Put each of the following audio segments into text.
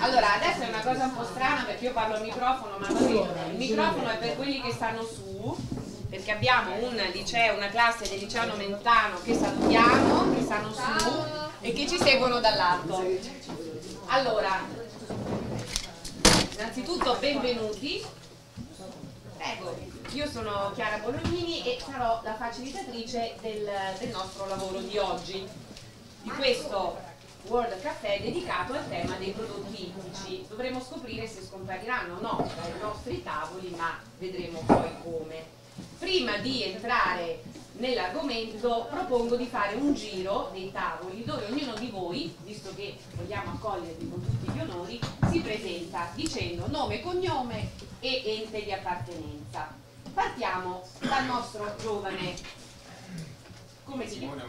Allora, adesso è una cosa un po' strana perché io parlo al microfono, ma il microfono è per quelli che stanno su, perché abbiamo un liceo, una classe del liceo Nomentano che salutiamo, che stanno su e che ci seguono dall'alto. Allora, innanzitutto benvenuti. Prego, io sono Chiara Bolognini e sarò la facilitatrice del nostro lavoro di oggi, di questo World Café dedicato al tema dei prodotti ittici. Dovremo scoprire se scompariranno o no dai nostri tavoli, ma vedremo poi come. Prima di entrare nell'argomento propongo di fare un giro dei tavoli dove ognuno di voi, visto che vogliamo accogliervi con tutti gli onori, si presenta dicendo nome, cognome e ente di appartenenza. Partiamo dal nostro giovane, come si chiama?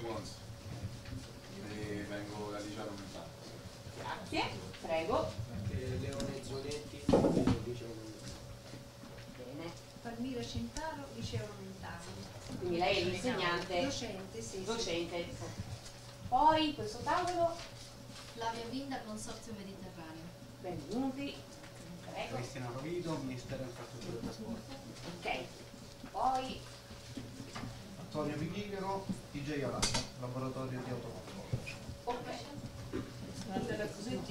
Vengo da liceo Nomentano. Grazie, prego. Leone Zonetti, liceo Nomentano. Bene. Palmira Centaro, liceo Nomentano. Quindi lei è l'insegnante? Docente, sì. Docente. Poi questo tavolo, Flavia Vinda, Consorzio Mediterraneo. benvenuti. Prego. Cristina Rovito, Ministero delle Infrastrutture e Trasporti. Ok. Poi Antonio Pichichero, DJ Alata, laboratorio di automotive. ok. Michele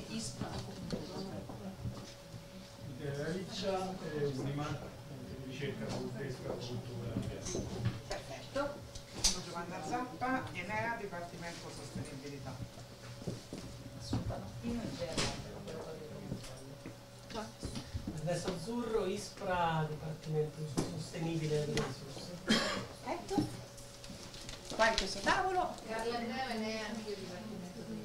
Riccia, Unima, ricerca tedesca, cultura. Perfetto. Sono Giovanna Zappa, Enea, Dipartimento Sostenibilità. Ernesto Azzurro, ISPRA, Dipartimento Sostenibile delle Risorse. Perfetto. Qua in questo tavolo. Carla Andrea, Enea, anch'io Dipartimento delle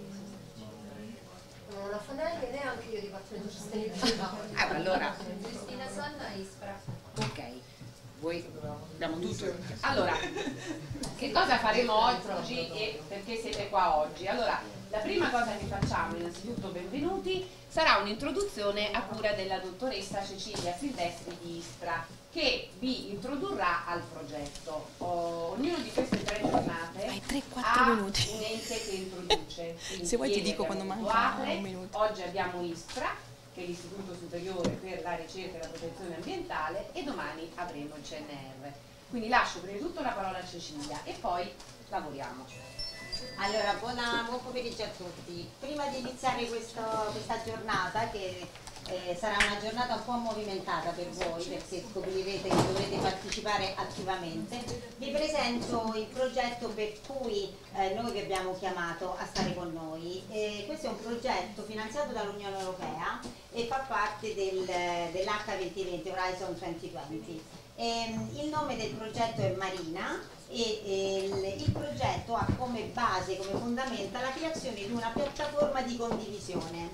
La Fanelli e anche io Dipartimento Sostenibilità. Allora, Cristina Sanna, ISPRA. ok. Voi abbiamo tutto. Allora, che cosa faremo oggi e perché siete qua oggi? Allora, la prima cosa che facciamo, innanzitutto benvenuti, sarà un'introduzione a cura della dottoressa Cecilia Silvestri di ISPRA, che vi introdurrà al progetto. Ognuno di queste 3 giornate ha un ente che introduce. Se vuoi ti dico quando manca un minuto. Oggi abbiamo ISPRA, che è l'Istituto Superiore per la Ricerca e la Protezione Ambientale, e domani avremo il CNR. Quindi lascio prima di tutto la parola a Cecilia e poi lavoriamo. Allora, buon pomeriggio a tutti. Prima di iniziare questa giornata, che sarà una giornata un po' movimentata per voi, perché scoprirete che dovrete partecipare attivamente, vi presento il progetto per cui noi vi abbiamo chiamato a stare con noi. Questo è un progetto finanziato dall'Unione Europea e fa parte dell'H2020, Horizon 2020. Il nome del progetto è Marina e il progetto ha come base, come fondamenta, la creazione di una piattaforma di condivisione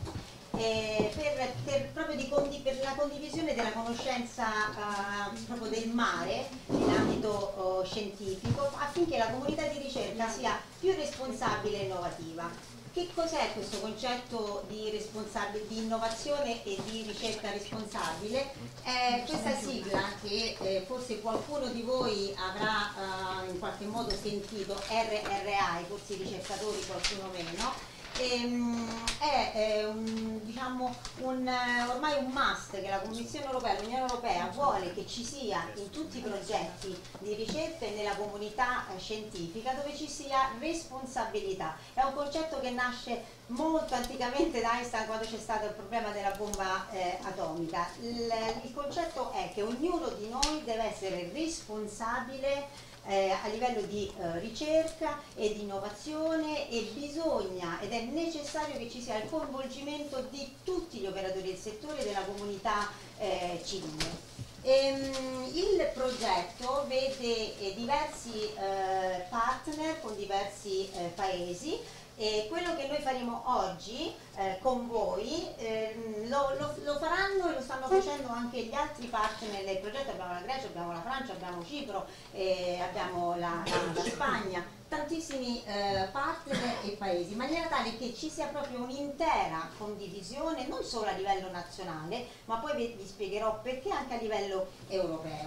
per la condivisione della conoscenza proprio del mare in ambito scientifico, affinché la comunità di ricerca sia più responsabile e innovativa. Che cos'è questo concetto di innovazione e di ricerca responsabile? Questa sigla che forse qualcuno di voi avrà in qualche modo sentito, RRI, forse i ricercatori qualcuno meno, è ormai un must che la Commissione Europea, l'Unione Europea vuole che ci sia in tutti i progetti di ricerca e nella comunità scientifica, dove ci sia responsabilità. È un concetto che nasce molto anticamente da Einstein, quando c'è stato il problema della bomba atomica. Il concetto è che ognuno di noi deve essere responsabile a livello di ricerca e di innovazione, e bisogna ed è necessario che ci sia il coinvolgimento di tutti gli operatori del settore e della comunità civile. Il progetto vede diversi partner con diversi paesi. E quello che noi faremo oggi con voi lo faranno e lo stanno facendo anche gli altri partner del progetto. Abbiamo la Grecia, abbiamo la Francia, abbiamo Cipro, abbiamo la Spagna, tantissimi partner e paesi, in maniera tale che ci sia proprio un'intera condivisione, non solo a livello nazionale, ma poi vi spiegherò perché anche a livello europeo.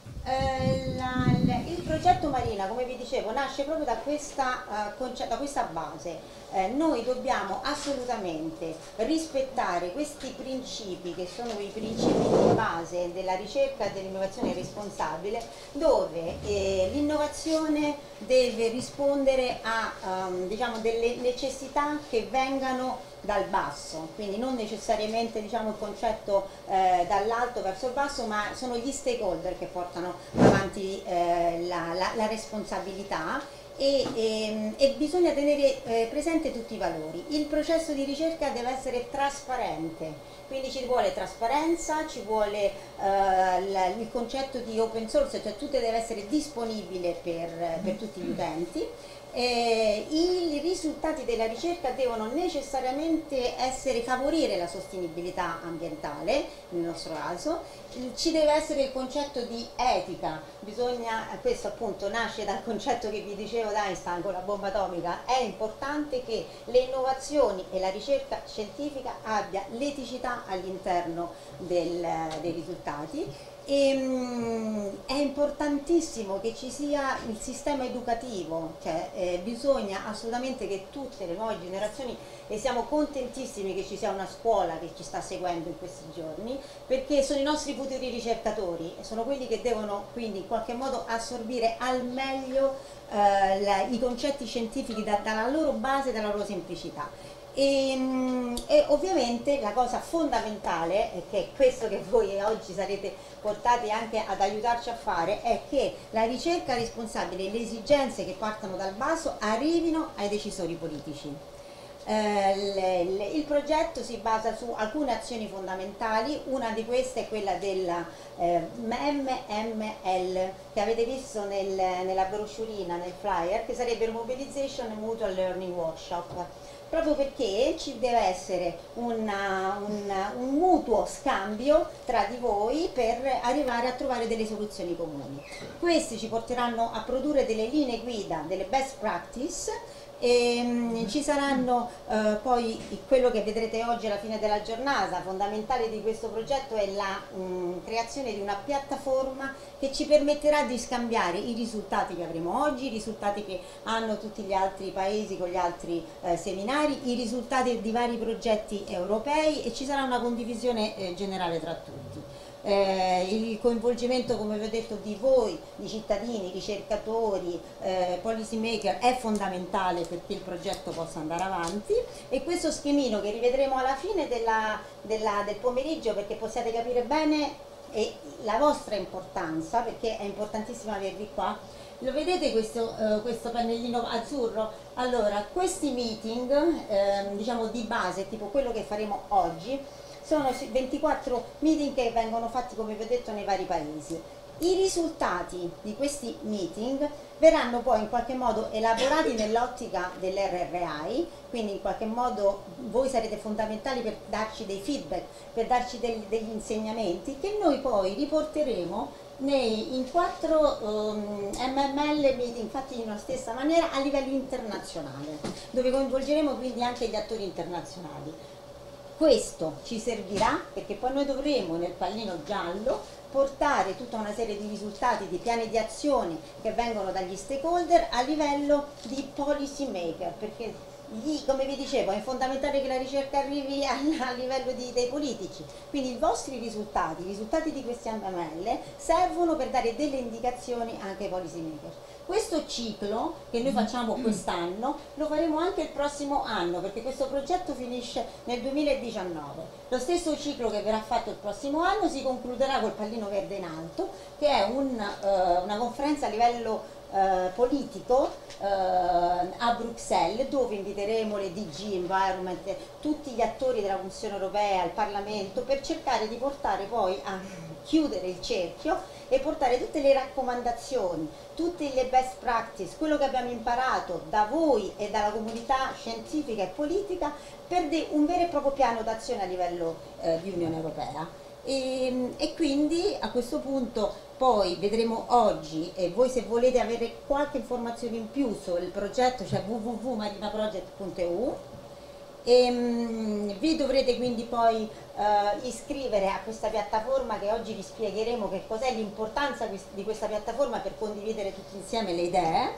Il progetto Marina, come vi dicevo, nasce proprio da questa base. Noi dobbiamo assolutamente rispettare questi principi, che sono i principi di base della ricerca e dell'innovazione responsabile, dove l'innovazione deve rispondere a diciamo, delle necessità che vengano dal basso, quindi non necessariamente diciamo, il concetto dall'alto verso il basso, ma sono gli stakeholder che portano avanti la responsabilità e bisogna tenere presente tutti i valori. Il processo di ricerca deve essere trasparente, quindi ci vuole trasparenza, ci vuole il concetto di open source, cioè tutto deve essere disponibile per tutti gli utenti. I risultati della ricerca devono necessariamente favorire la sostenibilità ambientale, nel nostro caso, ci deve essere il concetto di etica, questo appunto nasce dal concetto che vi dicevo da Einstein con la bomba atomica, è importante che le innovazioni e la ricerca scientifica abbia l'eticità all'interno dei risultati. È importantissimo che ci sia il sistema educativo, cioè bisogna assolutamente che tutte le nuove generazioni, e siamo contentissimi che ci sia una scuola che ci sta seguendo in questi giorni, perché sono i nostri futuri ricercatori e sono quelli che devono quindi in qualche modo assorbire al meglio i concetti scientifici dalla loro base, dalla loro semplicità. E ovviamente la cosa fondamentale, che è questo che voi oggi sarete portati anche ad aiutarci a fare, è che la ricerca responsabile e le esigenze che partono dal basso arrivino ai decisori politici. Il progetto si basa su alcune azioni fondamentali, una di queste è quella della MML, che avete visto nella broschurina, nel flyer, che sarebbe il Mobilization and Mutual Learning Workshop, proprio perché ci deve essere un mutuo scambio tra di voi per arrivare a trovare delle soluzioni comuni. Questi ci porteranno a produrre delle linee guida, delle best practice, e ci saranno poi quello che vedrete oggi alla fine della giornata. Fondamentale di questo progetto è la creazione di una piattaforma che ci permetterà di scambiare i risultati che avremo oggi, i risultati che hanno tutti gli altri paesi con gli altri seminari, i risultati di vari progetti europei, e ci sarà una condivisione generale tra tutti. Il coinvolgimento, come vi ho detto, di voi, di cittadini, ricercatori, policy maker è fondamentale perché il progetto possa andare avanti, e questo schemino che rivedremo alla fine del pomeriggio, perché possiate capire bene la vostra importanza, perché è importantissimo avervi qua. Lo vedete questo pannellino azzurro? Allora, questi meeting diciamo di base, tipo quello che faremo oggi, sono 24 meeting che vengono fatti, come vi ho detto, nei vari paesi. I risultati di questi meeting verranno poi in qualche modo elaborati nell'ottica dell'RRI, quindi in qualche modo voi sarete fondamentali per darci dei feedback, per darci degli insegnamenti che noi poi riporteremo in 4 MML meeting fatti in una stessa maniera a livello internazionale, dove coinvolgeremo quindi anche gli attori internazionali. Questo ci servirà perché poi noi dovremo nel pallino giallo portare tutta una serie di risultati, di piani di azione che vengono dagli stakeholder a livello di policy maker, perché come vi dicevo è fondamentale che la ricerca arrivi a livello dei politici, quindi i vostri risultati, i risultati di questi MML servono per dare delle indicazioni anche ai policy maker. Questo ciclo che noi facciamo quest'anno lo faremo anche il prossimo anno, perché questo progetto finisce nel 2019. Lo stesso ciclo che verrà fatto il prossimo anno si concluderà col pallino verde in alto, che è una conferenza a livello politico a Bruxelles, dove inviteremo le DG Environment, tutti gli attori della Commissione Europea, il Parlamento, per cercare di portare poi a chiudere il cerchio e portare tutte le raccomandazioni, tutte le best practice, quello che abbiamo imparato da voi e dalla comunità scientifica e politica, per un vero e proprio piano d'azione a livello di Unione Europea. E quindi a questo punto poi vedremo oggi, e voi se volete avere qualche informazione in più sul progetto c'è www.marinaproject.eu, Vi dovrete quindi poi iscrivere a questa piattaforma, che oggi vi spiegheremo che cos'è, l'importanza di questa piattaforma per condividere tutti insieme le idee.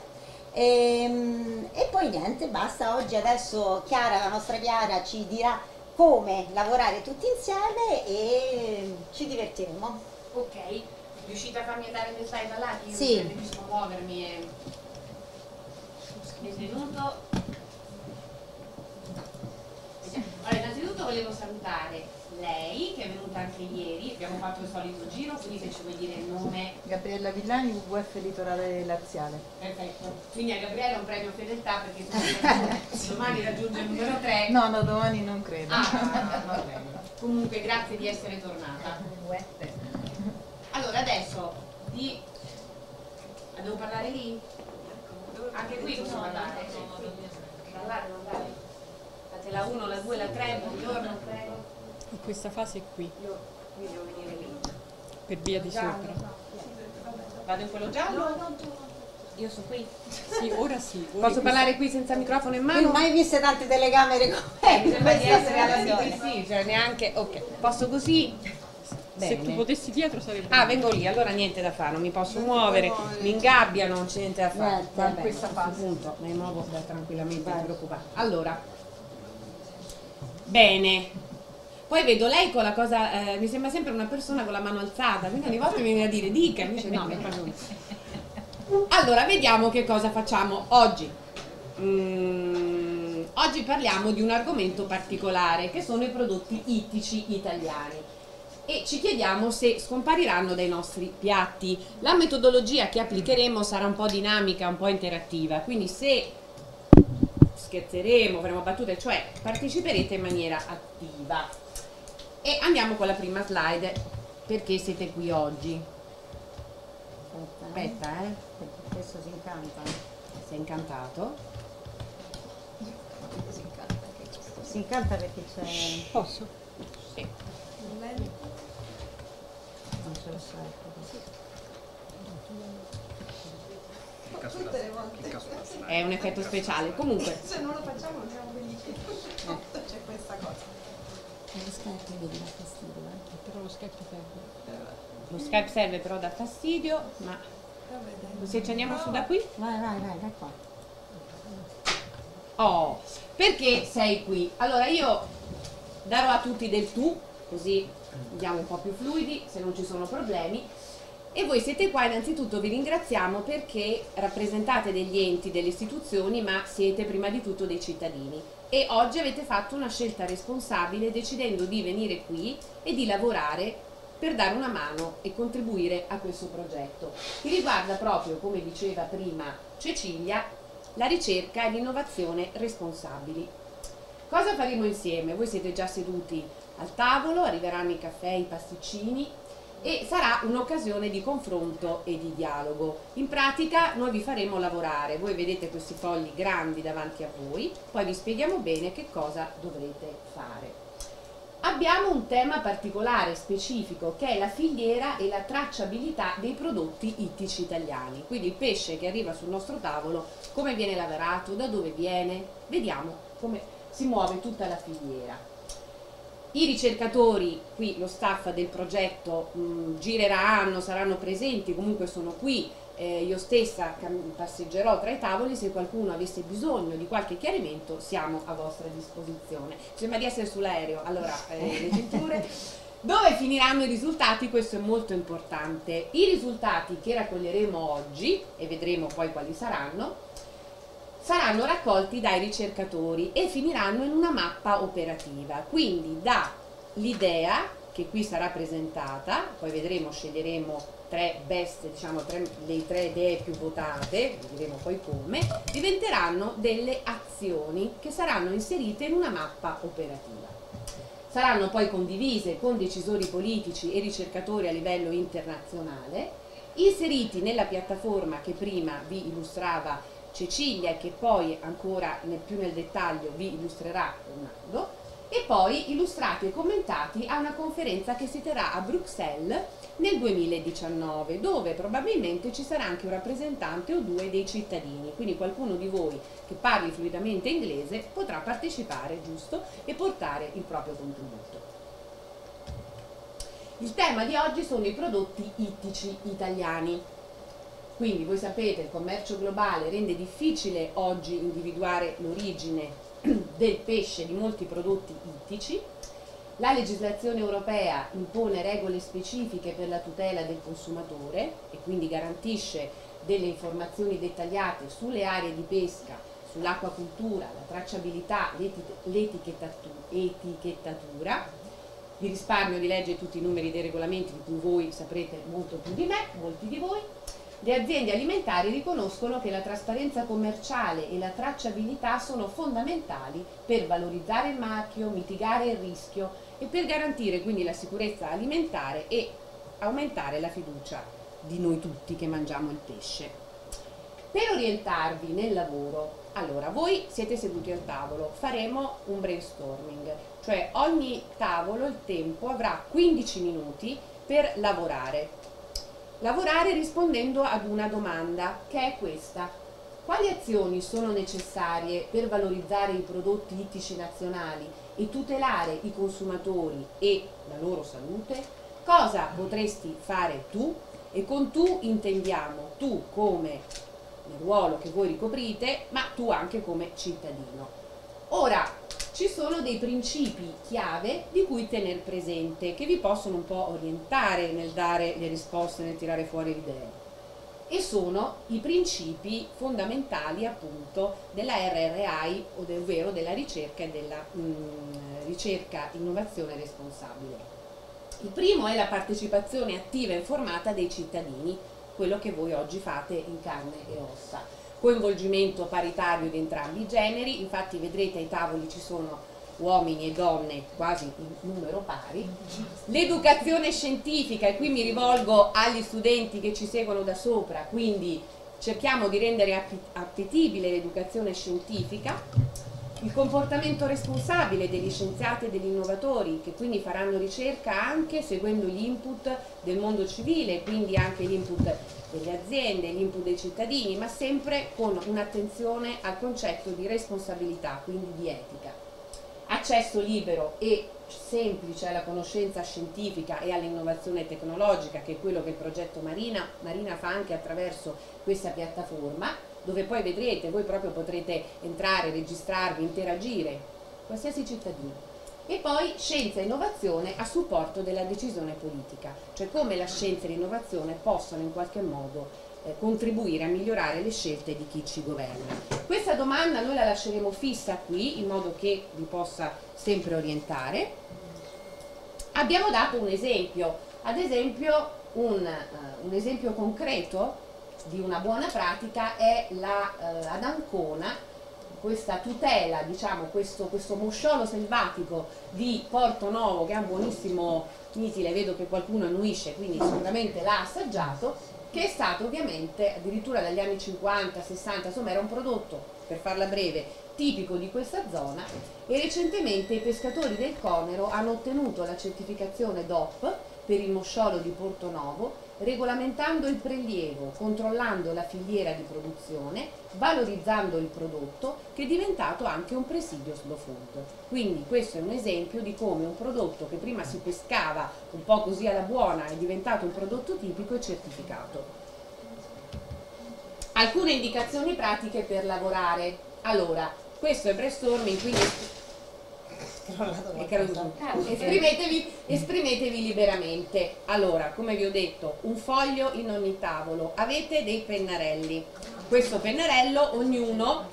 E poi niente, basta. Oggi adesso Chiara, la nostra Chiara, ci dirà come lavorare tutti insieme e ci divertiremo. Ok, riuscite a farmi andare le slide avanti? Io Sì. non riesco a muovermi e... Benvenuto. Allora, innanzitutto volevo salutare lei, che è venuta anche ieri, abbiamo fatto il solito giro, quindi se ci vuoi dire il nome. Gabriella Villani, WWF Litorale Laziale. Perfetto, quindi a Gabriele un premio fedeltà perché domani raggiunge il numero 3. No, domani non credo. Va bene. Comunque grazie di essere tornata. Allora adesso devo parlare lì? Anche qui posso parlare? Parlare. Fate la 1, la 2, la 3, buongiorno, prego. In questa fase qui, Io devo venire lì. per via di Giallo. sopra. Vado in quello giallo? Io sono qui. Sì, ora sì. Posso parlare qui senza microfono in Non mano? ho mai viste tante telecamere come Mi sembra di questa essere alla situazione. BBC, cioè neanche... Ok, posso così? Se tu Bene. potessi dietro sarebbe... Ah, vengo lì, allora niente da fare, non mi posso muovere, mi ingabbiano, non c'è niente da fare. Niente, Va in bene, questa a questo fase. punto mi muovo tranquillamente, non ti preoccupare. Allora, bene. Poi vedo lei con la cosa, mi sembra sempre una persona con la mano alzata, quindi ogni volta mi viene a dire dica, invece no, mi fa lui. Allora, vediamo che cosa facciamo oggi. Oggi parliamo di un argomento particolare, che sono i prodotti ittici italiani. E ci chiediamo se scompariranno dai nostri piatti. La metodologia che applicheremo sarà un po' dinamica, un po' interattiva, quindi se scherzeremo, faremo battute, cioè parteciperete in maniera attiva. E andiamo con la prima slide, perché siete qui oggi. Aspetta, Perché questo si incanta. sei incantato? Si incanta perché c'è... Posso? Sì. Non ce lo so, ecco così. È un effetto speciale. Comunque, Se non lo facciamo non siamo felici. C'è questa cosa. Lo Skype vedi dà fastidio, Però lo Skype serve. lo Skype serve però dà fastidio, ma se ci andiamo su da qui? Vai, da qua. Oh, perché sei qui? Allora io darò a tutti del tu, così andiamo un po' più fluidi, se non ci sono problemi. E voi siete qua, innanzitutto vi ringraziamo perché rappresentate degli enti, delle istituzioni, ma siete prima di tutto dei cittadini. E oggi avete fatto una scelta responsabile decidendo di venire qui e di lavorare per dare una mano e contribuire a questo progetto, che riguarda proprio, come diceva prima Cecilia, la ricerca e l'innovazione responsabili. Cosa faremo insieme? Voi siete già seduti al tavolo, arriveranno i caffè, i pasticcini e sarà un'occasione di confronto e di dialogo. In pratica noi vi faremo lavorare, voi vedete questi fogli grandi davanti a voi, poi vi spieghiamo bene che cosa dovrete fare. Abbiamo un tema particolare, specifico, che è la filiera e la tracciabilità dei prodotti ittici italiani. Quindi il pesce che arriva sul nostro tavolo, come viene lavorato, da dove viene, vediamo come si muove tutta la filiera. I ricercatori, qui lo staff del progetto gireranno, saranno presenti, comunque sono qui, io stessa passeggerò tra i tavoli, se qualcuno avesse bisogno di qualche chiarimento siamo a vostra disposizione. Sembra di essere sull'aereo, allora le cinture. Dove finiranno i risultati? Questo è molto importante. I risultati che raccoglieremo oggi, e vedremo poi quali saranno raccolti dai ricercatori e finiranno in una mappa operativa, quindi dall'idea che qui sarà presentata, poi vedremo, sceglieremo le tre idee più votate, vedremo poi come, diventeranno delle azioni che saranno inserite in una mappa operativa. Saranno poi condivise con decisori politici e ricercatori a livello internazionale, inseriti nella piattaforma che prima vi illustrava Cecilia e che poi ancora più nel dettaglio vi illustrerà Ronaldo, e poi illustrati e commentati a una conferenza che si terrà a Bruxelles nel 2019, dove probabilmente ci sarà anche un rappresentante o due dei cittadini, quindi qualcuno di voi che parli fluidamente inglese potrà partecipare, giusto, e portare il proprio contributo. Il tema di oggi sono i prodotti ittici italiani. Quindi voi sapete, il commercio globale rende difficile oggi individuare l'origine del pesce di molti prodotti ittici. La legislazione europea impone regole specifiche per la tutela del consumatore e quindi garantisce delle informazioni dettagliate sulle aree di pesca, sull'acquacultura, la tracciabilità, l'etichettatura. Vi risparmio di leggere tutti i numeri dei regolamenti di cui voi saprete molto più di me, molti di voi. Le aziende alimentari riconoscono che la trasparenza commerciale e la tracciabilità sono fondamentali per valorizzare il marchio, mitigare il rischio e per garantire quindi la sicurezza alimentare e aumentare la fiducia di noi tutti che mangiamo il pesce. Per orientarvi nel lavoro, allora voi siete seduti al tavolo, faremo un brainstorming, cioè ogni tavolo, il tempo, avrà 15 minuti per lavorare. Lavorare rispondendo ad una domanda che è questa: quali azioni sono necessarie per valorizzare i prodotti ittici nazionali e tutelare i consumatori e la loro salute? Cosa potresti fare tu? E con tu intendiamo tu come nel ruolo che voi ricoprite, ma tu anche come cittadino. Ora, ci sono dei principi chiave di cui tener presente, che vi possono un po' orientare nel dare le risposte, nel tirare fuori le idee. E sono i principi fondamentali appunto della RRI, ovvero della ricerca e della ricerca, innovazione responsabile. Il primo è la partecipazione attiva e informata dei cittadini, quello che voi oggi fate in carne e ossa. Coinvolgimento paritario di entrambi i generi, infatti vedrete ai tavoli ci sono uomini e donne quasi in numero pari. L'educazione scientifica, e qui mi rivolgo agli studenti che ci seguono da sopra, quindi cerchiamo di rendere appetibile l'educazione scientifica. Il comportamento responsabile degli scienziati e degli innovatori, che quindi faranno ricerca anche seguendo gli input del mondo civile, quindi anche l'input delle aziende, l'input dei cittadini, ma sempre con un'attenzione al concetto di responsabilità, quindi di etica. Accesso libero e semplice alla conoscenza scientifica e all'innovazione tecnologica, che è quello che il progetto Marina fa anche attraverso questa piattaforma, dove poi vedrete, voi proprio potrete entrare, registrarvi, interagire, qualsiasi cittadino. E poi scienza e innovazione a supporto della decisione politica, cioè come la scienza e l'innovazione possono in qualche modo contribuire a migliorare le scelte di chi ci governa. Questa domanda noi la lasceremo fissa qui in modo che vi possa sempre orientare. Abbiamo dato un esempio, ad esempio un esempio concreto di una buona pratica è ad Ancona, questa tutela, diciamo, questo mosciolo selvatico di Porto Novo, che è un buonissimo mitile, vedo che qualcuno annuisce, quindi sicuramente l'ha assaggiato, che è stato ovviamente addirittura dagli anni 50, 60, insomma era un prodotto, per farla breve, tipico di questa zona, e recentemente i pescatori del Conero hanno ottenuto la certificazione DOP per il mosciolo di Porto Novo, regolamentando il prelievo, controllando la filiera di produzione, valorizzando il prodotto, che è diventato anche un presidio slow food. Quindi questo è un esempio di come un prodotto che prima si pescava un po' così alla buona è diventato un prodotto tipico e certificato. Alcune indicazioni pratiche per lavorare. Allora, questo è brainstorming, quindi esprimetevi liberamente. Allora, come vi ho detto, un foglio in ogni tavolo, avete dei pennarelli. Questo pennarello ognuno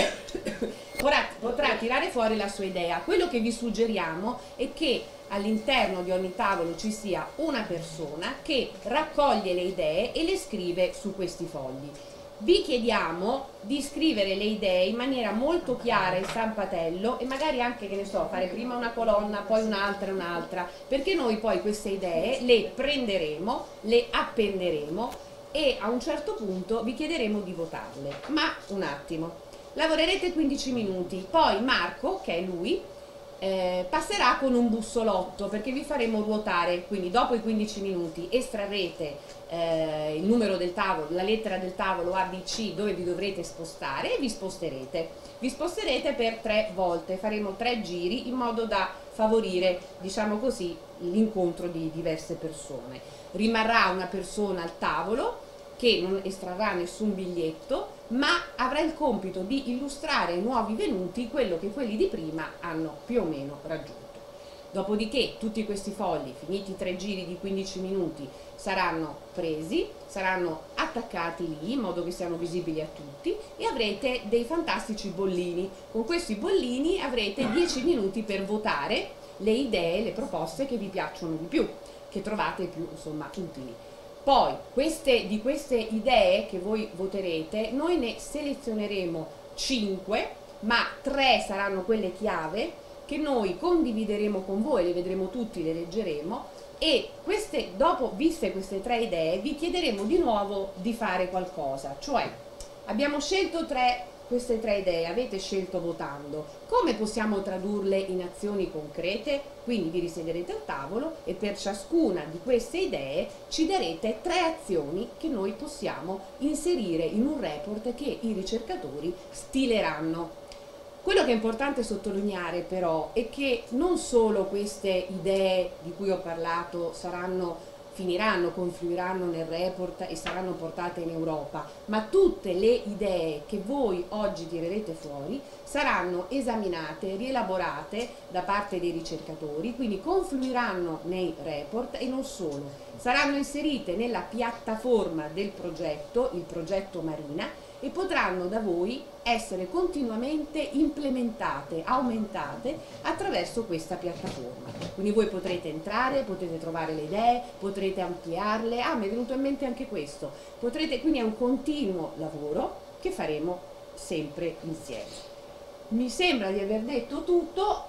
potrà tirare fuori la sua idea. Quello che vi suggeriamo è che all'interno di ogni tavolo ci sia una persona che raccoglie le idee e le scrive su questi fogli. Vi chiediamo di scrivere le idee in maniera molto chiara e stampatello, e magari anche, che ne so, fare prima una colonna, poi un'altra, perché noi poi queste idee le prenderemo, le appenderemo e a un certo punto vi chiederemo di votarle. Ma un attimo, lavorerete 15 minuti, poi Marco, che è lui, passerà con un bussolotto, perché vi faremo ruotare, quindi dopo i 15 minuti estrarrete il numero del tavolo, la lettera del tavolo ABC dove vi dovrete spostare e vi sposterete per 3 volte, faremo 3 giri in modo da favorire, diciamo così, l'incontro di diverse persone. Rimarrà una persona al tavolo che non estrarrà nessun biglietto, ma avrà il compito di illustrare ai nuovi venuti quello che quelli di prima hanno più o meno raggiunto. Dopodiché tutti questi fogli, finiti i 3 giri di 15 minuti, saranno presi, saranno attaccati lì in modo che siano visibili a tutti e avrete dei fantastici bollini. Con questi bollini avrete 10 minuti per votare le idee, le proposte che vi piacciono di più, che trovate più, insomma, utili. Poi di queste idee che voi voterete, noi ne selezioneremo 5, ma 3 saranno quelle chiave che noi condivideremo con voi, le vedremo tutti, le leggeremo, e dopo viste queste 3 idee vi chiederemo di nuovo di fare qualcosa. Cioè, abbiamo scelto queste 3 idee, avete scelto votando, come possiamo tradurle in azioni concrete? Quindi vi risiederete al tavolo e per ciascuna di queste idee ci darete 3 azioni che noi possiamo inserire in un report che i ricercatori stileranno. Quello che è importante sottolineare però è che non solo queste idee di cui ho parlato confluiranno nel report e saranno portate in Europa, ma tutte le idee che voi oggi tirerete fuori saranno esaminate, rielaborate da parte dei ricercatori, quindi confluiranno nei report e non solo, saranno inserite nella piattaforma del progetto, il progetto Marina, e potranno da voi essere continuamente implementate, aumentate attraverso questa piattaforma. Quindi voi potrete entrare, potete trovare le idee, potrete ampliarle. Mi è venuto in mente anche questo. Quindi è un continuo lavoro che faremo sempre insieme. Mi sembra di aver detto tutto.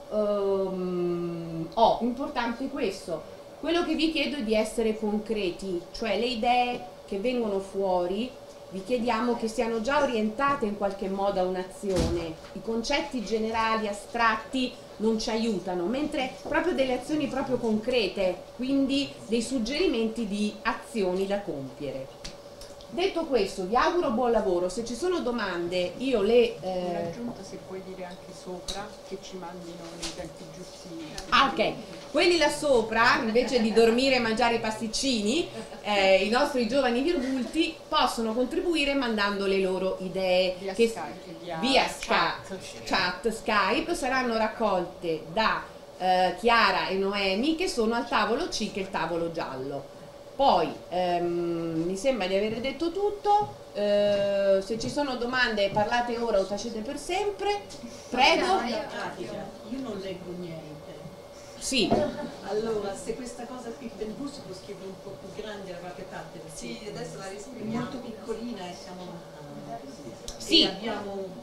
Importante questo. Quello che vi chiedo è di essere concreti, cioè le idee che vengono fuori vi chiediamo che siano già orientate in qualche modo a un'azione. I concetti generali, astratti, non ci aiutano, mentre proprio delle azioni proprio concrete, quindi dei suggerimenti di azioni da compiere. Detto questo, vi auguro buon lavoro. Se ci sono domande, io le... Un'aggiunta, se puoi dire anche sopra, che ci mandino nei tempi giusti. Ok. Quelli là sopra, invece di dormire e mangiare i pasticcini, i nostri giovani virgulti possono contribuire mandando le loro idee via chat Skype, saranno raccolte da Chiara e Noemi, che sono al tavolo C, che è il tavolo giallo. Poi mi sembra di aver detto tutto. Se ci sono domande parlate ora o tacete per sempre. Prego. Io non leggo niente. Sì. Allora, se questa cosa qui del bus può scrivere un po' più grande da qualche parte, sì, adesso la riscriviamo. È molto piccolina e siamo sì. Abbiamo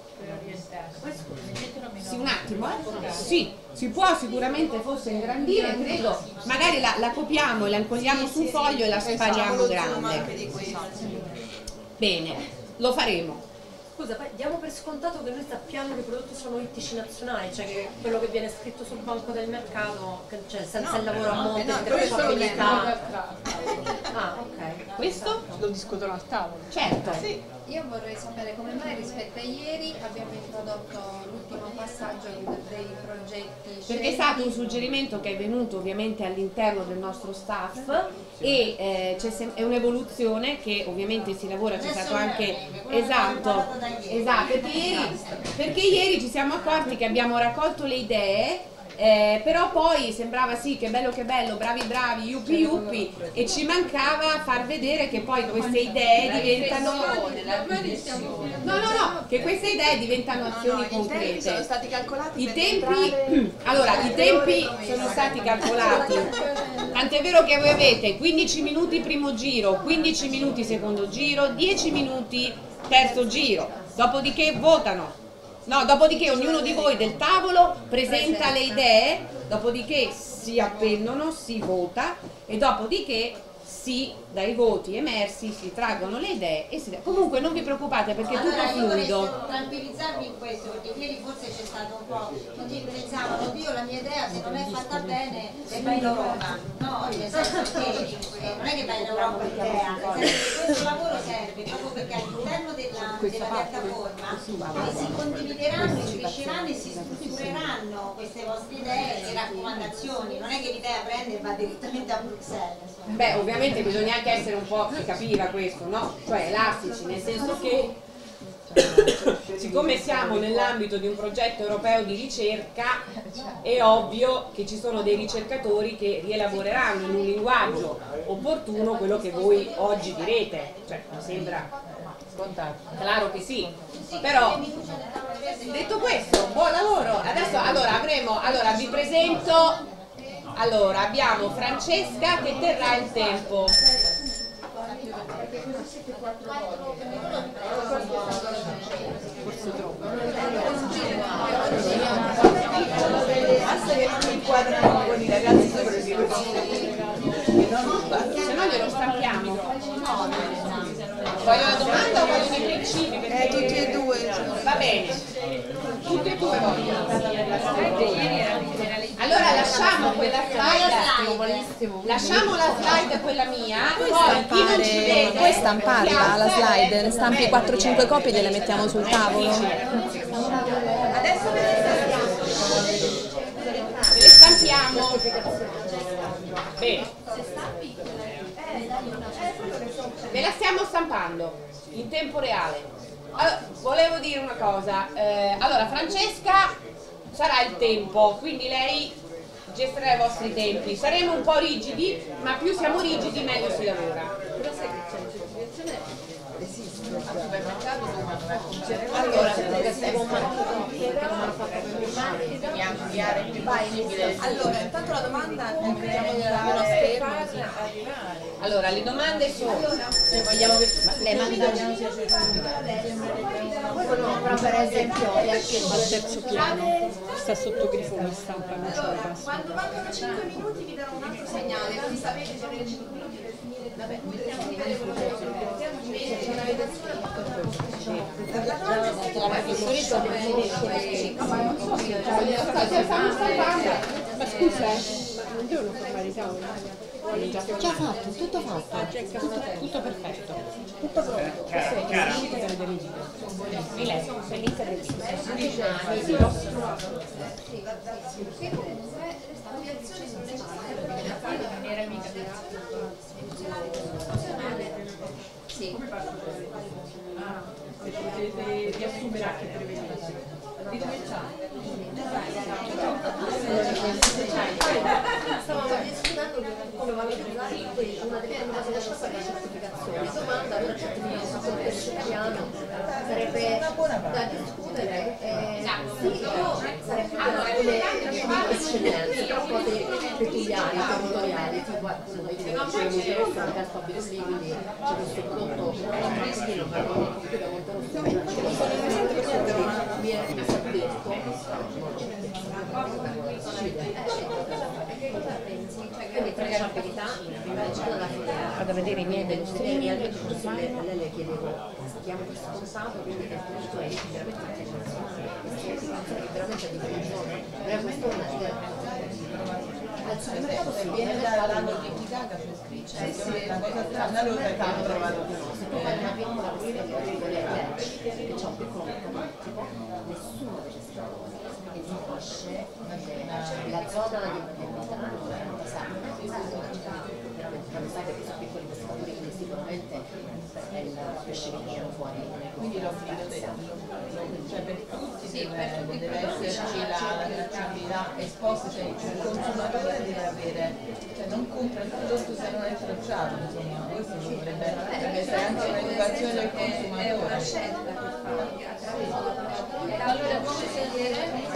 sì, un attimo, sì, si può sicuramente forse ingrandire, credo, magari la copiamo e la incolliamo su un foglio e la spariamo grande. Bene, lo faremo. Scusa, poi diamo per scontato che noi sappiamo che i prodotti sono ittici nazionali, cioè che quello che viene scritto sul banco del mercato, cioè senza il lavoro a monte, di tracciabilità. Ok. Questo? Lo discutono al tavolo. Certo. Sì. Io vorrei sapere come mai rispetto a ieri abbiamo introdotto l'ultimo passaggio dei progetti. Perché è stato un suggerimento che è venuto ovviamente all'interno del nostro staff e è un'evoluzione che ovviamente si lavora, c'è stato anche esatto, perché ieri ci siamo accorti che abbiamo raccolto le idee. Però poi sembrava sì, che bello, bravi, yuppi, e ci mancava far vedere che poi queste idee diventano che queste idee diventano azioni concrete. Sono stati calcolati I tempi sono stati calcolati, tant'è vero che voi avete 15 minuti primo giro, 15 minuti secondo giro, 10 minuti terzo giro, dopodiché votano. No, dopodiché ognuno di voi del tavolo presenta le idee, dopodiché si appendono, si vota e dopodiché sì, dai voti emersi si traggono le idee e comunque non vi preoccupate perché è tutto allora, io vorrei fluido. tranquillizzarvi in questo, perché ieri forse c'è stato un po', tutti pensavano, oddio la mia idea se non è fatta bene e va in Europa. No, nel senso che non è che va in Europa l'idea, nel senso che questo lavoro serve proprio perché all'interno della piattaforma si condivideranno, si cresceranno e si struttureranno queste vostre idee, le raccomandazioni, non è che l'idea prende e va direttamente a Bruxelles. Beh, ovviamente bisogna anche essere un po', si capiva questo, no? Cioè elastici, nel senso che siccome siamo nell'ambito di un progetto europeo di ricerca è ovvio che ci sono dei ricercatori che rielaboreranno in un linguaggio opportuno quello che voi oggi direte, cioè mi sembra claro che sì, però detto questo buon lavoro. Adesso allora vi presento, allora abbiamo Francesca che terrà il tempo. Forse troppo. Basta che non inquadrano con i ragazzi se no glielo stampiamo. Voglio la domanda o vogliono i principi? Perché tutti e due. Va bene, tutti e due vogliono. Allora lasciamo quella slide, lasciamo la slide quella mia, poi chi non ci vede puoi stamparla la slide, ne stampi 4-5 copie e gliele mettiamo sul tavolo. Adesso le stampiamo. Bene, ve la stiamo stampando in tempo reale. Allora, volevo dire una cosa, allora Francesca sarà il tempo, quindi lei gestirà i vostri tempi, saremo un po' rigidi, ma più siamo rigidi meglio si lavora. Però sai che c'è l'incertificazione esiste al supermercato dove non è funzionale. Allora, allora, intanto la domanda mettiamo nello schermo. Allora, le domande sono Se vogliamo che lei manda però per esempio è Al terzo piano, sta sotto grifo mi stampa, non ce la Allora, passo. quando mancano 5 minuti vi darò un altro segnale, quindi sapete che avete 5 minuti per finire. Vabbè, mettiamo scrivere quello che non avete Ma scusa, ma non devono formare i tavoli? già fatto, tutto fatto, tutto perfetto, tutto pronto. Chiara. Bellezza del Che comunque le stampiazioni sono necessarie perché era mica sì. Se potete riassumere anche brevemente. Stavamo discutendo come valorizzare una delle cose da certificazione. La domanda per una certificazione vegetariana sarebbe da discutere, sì, o sarebbe come eccellenze, però cose peculiari, territoriali, tipo come dicevo, sono testo abito lì, quindi c'è questo prodotto che viene detto quindi tracciabilità Vado a vedere i miei realmente possibile. A lei le chiedevo stiamo per scontato quindi il punto è veramente internazionale, veramente di buongiorno, però questo è una idea. Al supermercato si viene dalla notificata per scritto, la cosa strana lo abbiamo trovato se tu fai una piccola guida che c'è un piccolo automatico, nessuno dei gestatori esibisce la zona di Milano, veramente quando sai che questi piccoli pescatori quindi sicuramente il pesce che tirano fuori Quindi cioè per tutti deve esserci la tracciabilità esposta, cioè il consumatore deve avere, cioè non compra il prodotto se non è tracciato, insomma, questo dovrebbe essere anche un'educazione del consumatore. È una scelta che fa. Allora come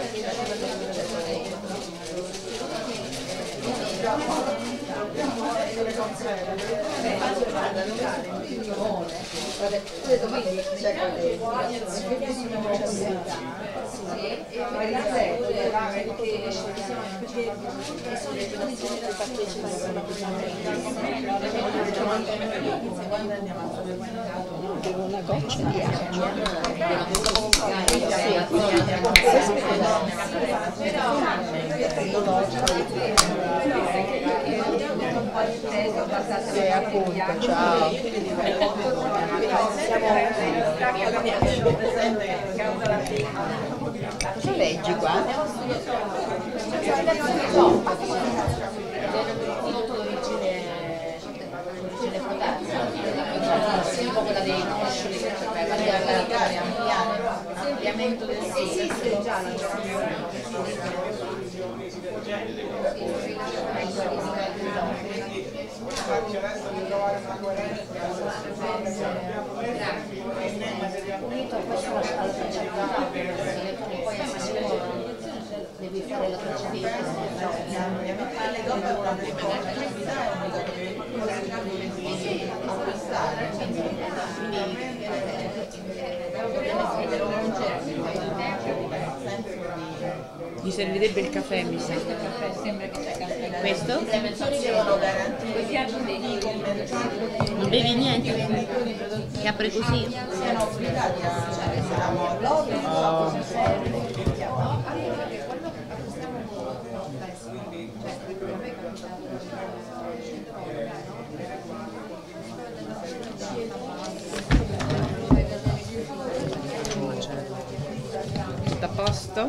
scegliere? Devo una goccia di appunto, ciao. Cosa leggi qua? Quella dei noscoli, cioè ampliamento del sito. Esiste già la unito a questo alla tracciabilità, poi devi fare la tracciabilità. Gli servirebbe il caffè, mi sa. Questo? Le dimensioni devono garantire Non bevi niente? Che apre così? siano obbligati a Tutto a posto?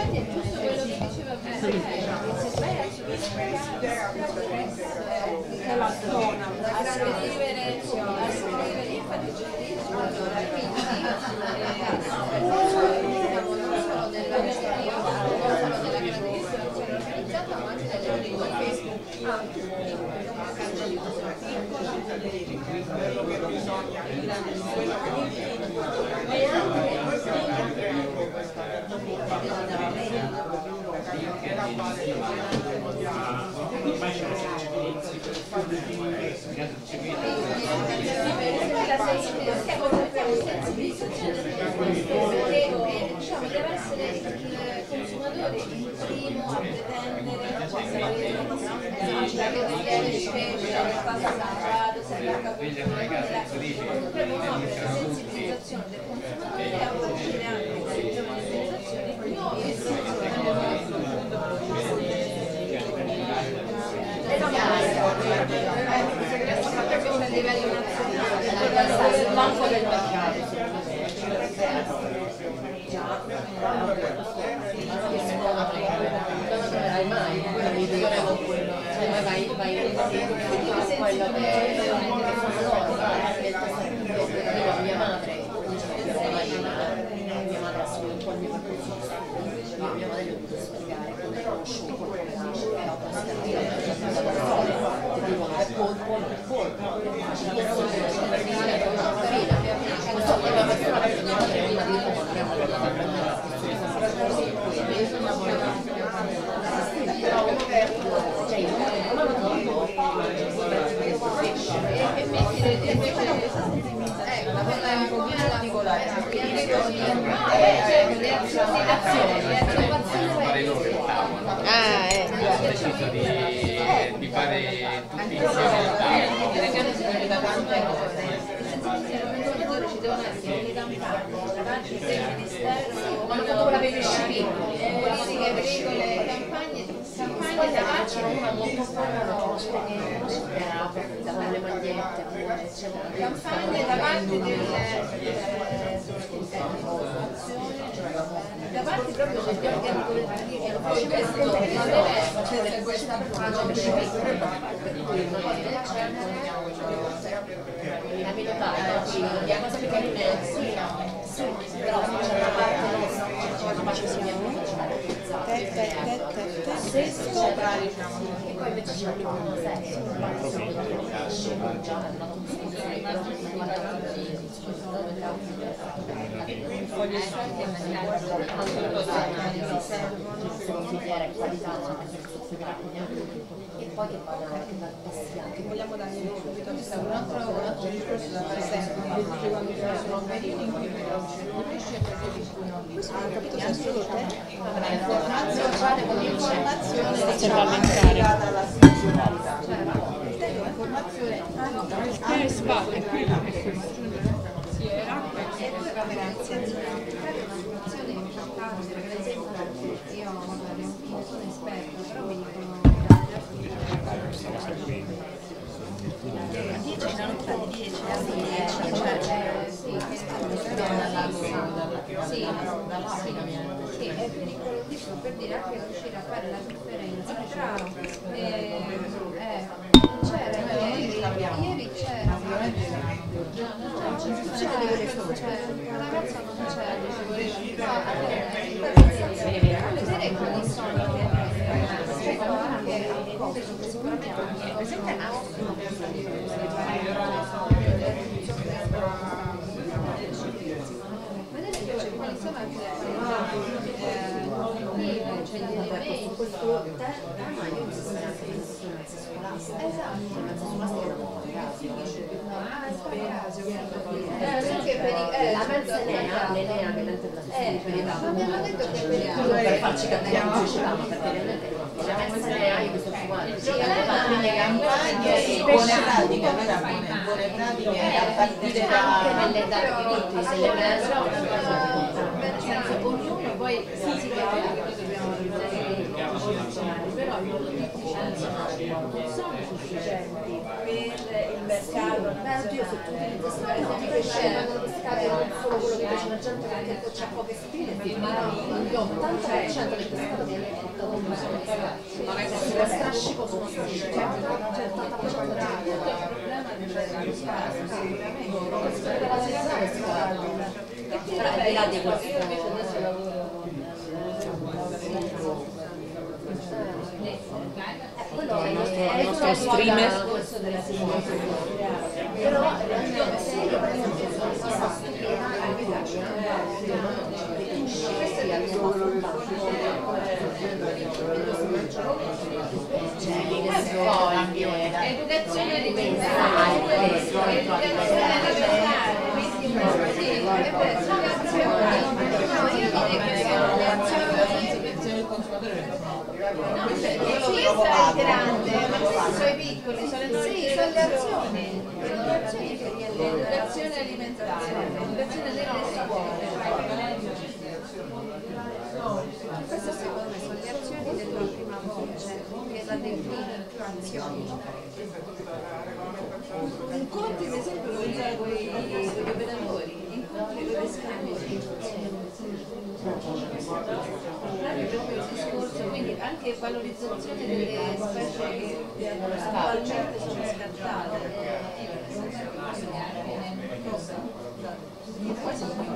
la zona a scrivere infatti diciamo deve essere il consumatore il primo a pretendere che richiede di specie, passa salvato, serve proprio una sensibilizzazione del consumatore a partire anche dalle giovani organizzazioni a livello nazionale, il banco del mercato. Non troverai mai una visione con quello, cioè vai quello che sono loro, mia madre, mia madre ha solo un po' il mio percorso, mia madre le ho dovuto spiegare come conosciuto, come nasce, che ho trasferito, è polpo, di fare tutti insieme il tavolo. Ci devono essere le campagne da parte del Ministero, ma non la PPC, politiche agricole, campagne da parte una molto buona, dalle magliette, campagne da parte da parte proprio degli organi governativi che non deve essere questa la militare, la cosa più carina è però c'è una parte nostra, c'è una parte che e poi invece c'è una serie, voglio consigliare qualità poi che vada che vogliamo dargli subito un altro discorso da fare sempre quando ci sono periodi in cui non riesci a preferiscono Ho capito, sei solo te? l'informazione legata alla sessualità. L'informazione spalle qui e poi vabbè l'informazione importante, per esempio io non sono esperta, però mi dicono 10 non tra le 10, sì, è pericolosissimo, per dire anche riuscire a fare la differenza tra c'era ieri c'era una ragazza non c'era, vedere quali sono anche su questo tema io mi sono anche l'insegnanza scolastica. La mensenea, l'enea che l'ente abbiamo detto che per farci capire la società, ma perché realmente la mensenea io mi sono fumata le campagne buone pratiche, buone pratiche a partire da nelle dati delle ognuno poi si però i modo di efficienza non sono sufficienti per il mercato. Io se tu utilizzi per esempio le scene pescate non solo quello che piace la gente perché c'è poche spine, ma io 80% del pescato viene fatto con un solo pescato. Se lo strascico sono spine, c'è il 80% del problema però al di là di questo io invece adesso lavoro quello è il nostro streamer però io per esempio sono stata stupita a me piace questi abbiamo affrontato educazione alimentare grande, ma questi sono i piccoli, sono le azioni, l'educazione alimentare, l'educazione nelle scuole. Questo secondo me sono le azioni della prima voce, che la declina in più azioni. Incontri per esempio con gli operatori, incontri con le scuole. Proprio il discorso, quindi anche valorizzazione delle specie che attualmente sono scattate. Poi sono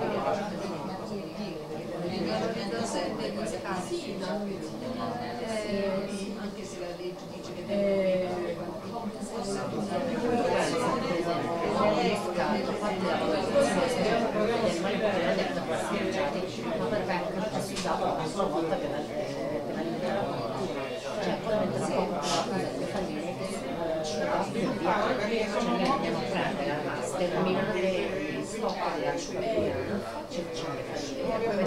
degli scatti, anche se la legge dice che a sua volta per alimentare cioè andiamo a prendere a sterminare stock di acciughe e poi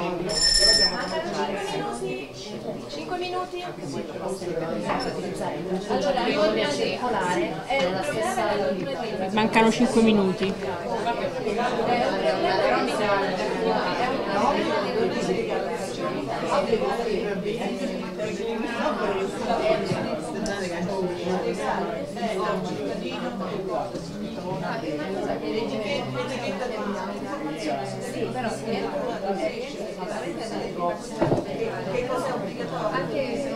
vediamo 5 minuti? allora l'economia circolare è la stessa mancano 5 minuti sì, però che cosa è obbligatorio? Anche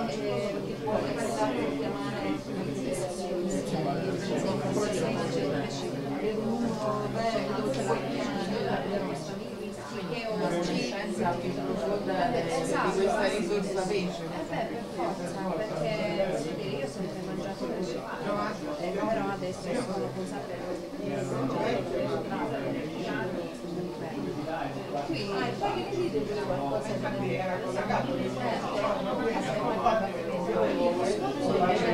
di questa risorsa pesce. Per forza, perché io ho sempre mangiato pesce, però adesso sono consapevole di poi mi dite qualcosa di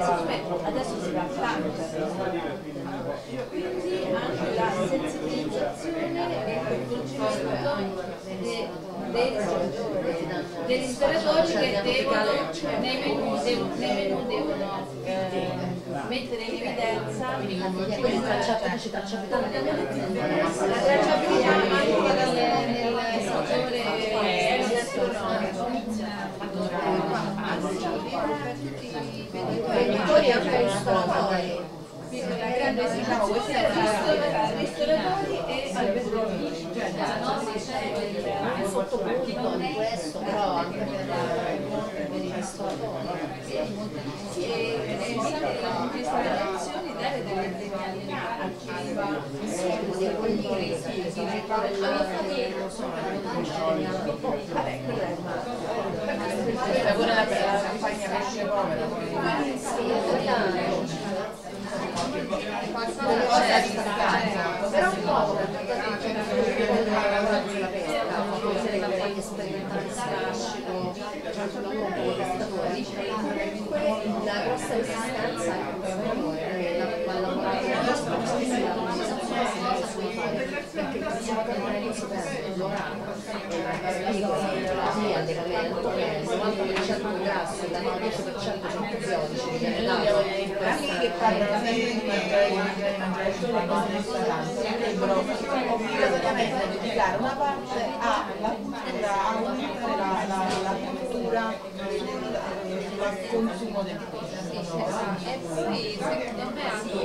secondo me adesso si va tanto quindi anche la sensibilizzazione del concetto degli installatori che devono nei menù devono mettere in evidenza la tracciabilità anche nel settore venditori anche ristoratori. La grande ristoratori e alberghieri, cioè il sottopunto di questo, però anche per i ristoratori. Sì, e queste relazioni dare delle premialità a chi va lavora la campagna pesce povero. Però un po' le campagne sperimentali strascico, la grossa resistenza va lavorare perché possiamo cambiare di supermercato l'energia dell'alimento che è il 90% grasso e il 10% antibiotici che viene dato che parlano sempre di mangiare solo cose ristoranti dovrebbero obbligatoriamente dedicare una parte alla cultura al consumo del pesce. E poi secondo me anche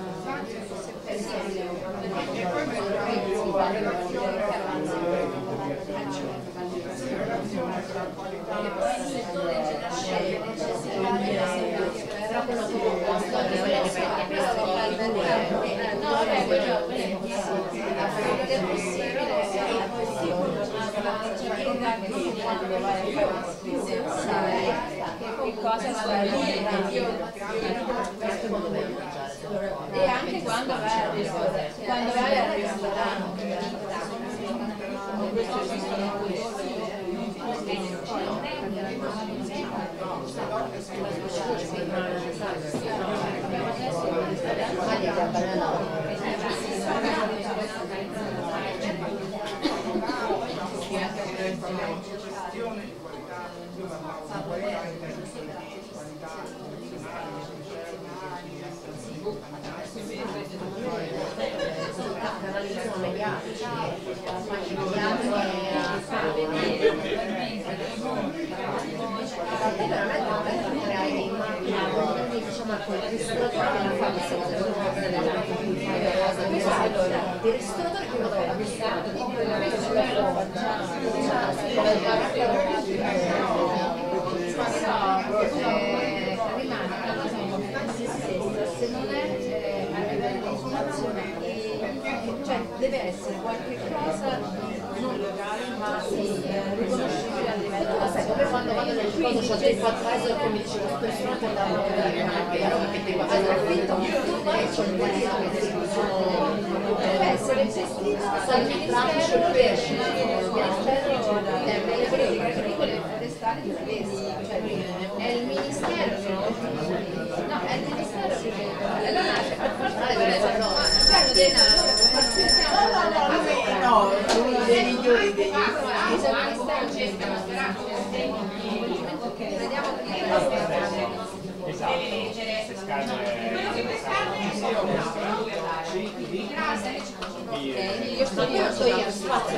e anche quando vai al ristorante il ristoratore che lo se non è a livello di informazione, cioè deve essere qualche cosa non locale ma riconoscibile a livello di come quando vado nel coso c'ho il TripAdvisor che mi dice questo ristorante andava a vedere, non è vero, perché TripAdvisor è finto, tu vai e c'ho il guarito che deve essere gestito dal traffico il pesce, delle politiche agricole e forestali di pesca, cioè è il ministero che no, è il ministero che allora no, uno dei migliori degli io sto io spazio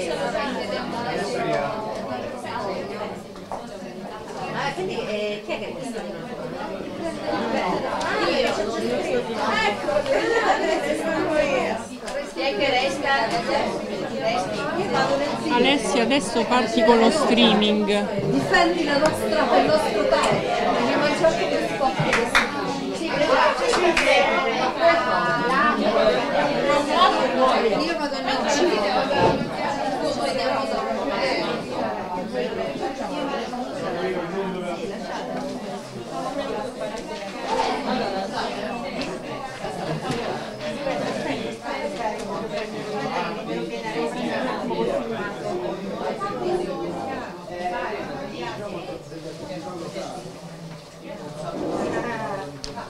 quindi chi è che sta Alessia, adesso parti con lo streaming. Difendi il nostro tempo. Mi mangio anche gli spot io vado nel cinema, vediamo dopo.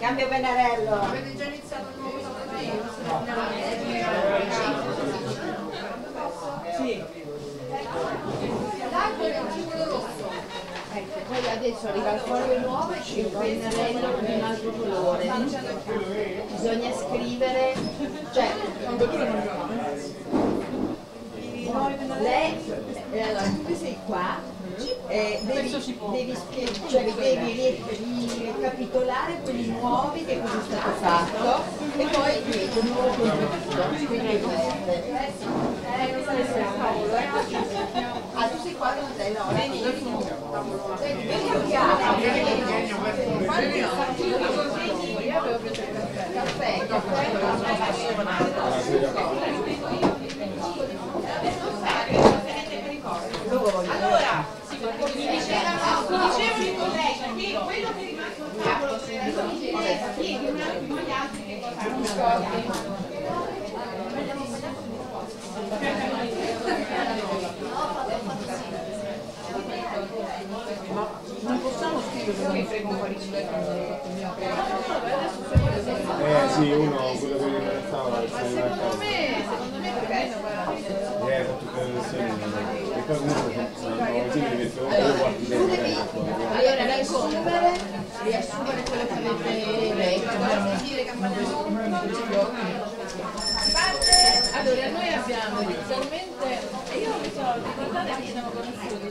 Cambio pennarello. Avete già iniziato il nuovo laboratorio? Sì. L'acqua è il ciclo rosso. Ecco, poi adesso arriva il foglio nuovo e c'è un pennarello di un altro colore. Bisogna scrivere, cioè, lei, allora tu sei qua, devi ricapitolare quelli nuovi che cosa è stato fatto e poi vedo un nuovo contributo. Quindi tu sei qua, non sei, no, vieni a chiaro. Io avevo preso il caffè. Allora, mi dicevano i colleghi che quello che è rimasto a tavolo chiedi un attimo agli altri che cosa hanno. Ma non possiamo scrivere che mi frega un po' di sì, uno, quello che mi restava, Secondo me più o meno tutte le versioni, e poi comunque sono sì, mi metto allora riassumere quello che avete letto, dire allora noi abbiamo inizialmente e io mi sono ricordata che ci siamo conosciuti,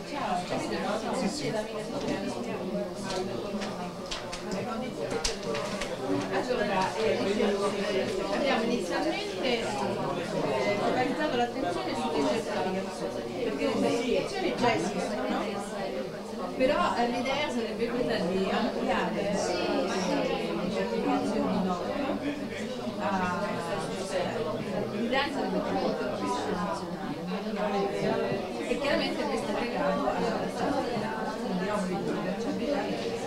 allora abbiamo inizialmente focalizzato l'attenzione sulle certificazioni perché le certificazioni già esistono, però l'idea sarebbe quella di ampliare le certificazioni l'idea sarebbe molto nazionale e chiaramente questo è legato agli obblighi di tracciabilità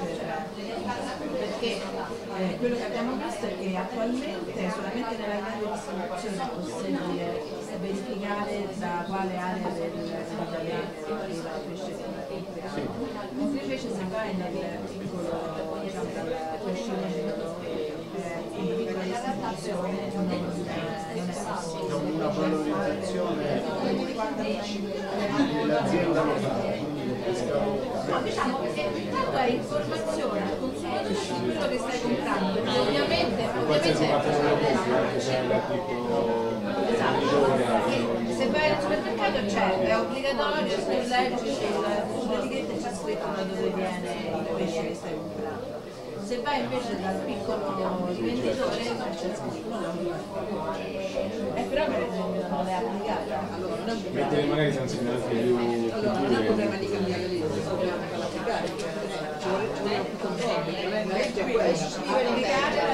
perché quello che abbiamo visto è che attualmente solamente nella grande distribuzione è possibile verificare da quale area del arriva la pesce invece se vai nel piccolo in piccola distribuzione non è possibile. Una valorizzazione dell'azienda locale. No, diciamo che intanto è informazione al consumatore su quello che stai comprando, perché ovviamente se vai al supermercato c'è, è obbligatorio, se leggi sull'etichetta c'è scritto da dove viene il pesce che stai comprando. Se vai invece dal piccolo rivenditore non c'è scritto, però per esempio non è applicata. Allora non è un problema. Mentre magari sanziona anche più allora non è un problema di cambiare legge, è un problema di applicare, ci vuole più controllo, il problema è che questo si deve applicare la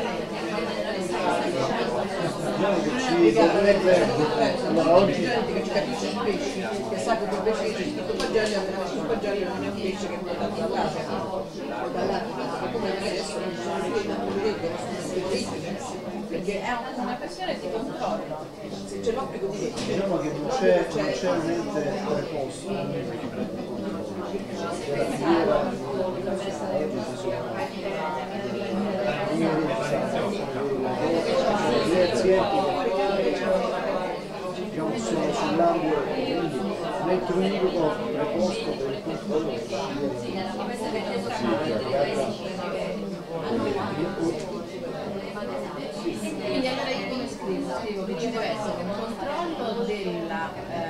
allora oggi che ci capisce il pesce, che sa che quel pesce che c'è scritto pagello non è un pesce che è portato dall'Africa o dall'Africa, come adesso non perché è una questione di controllo, se c'è l'obbligo di legge. Diciamo che non c'è un ente preposto. Le aziende diciamo sono sull'ambito l'ente unico preposto per il controllo quindi allora io come scrivo che ci deve essere un controllo della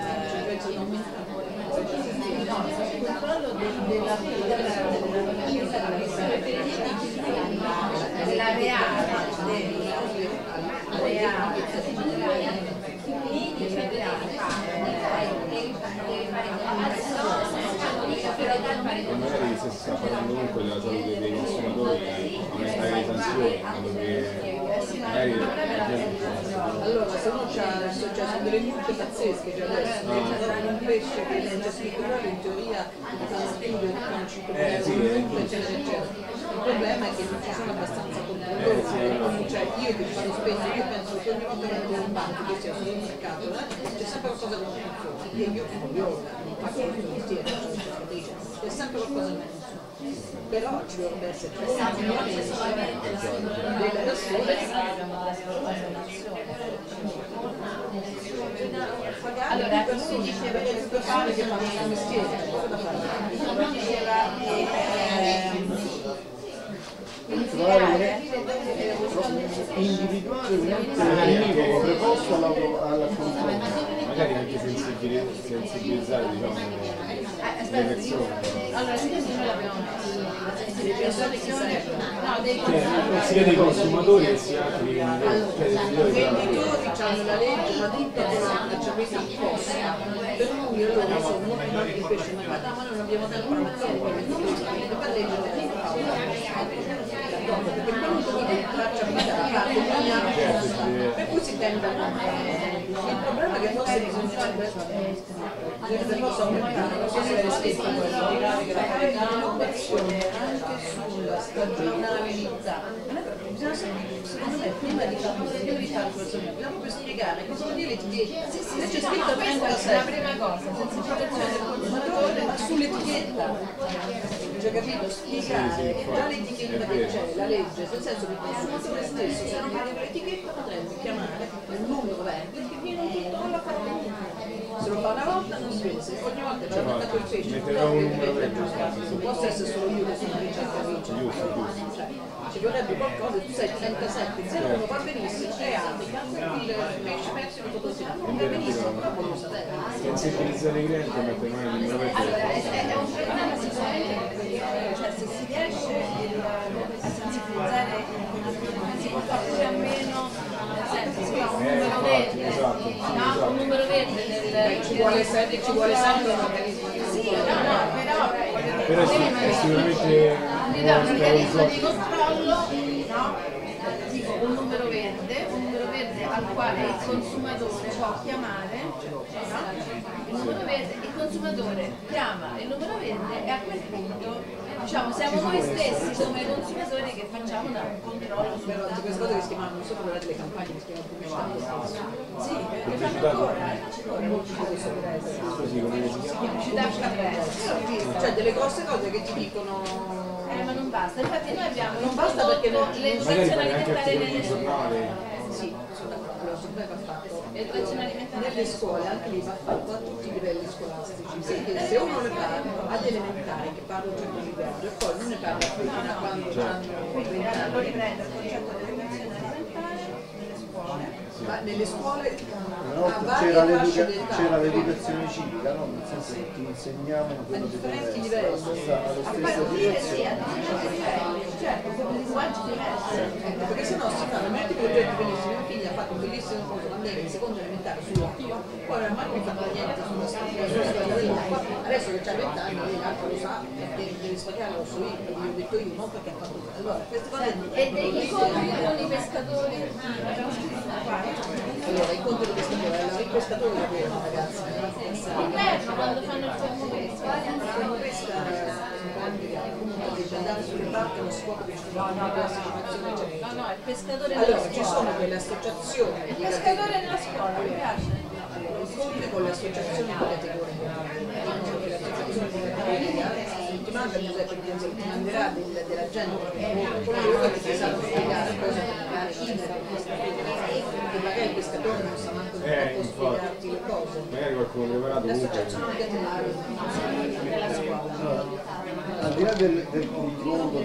magari se si sta parlando comunque della salute dei consumatori, aumentare le sanzioni, magari allora se no sono delle multe pazzesche, cioè adesso un pesce che non c'è scritto proprio in teoria ti fanno spendere con 5 euro eccetera eccetera. Il problema è che non ci sono abbastanza controlli, cioè io che fanno spesso, io penso che ogni volta che vado in banco, che sia sul mercato, c'è sempre qualcosa che non funziona, e io voglio ma che c'è sempre qualcosa che non funziona. Però ci dovrebbe essere sole abbiamo trasportato in allora, lui diceva che il fare che fanno il mestiere, cosa da fare? Lui diceva individuare un altro preposto alla confronto, magari anche sensibilizzare diciamo, le persone. Allora, sì, noi l'abbiamo sia dei consumatori che sia dei venditori. I venditori hanno la legge, ma tutta la c'è questa imposta. Per noi loro sono molto tanti di pesce mangiato, ma noi non abbiamo tempo per mettere per legge perché quando tu traccia per cui si tende a il problema è che forse bisognerebbe forse aumentare la sua rispetto a un'innovazione anche sulla stagionalità. Bisogna secondo me prima di fare bisogna proprio spiegare cosa vuol dire l'etichetta. Se c'è scritto 36 la prima cosa, sensibilizzazione del consumatore, ma sull'etichetta. Cioè, capito? Spiegare già l'etichetta che c'è, la legge, nel senso che il consumatore stesso, se non ha l'etichetta potrebbe chiamare il numero verde che viene tutto con la parte. Se lo fa una volta non spese, ogni volta che ha mandato il pesce, non posso essere solo io che sono ricercatrice. Ci vorrebbe qualcosa, tu sei 37, se uno va benissimo, c'è Africa, il pesce perso non posso dire, non va benissimo, però voglio sapere. Sensibilizzare i clienti e mettere mai di nuovo. Allora, è un problema sicuramente, cioè se si riesce a sensibilizzare si può fare pure a meno, nel senso si fa un numero verde, no? Un numero verde ci vuole sempre un organismo di però è sicuramente un meccanismo di controllo, no? Tipo un numero verde al quale il consumatore può chiamare, no? Il numero verde, il consumatore chiama il numero verde e a quel punto diciamo siamo noi stessi come consumatori che facciamo un controllo su queste cose che si chiamano, non so come delle campagne che si chiamano pubblicità. Sì, che fanno ancora, cioè delle grosse cose che ti dicono ma non basta, infatti noi abbiamo non basta perché l'educazione alimentare nelle scuole. Sì, sono d'accordo, va fatto. L'educazione alimentare nelle scuole, anche lì va fatto a tutti i livelli scolastici. Se uno ne parla ad elementari che parla un certo livello e poi non ne parla più fino a quando hanno 20 anni. Lo riprende il concetto dell'educazione alimentare nelle scuole. Ma nelle scuole c'era l'educazione civica, no? Nel senso che ti insegnavano quello che deve essere allo stesso direzione. Certo, con linguaggi diversi. Perché sennò si fanno molti progetti benissimo. Mia figlia ha fatto un bellissimo cosa quando era in seconda elementare sull'occhio, poi non ha mai fatto niente sulla storia dell'acqua. Adesso che c'ha 20 anni, l'altro lo sa, devi sbagliare, lo so io, l'ho detto io, non perché ha fatto. Allora, queste cose. E degli incontri con i pescatori? Allora, incontri con i pescatori, allora i pescatori lavorano ragazzi. L'inverno quando fanno il fermo pesca, andare sulle barche non si può perché ci sono una classificazione eccetera. No, il pescatore nella scuola. Allora, ci sono delle associazioni. Il pescatore nella scuola, mi piace. Allora, incontri con le associazioni di categoria. L'associazione di categoria ti manda Giuseppe Piazza, ti manderà della gente con loro che ti sanno spiegare cosa magari che magari il pescatore non sa manco spiegarti le cose. Magari qualcuno preparato l'associazione di categoria nella scuola. Al di là del controllo,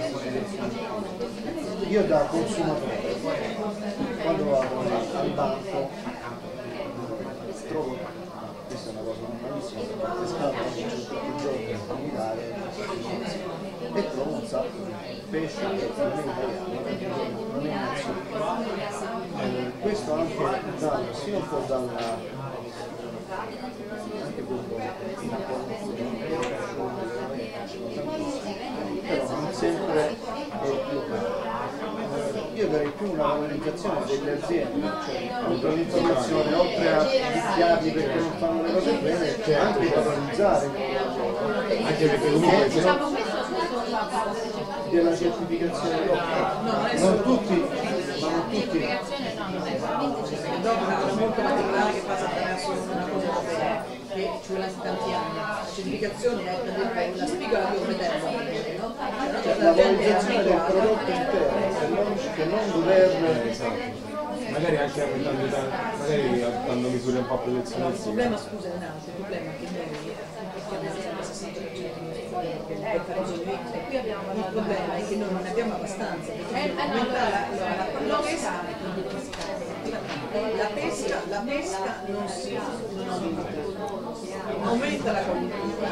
io da consumatore, quando vado al banco, trovo, questa è una cosa normalissima, perché pescato tutti i giorni in Italia e trovo un sacco di pesce che non è italiano, non è nazionale. Questo anche sia un po' dalla anche però non sempre è locale. Io darei più una valorizzazione delle aziende, cioè un'informazione oltre a picchiarli perché non fanno le cose bene, cioè anche valorizzare anche perché comunque della certificazione locale. Non tutti, ma non tutti. Dopo una cosa molto particolare che passa attraverso una cosa europea che ci vuole tanti anni. La certificazione è per dire la spigola di un medello, no? La valorizzazione del prodotto intero. che non dover magari anche magari quando misure un po' Il protezionistiche. problema, scusa, è un altro, il problema è che noi abbiamo sempre 60% e qui abbiamo il problema è che noi non ne abbiamo abbastanza. La pesca non si aumenta la qualità.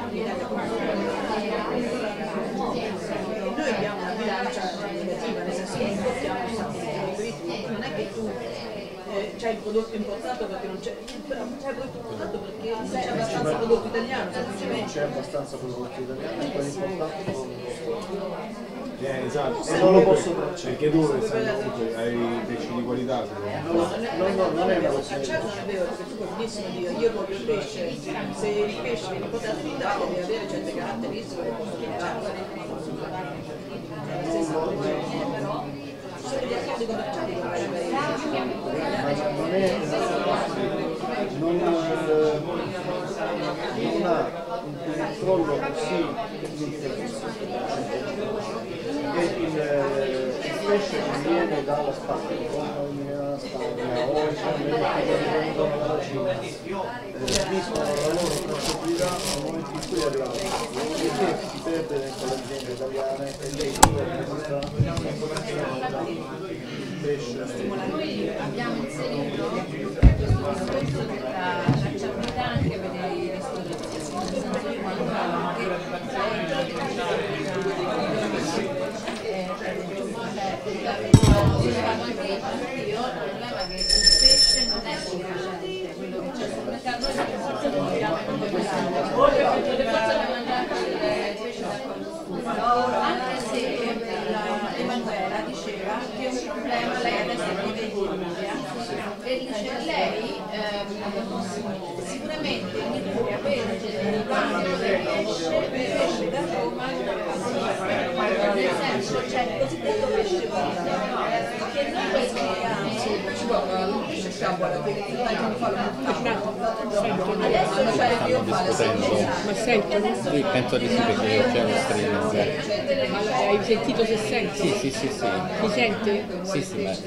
Noi abbiamo una bilancia negativa, nel senso che importiamo un sacco di prodotti, non è che tu c'è il prodotto importato perché non c'è, però c'è il prodotto importato perché non c'è abbastanza prodotto italiano, semplicemente. Non c'è abbastanza prodotto italiano, e poi importato esatto, e non lo posso perché tu comunque hai pesci di qualità. Non è una questione. Certo non è vero, perché tu puoi benissimo dire io voglio il pesce, se il pesce viene portato in Italia deve avere certe caratteristiche che posso chiamare. È la stessa cosa, però sono gli accordi commerciali che non ha un controllo così e il pesce che viene dalla Spagna o in Spagna o in America che vengono dalla Cina vistono la loro tracciabilità nel momento in cui arrivano perché si perde dentro le aziende italiane e lei noi abbiamo inserito questo discorso della tracciabilità anche per i ristorazioni, nel senso che quando il problema è che il pesce non è sufficiente, quello che c'è sul mercato, noi per forza dobbiamo mangiare il pesce d'acqua, anche se Emanuela diceva che un problema, lei adesso vive in Liguria e dice lei sicuramente in Liguria vende il bagno del pesce da Roma, nel senso c'è il cosiddetto pesce vita che noi spieghiamo. pesce sciabola che immagini fa lo Adesso c'è il Ma sento? Sì, penso di sì perché c'è uno streaming. Ma hai sentito se senti? Sì, sì, sì, sì. Si sente? Sì, sì, ma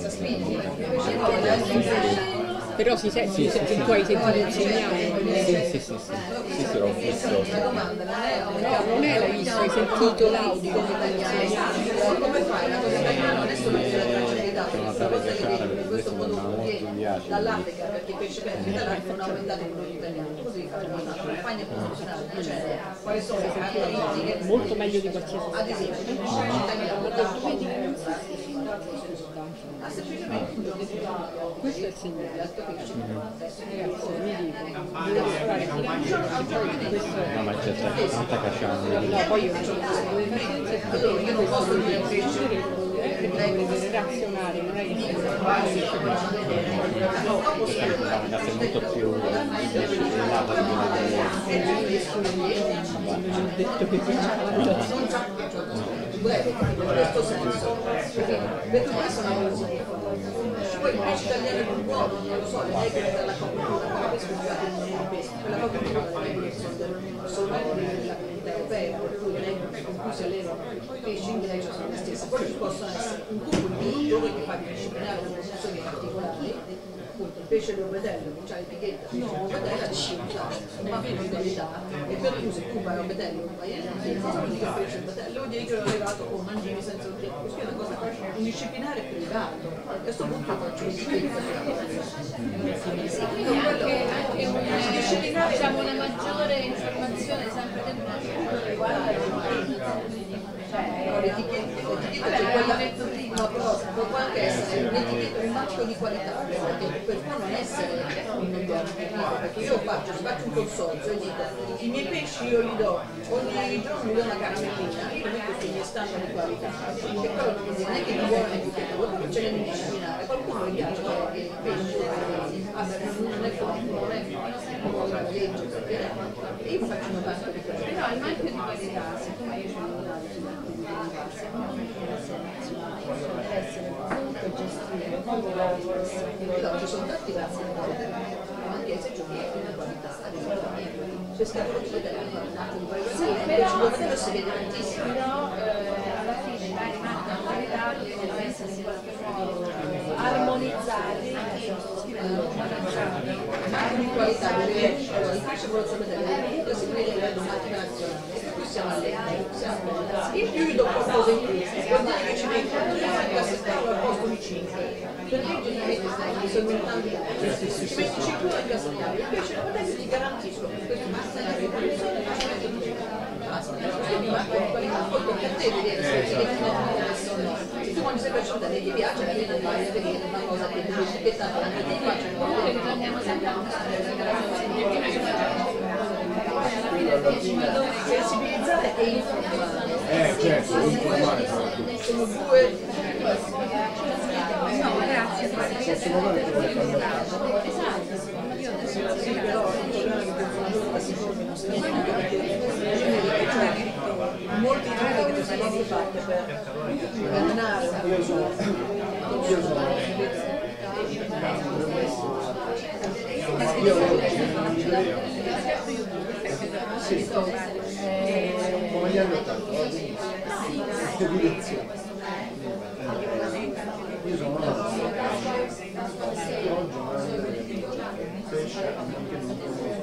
Però si sente, tu hai sentito un segnale? Sì, l'ho visto. No, non è l'hai visto, hai sentito l'audio. Come fai? La cosa italiana adesso non c'è la tracciabilità, C'è una tale cacciara che questo mi molto piace. dall'Africa perché i pesci verdi dall'Africa non aumentato il prodotto italiano, così facciamo una campagna promozionale dicendo quali sono le caratteristiche Molto meglio di qualsiasi ad esempio il pesce italiano ha semplicemente un giorno di questo è il segnale. l'altro pesce Ragazzi, vi dico, No, ma c'è tanta cacciara. no, poi io faccio allora io non posso dire al pesce che deve razionare, non è che È molto più non ho detto che in questo senso perché questo è una cosa poi il pesce italiano è più buono, non lo so, le regole dell'acquacoltura come questo quella acquacoltura le regole sono regole della comunità europea, per cui le regole con cui si allevano i pesci in Grecia sono le stesse, poi ci possono essere un gruppo di produttori che fa disciplinare le produzioni particolari, appunto il pesce l'orbetello che ha l'etichetta l'orbetello di ma pieno di qualità e per cui se tu vai a orbetello vai a non dico il pesce orbetello vuol dire che l'ho allevato con mangimi senza oggetto, questo è una cosa un disciplinare privato a questo punto faccio un diciamo una maggiore informazione sempre del produttore riguardo l'etichetta c'è quella no, però può anche essere l'etichetta un marchio di qualità per può non essere immediato perché io faccio un consorzio e dico i miei pesci io li do ogni giorno mi do una caramellina io metto sui miei standard di qualità che però non è che mi vuole l'etichetta quello ce l'è disciplinare qualcuno gli piace che il pesce non è forte non è la legge perché io faccio una parte di questo però il marchio di qualità siccome io ce l'ho dato secondo me deve essere comunque gestito ci sono tanti casi anche se giochi di qualità c'è scatolo di sì, però si vede tantissimo però alla fine dai marchi di qualità devono essere in qualche modo armonizzati, anche di qualità, perché allora, il pesce vuole sapere che si prende a livello nazionale, qui siamo all'estero, in più io do qualcosa in più, vuol dire che ci metto 2 al posto di 5, per legge di mettere sto aumentando il pesce, ci metti 5 al cassagliare, il pesce non potete ti garantisco, questo basta la riproduzione, basta, poi tocca a te vedere se ti devi tu quando sei piaciuta e ti piace, la vedi vai a vedere una cosa che ti etichettata anche ti sensibilizzare e informare. Certo, informare. Sono due. no, grazie, Possono fare sì, però il problema è che il consumatore si formino molti giorni che sono stati fatti per governare. Io sono sì, come gli anni 80, evidenziato. Io sono nato oggi pesce anche non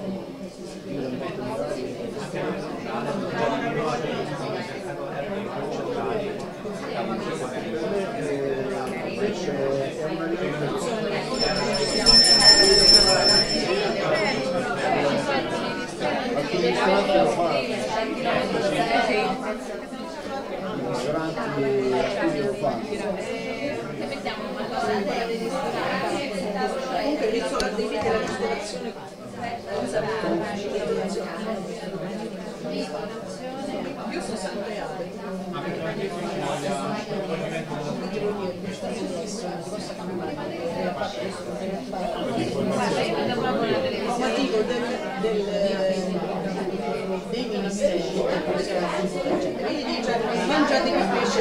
pesce è una alimentazione lo fa i ristoranti lo fanno. Comunque il ristorante della ristorazione io sono sempre dei ministeri mangiate il pesce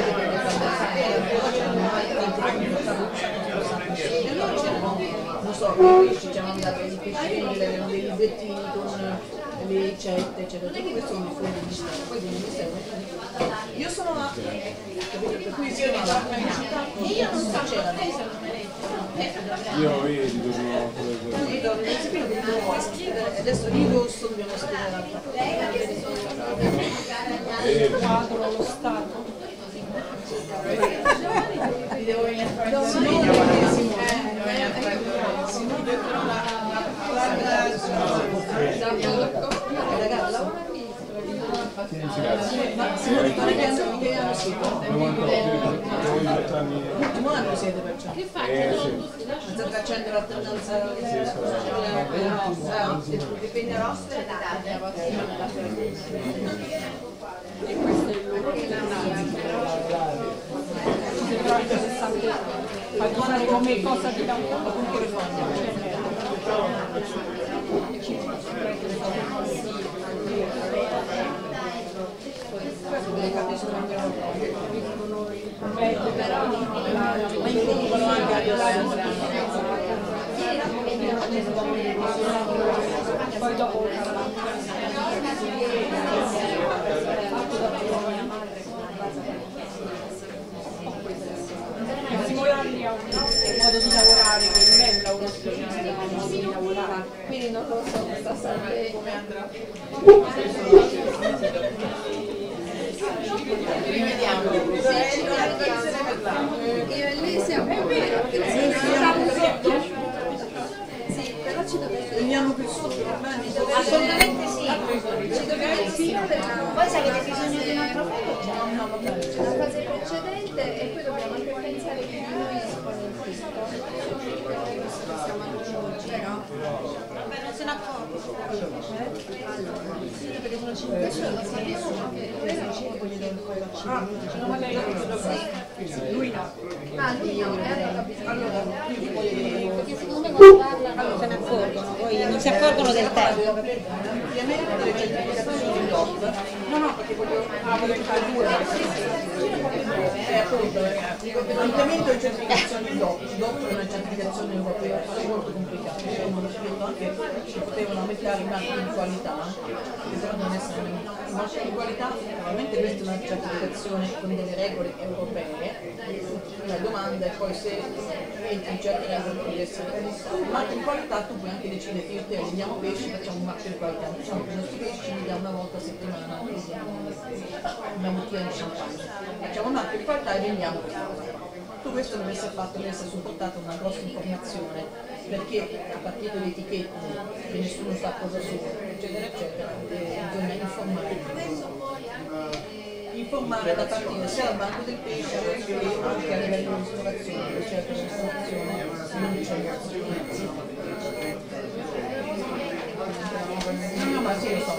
e loro c'erano, non so, i pesci ci hanno mandato i pescivendoli, erano dei librettini con le ricette, eccetera. Tutto questo è un fuori di Ministero. Poi il Ministero io sono là, per cui io non so c'erano. Io vedi, dobbiamo scrivere, adesso l'agosto dobbiamo scrivere il quadro allo Stato. Ti devo venire a fare Simone siete perciò? Che fai? State facendo l'alternanza? Dipende roster E questo è il loro ragionare come cosa ti dà un po' con le poi dopo simularli a un modo di lavorare che non è un lavoro speciale, ma un modo di lavorare, quindi non lo so, sta sempre come andrà. Rivediamo. Io e lei siamo sì, però ci dobbiamo veniamo più sotto, assolutamente sì, ci dobbiamo inserire. Poi se avete bisogno di un altro foto c'è la fase precedente e poi dobbiamo anche pensare che noi vabbè, non se ne accorge. sì, perché sono 5 lui no. Lui no, perché secondo me non parla, se ne accorgono, poi non si accorgono del tempo. Ovviamente delle certificazioni stop? No, perché voglio fare due. Appunto, l'ampliamento di certificazioni DOP è una certificazione europea, è molto complicata, hanno scritto anche che potevano aumentare i marchi di qualità, che però non essere i marchi di qualità, probabilmente questa è una certificazione con delle regole europee, la domanda è poi se entri in certe regole puoi essere il marchio di qualità, tu puoi anche decidere che io te vendiamo pesci, facciamo un marchio di qualità, diciamo che i nostri pesci li diamo una volta a settimana, una bottiglia di champagne, facciamo un marchio di qualità e vendiamo tutto questo deve essere fatto, deve essere supportato una grossa informazione, perché a partire dalle etichette che nessuno sa cosa sono, eccetera eccetera, bisogna informare da partire sia dal banco del pesce che anche a livello di ristorazione, ricerca di ristorazione, non c'è no, ma sì, lo so.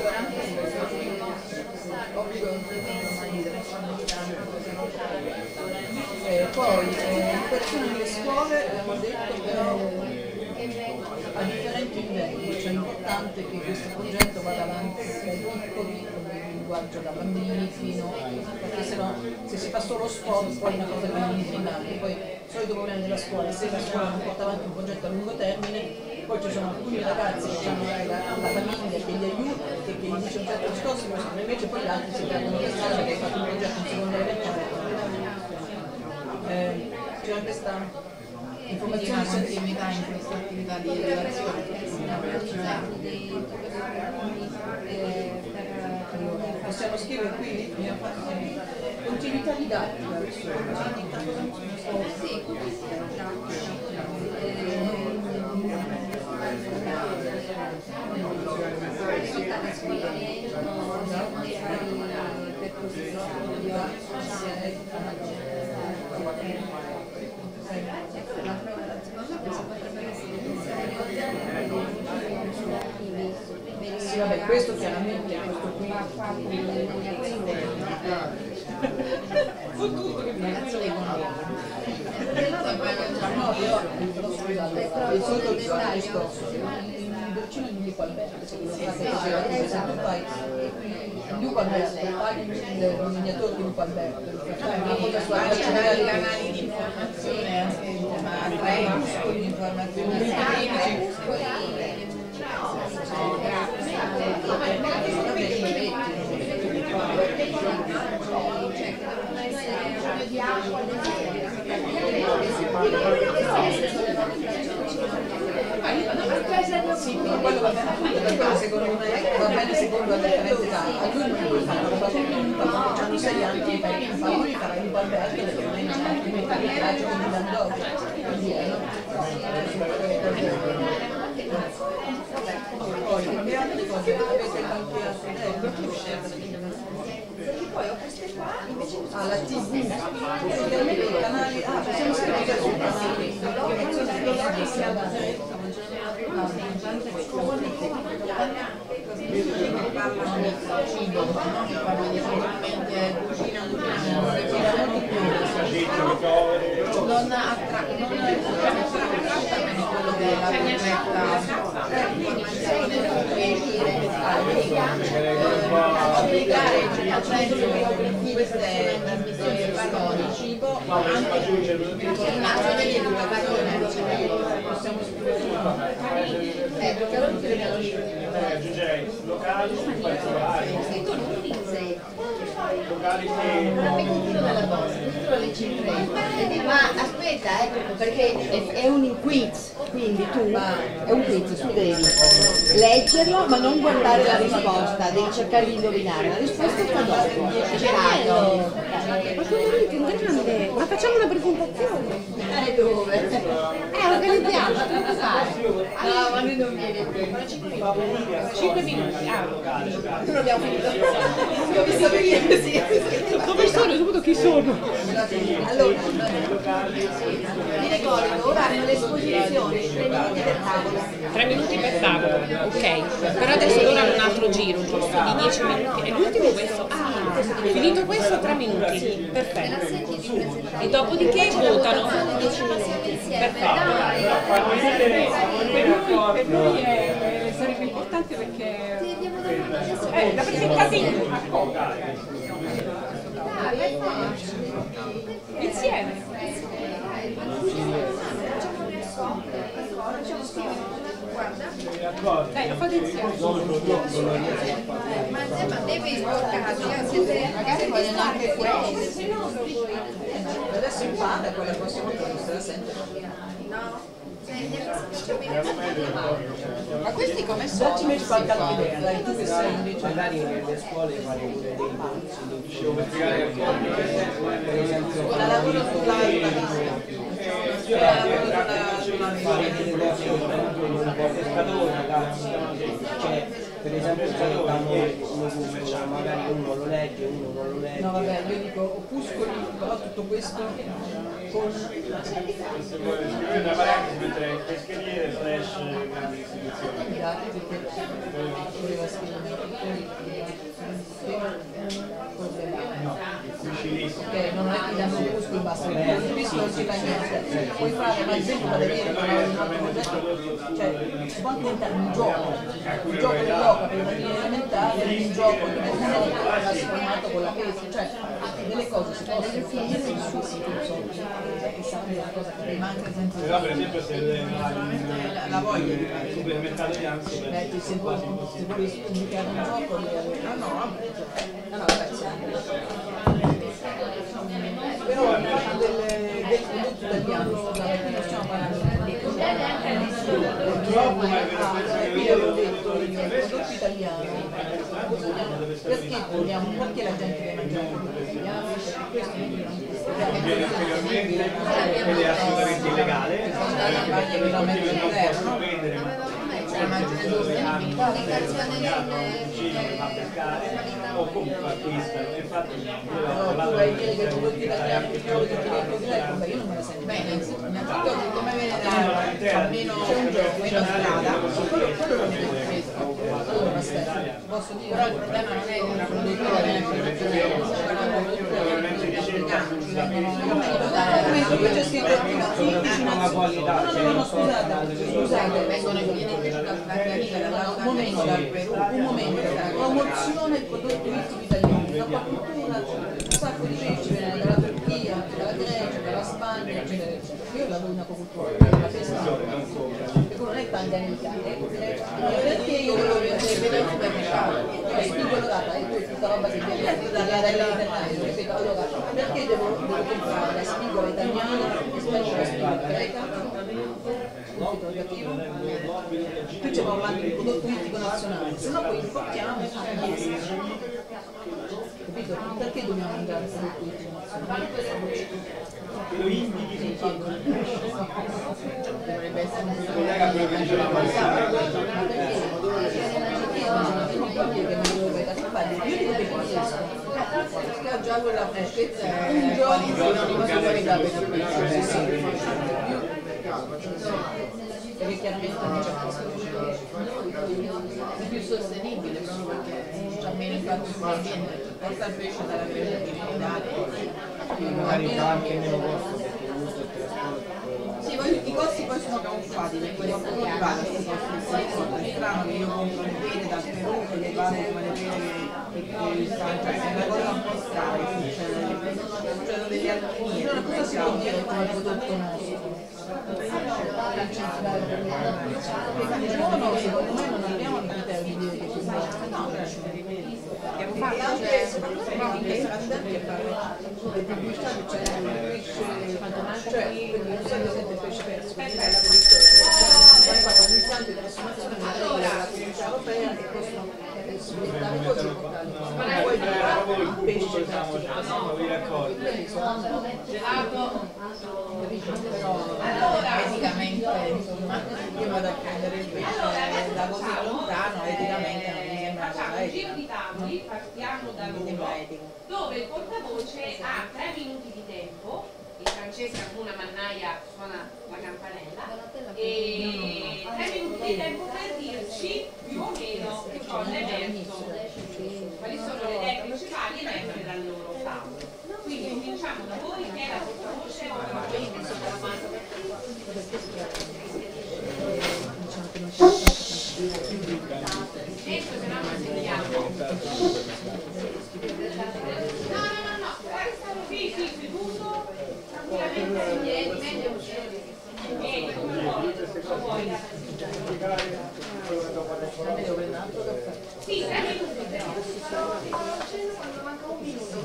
Poi l'educazione nelle scuole abbiamo detto a differenti livelli, cioè è importante che questo progetto vada avanti dai piccoli, con il linguaggio da bambini fino, perché sennò se si fa solo sport poi è una cosa che non è finale, poi il solito problema della scuola, se la scuola non porta avanti un progetto a lungo termine, poi ci sono alcuni ragazzi che hanno la famiglia che li aiuta, che gli dice un certo discorso, ma invece poi gli altri si perdono per strada perché hai fatto un progetto in seconda elementare. C'era questa informazione di sensibilità in questa attività di relazione possiamo scrivere qui continuità didattica sì, sì, vabbè, questo chiaramente, questo qui tutto che mi il solito discorso il dolcino di Lupo Alberto, se tu fai il Lupo Alberto, fai il miniatore di Lupo Alberto, una cosa su i canali di informazione anche di informazione sì, quello va bene, secondo me va bene secondo la differenza d'età. A lui non puoi fare una cosa che hanno 6 anni, ma lui farà il Alberto perché non è un viaggio di Landoggi. Poi cambiate cose, avete anche poi ho queste qua invece la TV, i canali, possiamo scrivere sui canali parlano di cibo, parlano di cucina, non attratta quello della obbligare a prendere queste trasmissioni di cibo anche degli educatori possiamo aggiungerei locali particolari locali ma aspetta perché è un quiz, quindi tu è un quiz, tu devi leggerlo ma non guardare la risposta, devi cercare di indovinare la risposta sta dopo. Ma che grande, ma facciamo una presentazione. Dove? Organizziamo, non preoccupare. No, ma noi non viene più. 5 minuti. Tu non abbiamo finito. Come sto venendo? Sì. Dove sono? Soprattutto chi sono? Allora, vi ricordo, ora hanno l'esposizione 3 minuti per tavolo. 3 minuti per tavolo, ok. Però adesso loro hanno un altro giro, giusto? Di 10 minuti. E l'ultimo questo? Finito questo 3 minuti. Perfetto. E dopodiché votano. Perfetto. Per noi sarebbe importante perché rappresentativo insieme. Dai, lo fate insieme. Ma devi sporcarti, magari vogliono anche quelli. Adesso impara, poi la prossima volta non se la sente. No. Ma questi come sono? Dacci invece qualche altra idea, dai, tu che sei invece magari nelle scuole fare pure dei corsi per spiegare al per esempio la lavoro fare delle cose un po' pescatori, ragazzi, cioè per esempio se danno un numero, magari uno lo legge, uno non lo legge. No vabbè, io dico opuscoli, però tutto questo con una parentesi mentre pescherie slash grandi istituzioni. voleva scrivere ok, non è che danno un opuscolo basta, questo non si fa niente, puoi fare ma esempio da vedere cioè si può anche diventare un gioco dell'oca per una linea elementare, un gioco di uno trasformato con la pesa, cioè delle cose si possono finire su soldi e sapere la cosa che manca sempre. Però per esempio se la voglia di fare il supermercato di Anzi se vuoi indicare un gioco però del prodotto italiano, scusate, qui non stiamo parlando di prodotto italiano, perché la gente deve mangiare il prodotto italiano? ed è assolutamente illegale, o comunque acquistano, infatti tu vai a dire che i prodotti italiani io non me la sento bene, innanzitutto come viene almeno c'è un gioco in strada, quello lo vedo fresco, allora aspetta, posso dire, però il problema non è un produttore, qui c'è scritto scusate, vengono un momento dal Perù, un momento, promozione del prodotto italiano, l'acquacultura, un sacco di pesci viene dalla Turchia, dalla Grecia, dalla Spagna, eccetera, eccetera. Io lavoro in acquacultura, la pesca, perché non è Tanganica, perché io devo vedere il supermercato, spingono data, e poi tutta roba che viene dall'italiano, ripeto, allora, perché devo comprare la spigola italiana rispetto alla spigola greca? Qui stiamo parlando di prodotto ittico nazionale, se no poi importiamo capito? Perché dobbiamo mangiare il prodotto ittico nazionale? lo indichi sul fatto del pesce. Dovrebbe essere un collega quello che diceva io dico che pazzesco, perché ha già quella freschezza, un giorno di qualità perché chiaramente non c'è è più sostenibile proprio perché c'è meno impatto sull'ambiente, porta il pesce dalla grande di magari dà anche meno costo perché comunque il trasporto. Sì, i costi poi sono camuffati perché qualcuno ti paga questi costi, è strano che io compro le pere dal Perù e le pago come le pere perché è una cosa un po' strana, succedono delle alchimie. Allora cosa si può dire come prodotto nostro? Buono, secondo me non abbiamo il criterio di dire che ci sono. E anche soprattutto anche attenti a fare le pubblicità che c'è il pesce, cioè non sai sente il pesce perso, quindi è la produzione, fatto un impianto di trasformazione della comunità europea che possono sfruttare così portare poi il pesce perso però eticamente insomma io vado a prendere il pesce da così lontano, eticamente non mi sembra facciamo un giro di tavoli, partiamo da loro, dove il portavoce ha 3 minuti di tempo, in francese una mannaia suona la campanella, e 3 minuti di tempo per dirci più o meno che cosa è emerso, quali sono le idee principali emerse dal loro tavolo. Quindi cominciamo da voi, chi è la portavoce? guarda, stanno qui, seduto, tranquillamente. Sì, 3 minuti però. Quando manca un minuto.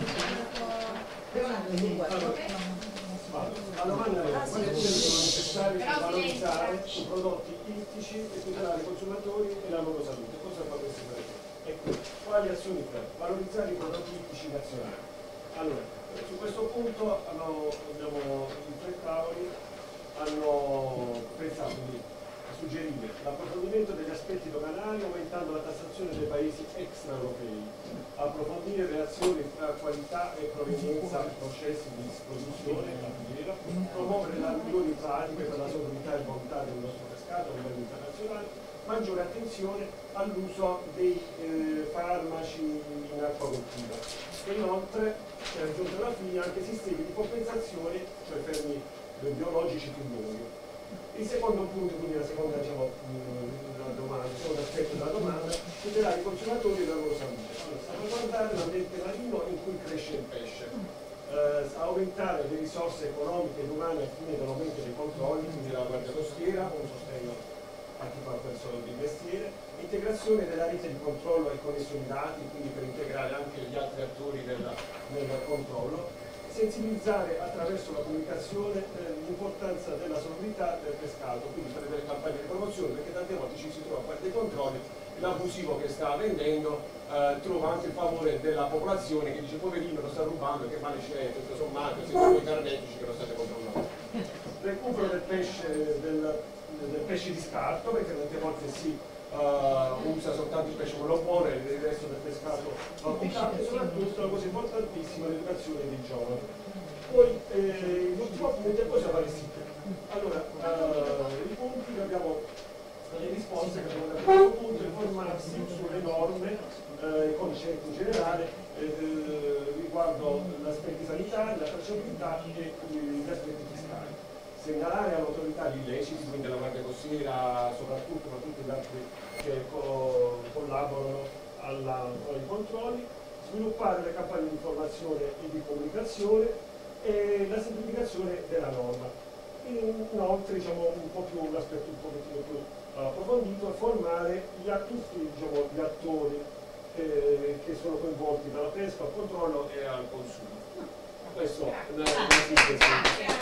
La domanda è quali sono necessari per valorizzare i prodotti ittici e tutelare i consumatori e la loro salute? Cosa fa questo paese? Ecco, quali azioni fa? Valorizzare i prodotti ittici nazionali. Allora, su questo punto abbiamo i 3 tavoli hanno pensato di suggerire l'approfondimento degli aspetti doganali aumentando la tassazione dei paesi extraeuropei, approfondire le azioni tra qualità e provenienza dei processi di produzione e la filiera, promuovere le migliori pratiche per la sovranità e bontà del nostro pescato a livello internazionale, maggiore attenzione all'uso dei farmaci in acquacoltura e inoltre, per giunta alla fine, anche sistemi di compensazione, cioè fermi biologici più lunghi. Il secondo punto, quindi la seconda, diciamo, il secondo aspetto della domanda, tutelare i consumatori e la loro salute. Allora, salvaguardare l'ambiente marino in cui cresce il pesce, aumentare le risorse economiche ed umane al fine dell'aumento dei controlli, quindi la guardia costiera, un sostegno particolare verso il mestiere, integrazione della rete di controllo e connessioni dati, quindi per integrare anche gli altri attori nel controllo, sensibilizzare attraverso la comunicazione l'importanza della salubrità del pescato, quindi fare delle campagne di promozione, perché tante volte ci si trova a fare dei controlli, l'abusivo che sta vendendo trova anche il favore della popolazione che dice poverino lo sta rubando, che male c'è, tutto sommato, siete voi carnefici che lo state controllando. Recupero del pesce di scarto, perché tante volte si usa soltanto il pesce quello buono e il resto del pescato e soprattutto una cosa importantissima, l'educazione dei giovani. Poi l'ultimo punto è cosa fare sì. Allora, i punti che abbiamo, le risposte che abbiamo dato a questo punto, informarsi sulle norme, i concetti in generale riguardo gli aspetti sanitari, la tracciabilità e gli aspetti fiscali. Segnalare all'autorità gli illeciti, quindi alla Guardia Costiera soprattutto, ma tutti gli altri che collaborano ai controlli, sviluppare le campagne di informazione e di comunicazione e la semplificazione della norma. Inoltre, diciamo, l'aspetto un pochettino più approfondito, formare tutti, diciamo, gli attori che sono coinvolti dalla pesca, al controllo e al consumo. Questo è una sintesi.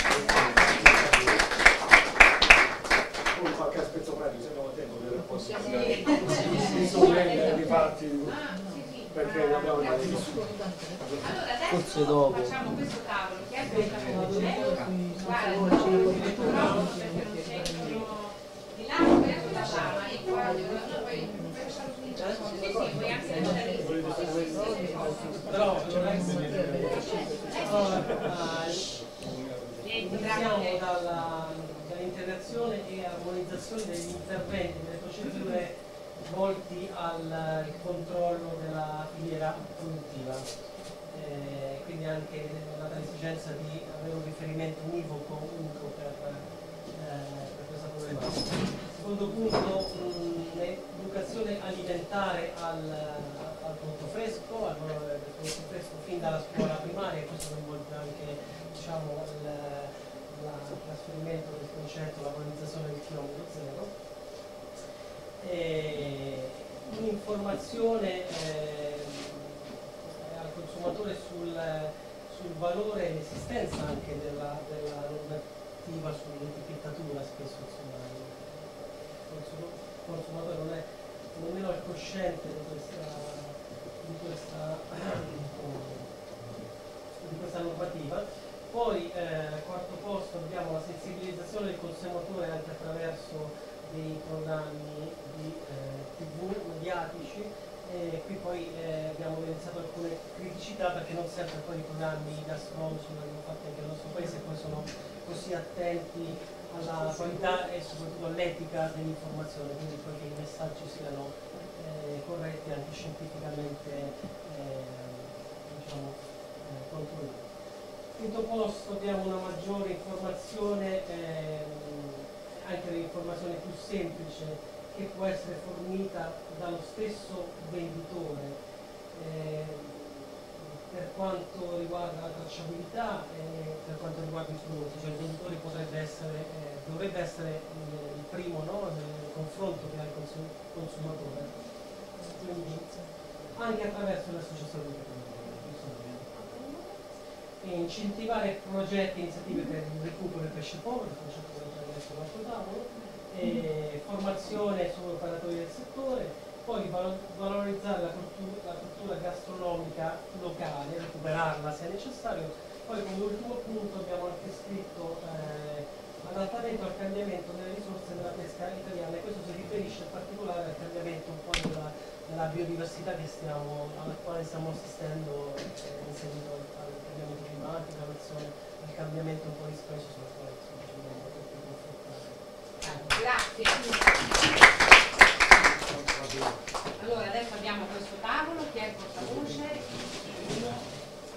Poi qualche aspetto pratico, se abbiamo tempo per possiamo riparti perché abbiamo da forse dopo facciamo questo tavolo che è veloce, guarda, di là per la fama e poi puoi anche però iniziamo dall'integrazione e armonizzazione degli interventi, delle procedure volti al controllo della filiera produttiva, quindi anche l'esigenza di avere un riferimento univoco per questa problematica. Secondo punto, l'educazione alimentare al prodotto fresco, al prodotto fresco fin dalla scuola primaria, questo coinvolge anche, diciamo, il trasferimento del concetto, la valorizzazione del chilometro zero. Un'informazione al consumatore sul valore e l'esistenza anche della normativa sull'etichettatura. Spesso il consumatore non è nemmeno cosciente di questa normativa. Poi quarto posto abbiamo la sensibilizzazione del consumatore anche attraverso dei programmi di TV mediatici, qui poi abbiamo evidenziato alcune criticità perché non sempre poi i programmi gastronomici che abbiamo fatto anche nel nostro paese poi sono così attenti alla qualità e soprattutto all'etica dell'informazione, quindi poi che i messaggi siano corretti anche scientificamente diciamo, controllati. Quinto posto abbiamo una maggiore informazione, anche l'informazione più semplice che può essere fornita dallo stesso venditore Per quanto riguarda la tracciabilità e per quanto riguarda i prodotti, cioè il venditore dovrebbe essere il primo, no, nel confronto che ha il consumatore, quindi anche attraverso l'associazione di e incentivare progetti e iniziative per il recupero del pesce povero, il concetto che abbiamo messo all'altro tavolo, formazione sugli operatori del settore, poi valorizzare la cultura gastronomica locale, recuperarla se è necessario. Poi come ultimo punto abbiamo anche scritto adattamento al cambiamento delle risorse della pesca italiana, e questo si riferisce in particolare al cambiamento un po' della biodiversità alla quale stiamo assistendo in seguito al cambiamento climatico, al cambiamento un po' di specie sulla quale stiamo facendo un po' più confrontare. Grazie. Allora adesso abbiamo questo tavolo che è il portavoce.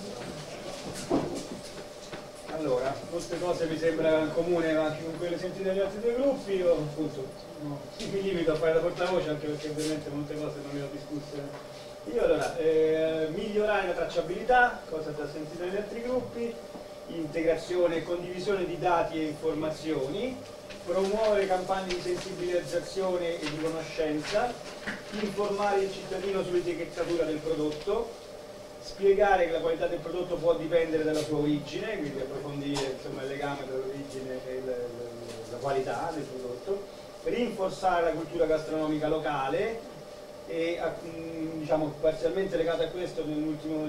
Allora, molte cose mi sembrano comuni anche con quelle sentite dagli altri due gruppi, io appunto mi limito a fare la portavoce anche perché ovviamente molte cose non le ho discusse. Io allora, migliorare la tracciabilità, cosa già sentito dagli altri gruppi, integrazione e condivisione di dati e informazioni, promuovere campagne di sensibilizzazione e di conoscenza, informare il cittadino sull'etichettatura del prodotto, spiegare che la qualità del prodotto può dipendere dalla sua origine, quindi approfondire insomma, il legame tra l'origine e la qualità del prodotto, rinforzare la cultura gastronomica locale e diciamo, parzialmente legato a questo nell'ultimo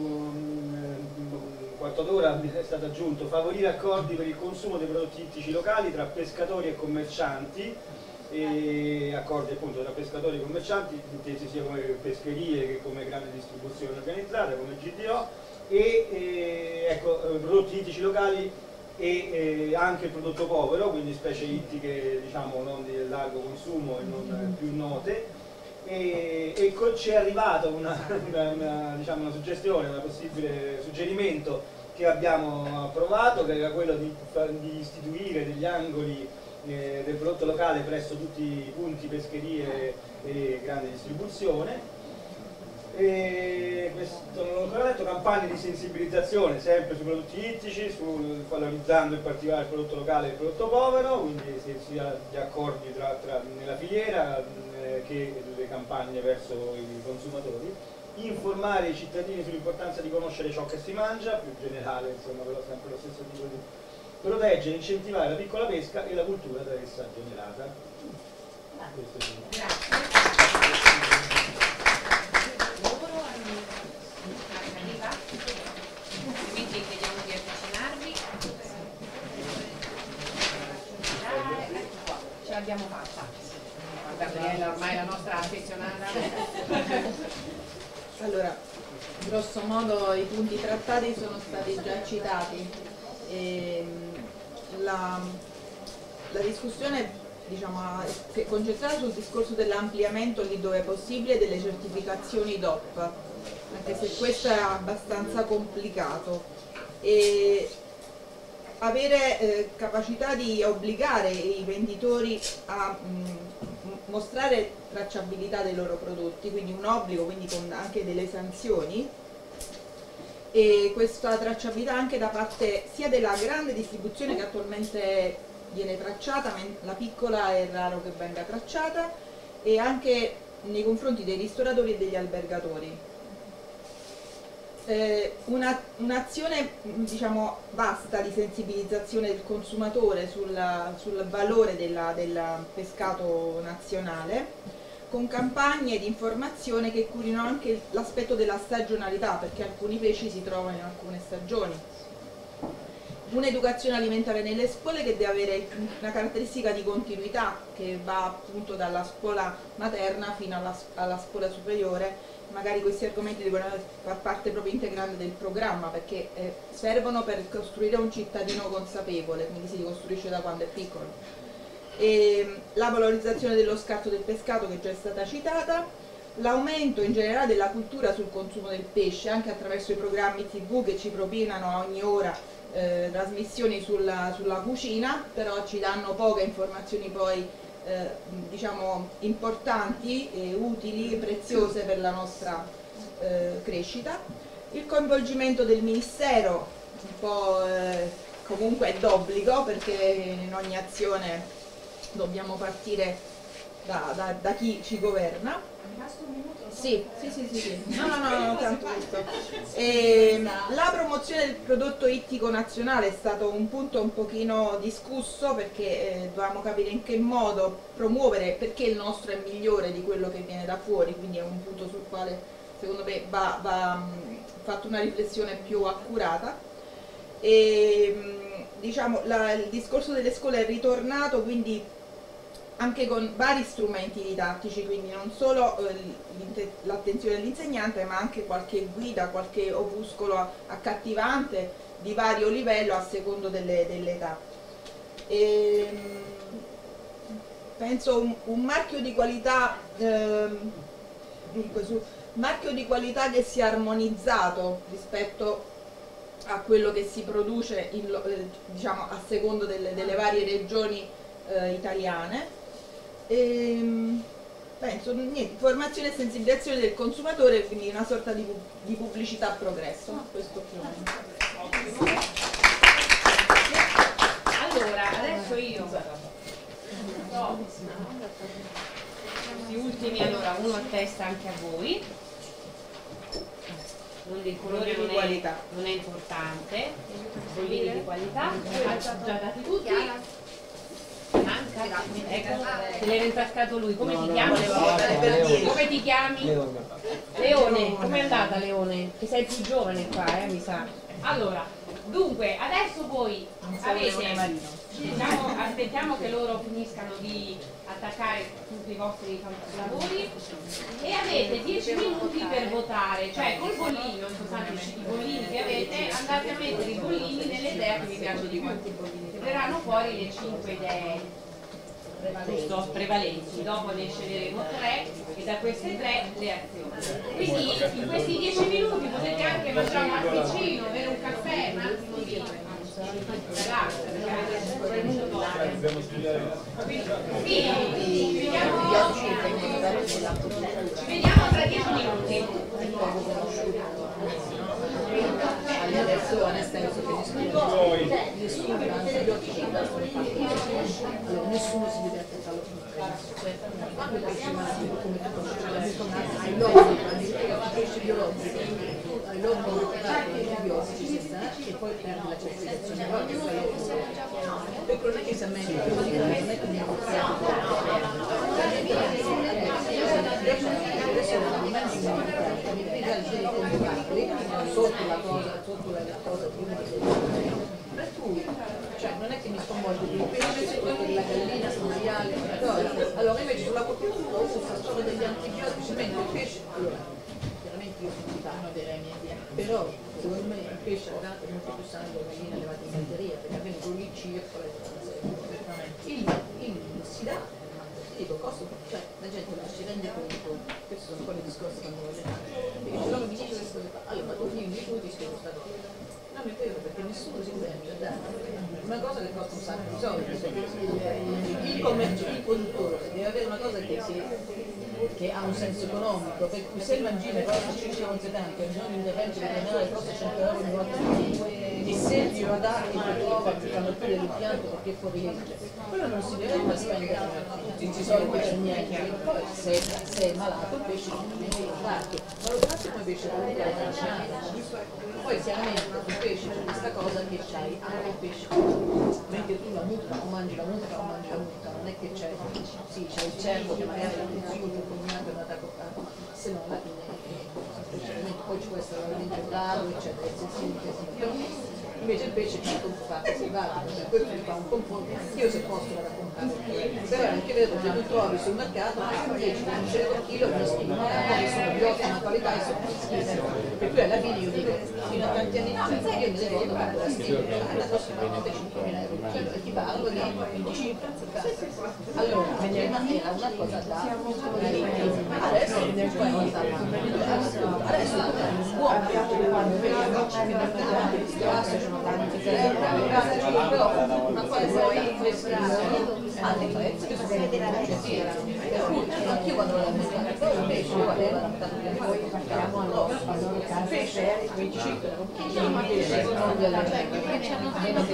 quarto d'ora è stato aggiunto favorire accordi per il consumo dei prodotti ittici locali tra pescatori e commercianti, e accordi appunto tra pescatori e commercianti, intesi sia come pescherie che come grande distribuzione organizzata, come GDO, e ecco, prodotti ittici locali e anche il prodotto povero, quindi specie ittiche diciamo non di largo consumo e non più note. E ci è arrivata diciamo, una suggestione, un possibile suggerimento che abbiamo approvato, che era quello di istituire degli angoli del prodotto locale presso tutti i punti pescherie e grande distribuzione. E questo non l'ho ancora detto, campagne di sensibilizzazione sempre sui prodotti ittici, valorizzando in particolare il prodotto locale e il prodotto povero, quindi sia gli accordi nella filiera che le campagne verso i consumatori, informare i cittadini sull'importanza di conoscere ciò che si mangia, più generale insomma, però sempre lo stesso tipo di proteggere e incentivare la piccola pesca e la cultura da essa generata. Altrimenti chiediamo di avvicinarvi. Ecco qua, ce l'abbiamo fatta. Gabriella ormai la nostra affezionata. Allora, grosso modo i punti trattati sono stati già citati. La discussione diciamo, è concentrata sul discorso dell'ampliamento lì dove è possibile delle certificazioni DOP, anche se questo è abbastanza complicato. E avere capacità di obbligare i venditori a mostrare tracciabilità dei loro prodotti, quindi un obbligo, quindi con anche delle sanzioni, e questa tracciabilità anche da parte sia della grande distribuzione che attualmente viene tracciata, ma la piccola è raro che venga tracciata, e anche nei confronti dei ristoratori e degli albergatori. Un'azione diciamo vasta di sensibilizzazione del consumatore sul valore del pescato nazionale, con campagne di informazione che curino anche l'aspetto della stagionalità, perché alcuni pesci si trovano in alcune stagioni. Un'educazione alimentare nelle scuole che deve avere una caratteristica di continuità, che va appunto dalla scuola materna fino alla scuola superiore. Magari questi argomenti devono far parte proprio integrante del programma, perché servono per costruire un cittadino consapevole, quindi si ricostruisce da quando è piccolo. E la valorizzazione dello scarto del pescato, che già è stata citata, l'aumento in generale della cultura sul consumo del pesce, anche attraverso i programmi TV che ci propinano a ogni ora trasmissioni sulla cucina, però ci danno poche informazioni poi diciamo importanti, utili e preziose per la nostra crescita, il coinvolgimento del Ministero, un po' comunque è d'obbligo perché in ogni azione dobbiamo partire da chi ci governa. Sì. No, tanto tutto. La promozione del prodotto ittico nazionale è stato un punto un pochino discusso perché dovevamo capire in che modo promuovere, perché il nostro è migliore di quello che viene da fuori, quindi è un punto sul quale secondo me va fatta una riflessione più accurata. Diciamo, il discorso delle scuole è ritornato, quindi anche con vari strumenti didattici, quindi non solo l'attenzione dell'insegnante, ma anche qualche guida, qualche opuscolo accattivante di vario livello a secondo delle età. Penso un marchio di qualità, marchio di qualità che sia armonizzato rispetto a quello che si produce diciamo, a secondo delle varie regioni italiane. Penso niente, formazione e sensibilizzazione del consumatore, quindi una sorta di pubblicità a progresso. Questo più o meno. Allora, adesso io questi ultimi, allora uno a testa anche a voi. Il colore non è importante, bollini di qualità, già dati tutti. Manca, ecco, te l'era intascato lui. Come ti chiami? Come ti chiami? Leone. Com'è andata Leone? Che sei più giovane qua, mi sa. Allora, dunque, adesso voi avete, diciamo, aspettiamo che loro finiscano di attaccare tutti i vostri lavori e avete 10 minuti per votare, cioè col bollino, in sostanza i bollini che avete, andate a mettere i bollini nelle idee che vi piace di più. Verranno fuori le 5 idee prevalenti, dopo ne sceglieremo 3 e da queste 3 le azioni. Quindi in questi 10 minuti potete anche mangiare un cappuccino, bere un caffè, un attimo di relax, perché avete premuto dopo. Ci vediamo tra 10 minuti. Alle persone, nel senso che nessuno si deve attaccare quando il pesce massimo come ai lobby, il pesce biologico, ai lobby antibiotici e poi perde la certificazione. Per quello che si ammette, non è che mi ha sotto la cosa prima per cui cioè non è che mi sconvolge il pesce per la gallina, sul maiale, allora invece sulla copertura usa solo degli antibiotici, mentre il pesce, allora chiaramente io sono lontano dai miei, però secondo me il pesce è molto più sano della gallina levata in batteria, perché almeno quello lì circola si dà. Dico, cioè, la gente non si rende conto, questi sono un po' i discorsi che non voglio fare, perché loro mi dicono queste cose qua, allora ma tu mi rifiuti che questa cosa, non è vero perché nessuno si sente a dare una cosa che costa un sacco di soldi, il produttore deve avere una cosa che ha un senso economico, per cui se il mangime costa 5 tanto e bisogna interventi veterinari costa 100 euro ogni volta e se il giornale che trova ti fanno chiudere l'impianto perché è fuori legge, quello non si deve mai spendere i soldi per niente, poi se è malato il pesce non deve farlo, ma lo faccio come pesce poi chiaramente il pesce c'è questa cosa che c'hai anche il pesce, mentre tu la mucca o mangi la mucca o mangi la mucca, non è che c'è, sì c'è il cervo che magari è un figlio un cognato è andato a coccare, se no alla fine poi ci può essere la legge raro eccetera, invece il pesce c'è un fatto selvaggio, per questo ti fa un confronto, io se posso vado a comprare, però è anche vero che tu trovi sul mercato 10 euro al chilo che sono di ottima qualità e sono schifo, per cui alla fine io dico fino a tanti anni fa io mi ricordo quando la stima era approssimatamente 5.000 euro al chilo e ti parlo di 25, allora era una cosa da adesso è buono quando vedi però ma poi anch'io quando l'ho messo il pesce, io avevo poi partiamo allora pesce, 25 non pesce, non perché c'hanno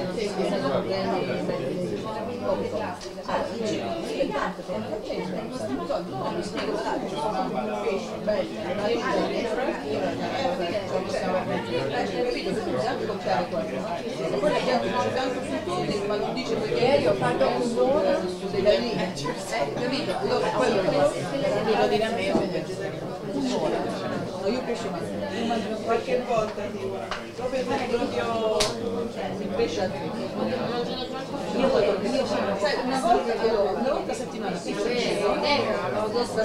ma non dice perché io parlo un buono della linea, capito? Quello devo dire a me, io pesce mangio qualche volta proprio il pesce al una volta a settimana sta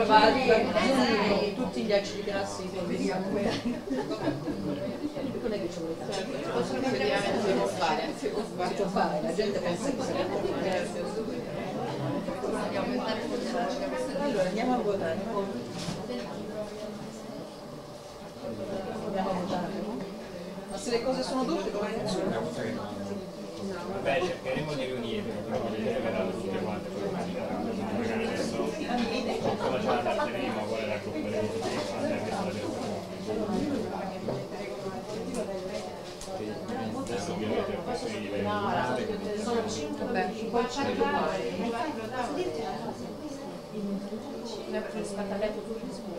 tutti gli acidi grassi non è che ci vuole fare, si può fare, la gente pensa che allora andiamo a votare. Ma se le cose sono dotte come funziona? Beh, cercheremo di riunirle, però vedranno tutte quante poi magari adesso come c'è la parte prima vuole raccogliere sono 5 poi c'è il turismo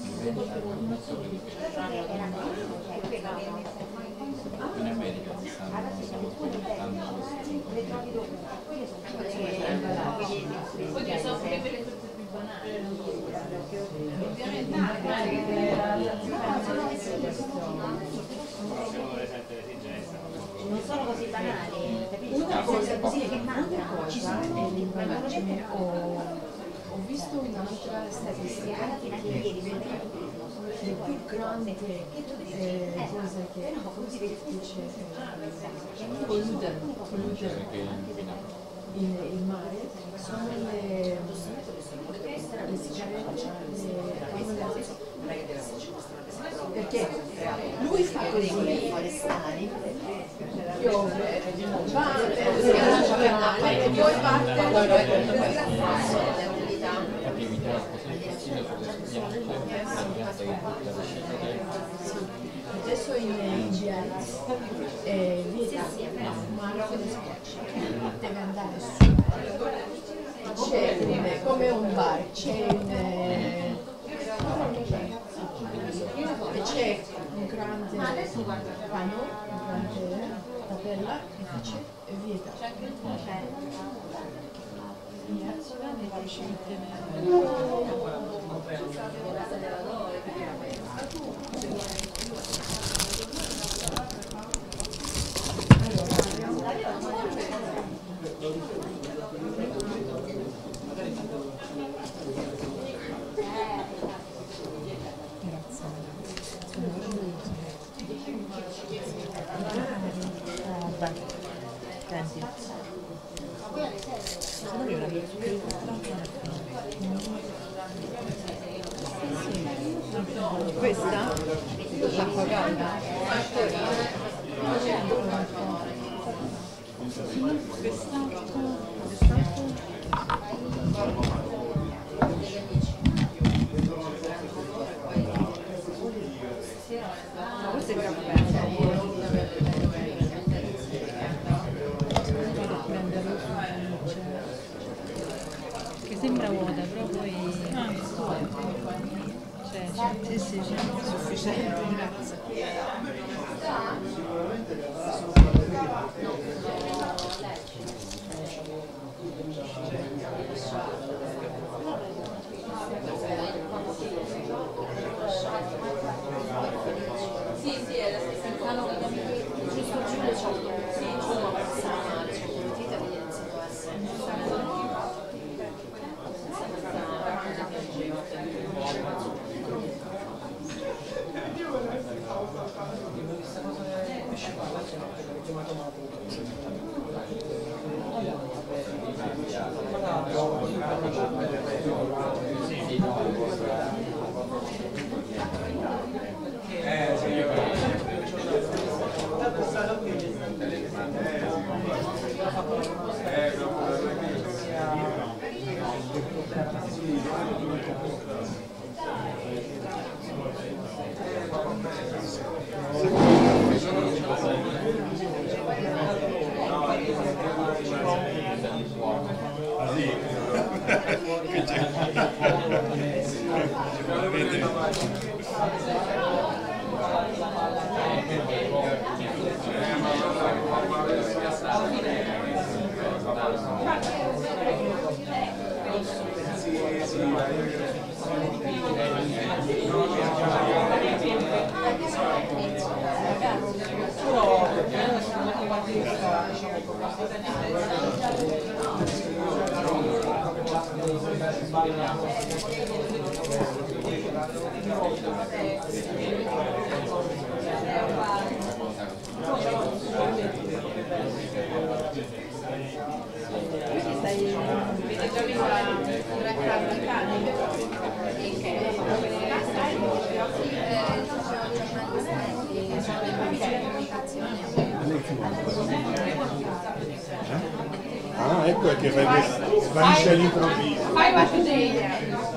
in America si stanno portando poi sono sempre le cose più banali non sono così banali, Una cosa così che manca, ci sono l'immagine, ho visto un'altra statistica che le più grandi cose che dice polludono il mare sono le sigarette, perché lui fa così piove, va e poi adesso in GIS vieta fumare con le scotch, deve andare su, c'è come un bar, c'è un grande panno, un grande tabella che dice vieta. Questa? L'acqua calda? Questo è proprio che sembra vuota, però poi sì, sì, sufficiente, grazie. sì, è la stessa cosa, giusto Giulio c'è Giulio Marsana, c'è un partito che viene iniziato a essere Ah, ecco perché svanisce all'improvviso. Fai una figlia.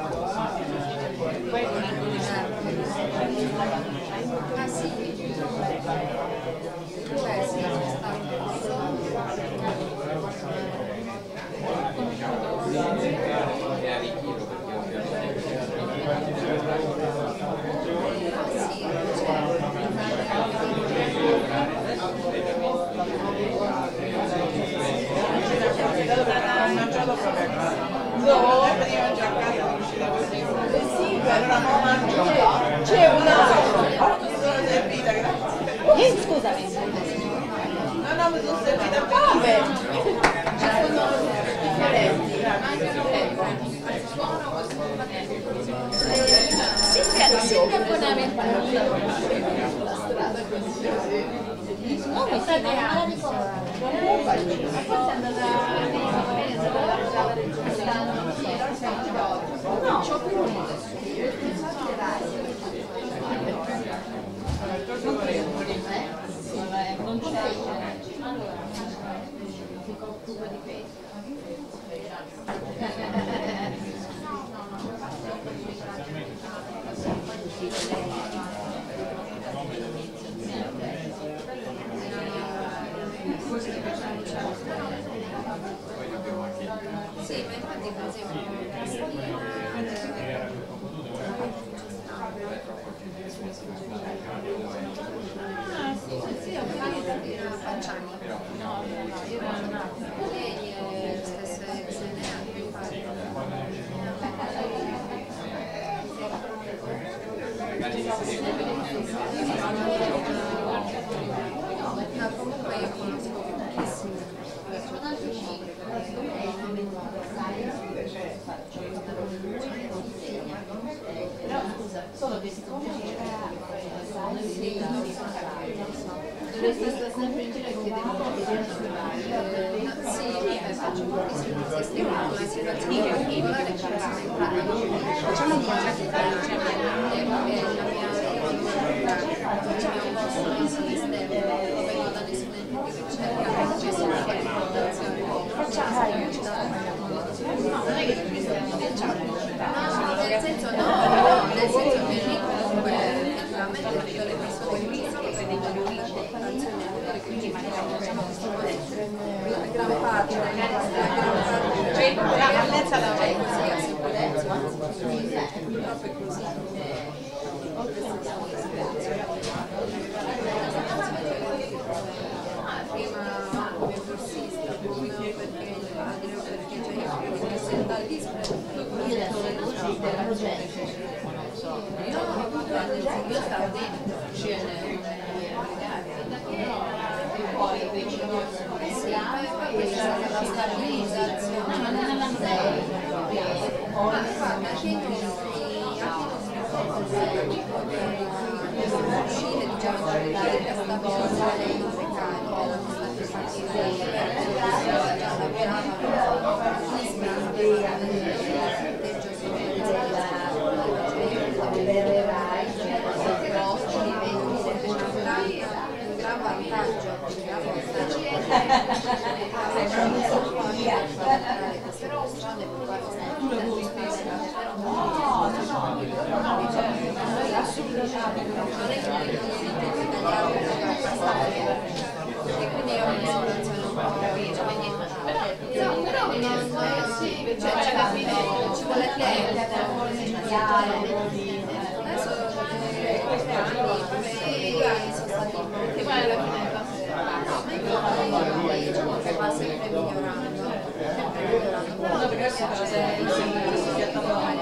C'è una servita, grazie. Scusami. No, mi sono servita come? Ci sono differenti. Silvia Bonaventura. No, mi sa che non la ricordo. Ma forse è andata no, c'ho più non c'è. Allora, si occupa di questo. Sì, ma infatti per esempio facciamo. No, io lei è stessa ma comunque io conosco pochissimo però scusa, solo che siccome dovresti stare sempre in giro e chiedere sì, faccio pochissimo sistema, una situazione particolare ci facciamo un progetto di facciamo un sistema dove vado agli studenti di ricerca accesso alla formazione no, non è che ci stiamo dicendo nel senso che lì comunque effettivamente tutte le persone che vedono la quindi magari facciamo questo gran parte cioè la grandezza la c'è così a sicurezza purtroppo è così prima come borsista perché se dal io stavo dentro poi invece poi c'è stata la stabilizzazione ma non la uscire diciamo che stabilizzare i precari un gran vantaggio e quindi io non sono capito però sì, cioè alla fine ci vuole tempo adesso questi anni sono stati che poi alla fine diciamo che va sempre migliorando adesso te la sei su piattaforma,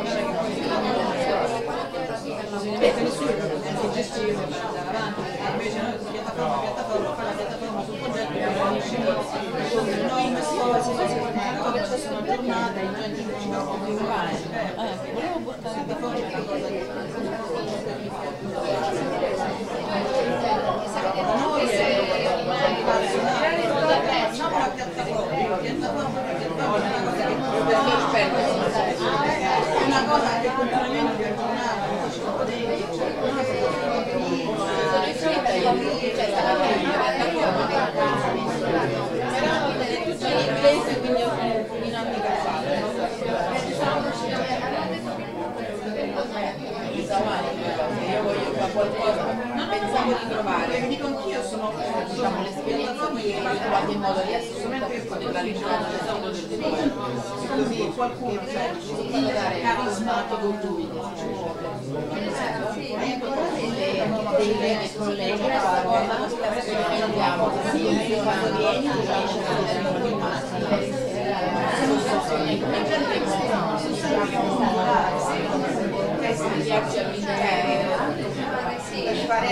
nessuno che gestisce per andare avanti, invece noi su piattaforma, fare la piattaforma sul progetto che finisce con enorme sforzo, tanto che c'è una giornata in gente che ci può fare. Volevo portare da fuori una cosa che noi facciamo la piattaforma è una cosa che continuamente è aggiornata, io voglio fare qualcosa, pensavo di provare, vi dico anch'io sono diciamo l'esperienza qui in qualche modo adesso sono per la ricerca così qualcuno ci dare carismatico lui dei veri colleghi questa cosa andiamo sì quando vieni per fare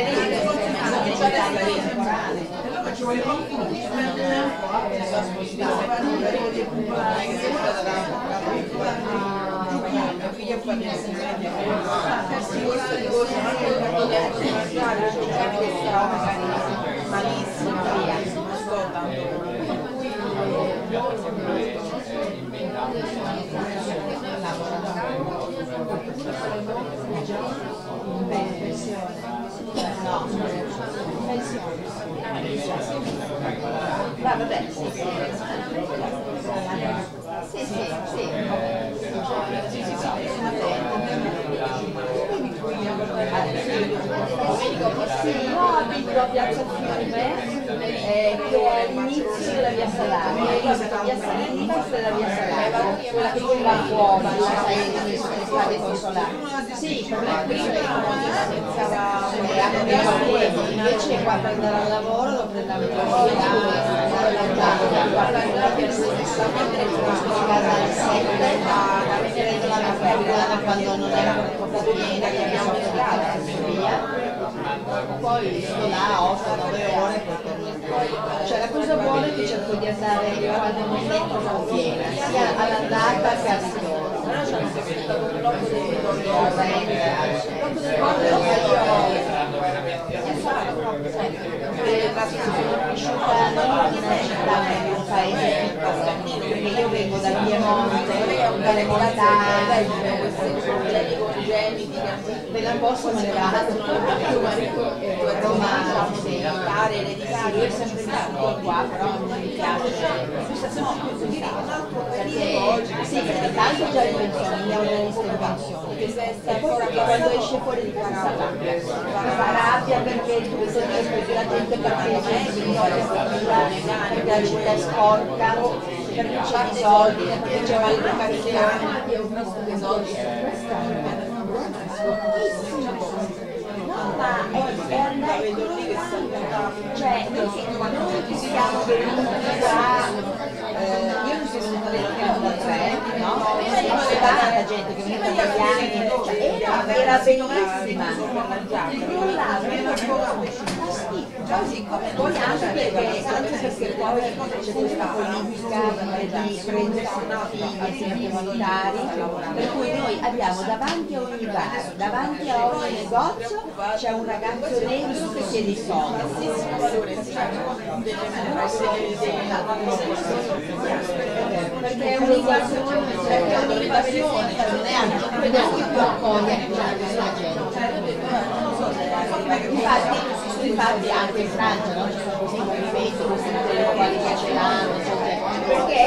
allora ci vuole qualcuno che spende tempo mio figlio fa dei insegnanti malissimo non sto tanto no, vabbè, sì. Io abito a Piazza Fiume, che è all'inizio della via Salaria, io abito a via Salaria e la via Salaria, quella che poi va fuori, le strade consolari. Sì, invece quando andare al lavoro lo prendavo in quando non era portata piena che abbiamo via poi sto là 8-9 ore cioè la cosa buona è che cerco di andare quando momento non piena sia all'andata che al ritorno però ci hanno aspettato un blocco del sono cresciuta non in una città ma in un paese piccolo perché io vengo dal Piemonte, dalle montagne, questi problemi congeniti me la posso mangiare più marito romano, aree ereditarie, io ho sempre vissuto qua, però non mi piace sì, perché tanto già in pensione, io ho una lista di pensioni e poi perché quando esce fuori di casa fa rabbia perché tu sei la gente perché la città è sporca perché c'è i soldi, perché c'è la carità io ho visto dei soldi no ma è andare cioè noi siamo venuti da io mi sono venuta da 3 no? Tanta gente che veniva dagli anni era bellissima poi anche perché poi c'è questa politica di prendersi figli sempre comunitari per cui noi abbiamo davanti a ogni bar, davanti a ogni negozio c'è un ragazzo nero che chiede i soldi perché è un'invasione non è anche più accogliere la gente infatti anche in Francia no? Ci sono questi movimenti, questi intellettuali che ce l'hanno perché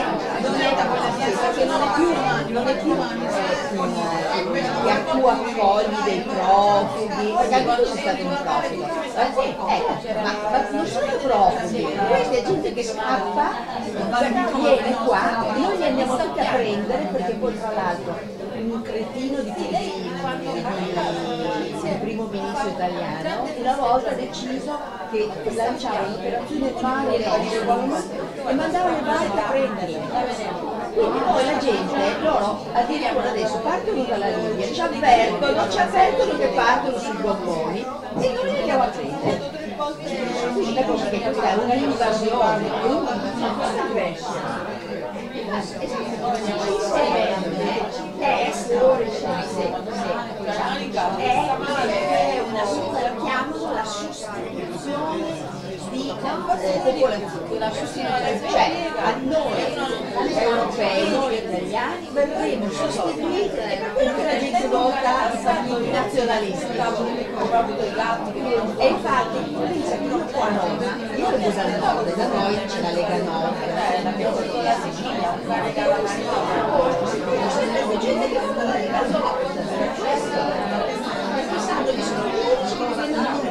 non è più che a tu accogli dei profughi perché anche tu sei stato un profugo ma non sono profughi questa è gente che scappa viene qua e noi li andiamo tutti a prendere perché poi tra l'altro un cretino di il primo ministro italiano una volta ha deciso che lanciava un'operazione mare e mandava le barche a prenderle Quindi poi la gente, loro addirittura adesso partono dalla Libia, ci avvertono che partono sui gommoni e noi li andiamo a prendere. Quindi capisci che questa è una invasione, questa aggressione. Chiamano la sostituzione di popolazione, cioè a noi europei, noi italiani verremo sostituiti da quello che la gente vota nazionalista. E infatti pensa che io qua no, io vengo dal nord, da noi c'è la Lega Nord, la Sicilia, c'è gente che fa la Lega Nord, sanno che sono gli unici che vengono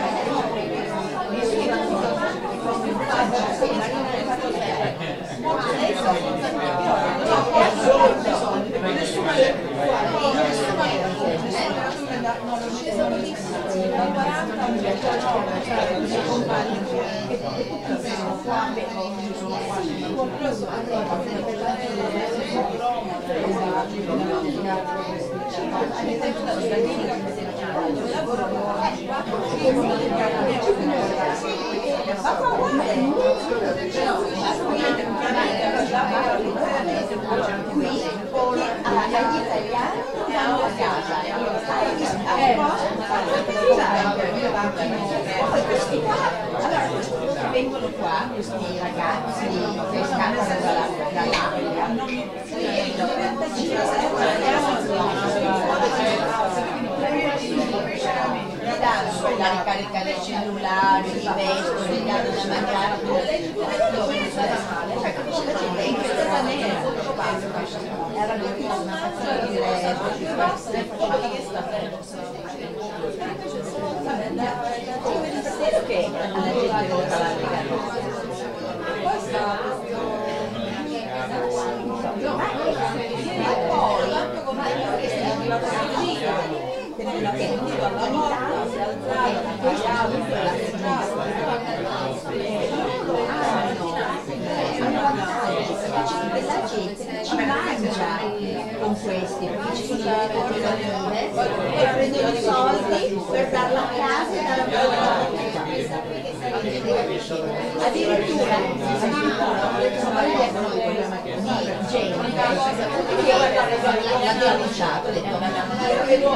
agli italiani danno la casa, poi questi qua, allora questi vengono qua, questi ragazzi che scappano dall'Africa, gli danno la ricarica dei cellulari, li vestono, gli danno da mangiare, cioè capisci la gente è immediatamente era una fatica di dire spero che alla gente vota la Lega della gente ci mangia con questi, perché ci sono le cooperative e prendono i soldi per darla a casa e dalla addirittura di gente che l'ha denunciato, ha detto avevo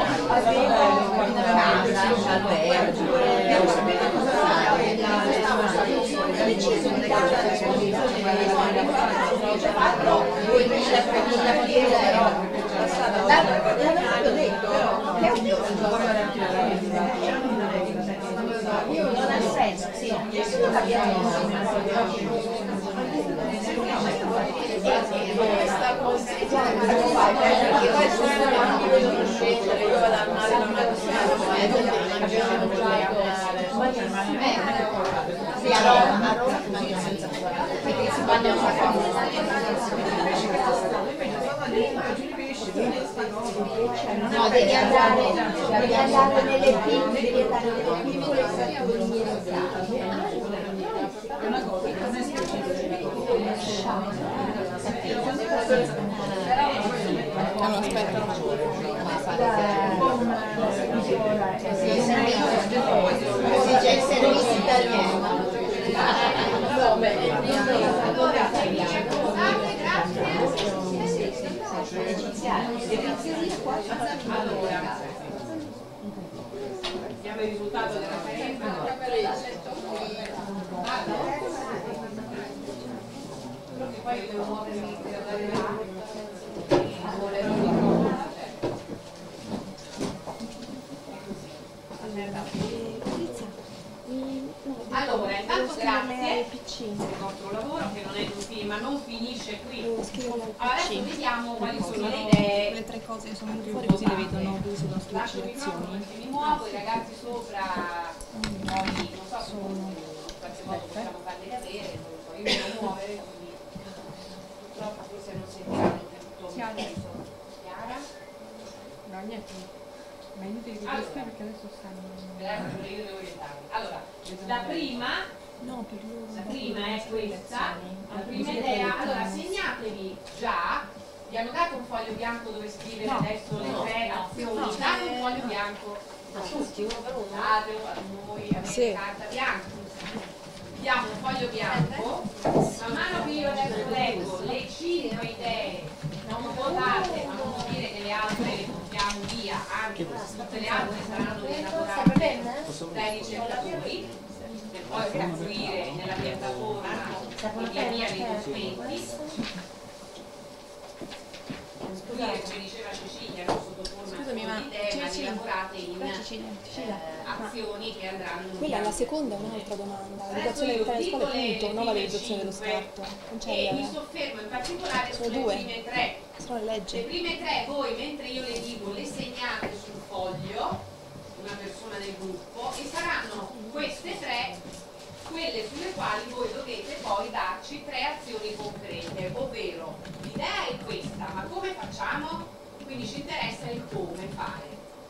casa, albergo, non sapevo cosa fare, ha deciso di dare la risposizione cioè fatto 2.000-3.000 euro. L'avevano detto che è un non ha senso, sì, nessuno sì, a Roma perché si vanno no, devi andare nelle piccole fattorie una cosa che non è allora aspetta sì, c'è il servizio italiano no, beh, allora vediamo il risultato della che poi devo muovermi per andare là. Allora, intanto grazie del vostro lavoro che non è un film, ma non finisce qui. Adesso vediamo quali sono le idee. Le tre cose che sono venute fuori così le vedono due sulle nostre Lascio il microfono perché mi muovo, i ragazzi sopra non so se qualche volta possiamo farle cadere, non so, io mi devo muovere, quindi purtroppo forse non sentiranno tutto il senso. Chiara? No, niente. Ma è inutile che ti spieghi perché adesso stanno. Io devo orientarmi. Allora, la prima No, per la prima è questa, la prima idea. Allora segnatevi già, vi hanno dato un foglio bianco dove scrivere adesso le tre azioni, date un foglio bianco a tutti, uno per uno, datelo a noi, avete carta bianca. Diamo un foglio bianco, man mano che io adesso leggo le 5 idee non votate, ma non vuol dire che le altre le buttiamo via, anche tutte le altre saranno elaborate dai ricercatori per poi confluire nella piattaforma e via via nei documenti. Come diceva Cecilia, non sotto forma di idee, ma di lavorate in azioni che andranno in quella è la seconda, un'altra domanda. L'educazione all'interno della scuola, punto, non valorizzazione dello scarto. Non c'è e mi soffermo in particolare sulle prime tre. Sono leggi. Le prime tre voi, mentre io le dico, le segnate sul foglio, una persona del gruppo, e saranno queste tre quelle sulle quali voi dovete poi darci tre azioni concrete, ovvero l'idea è questa, ma come facciamo? Quindi ci interessa il come fare.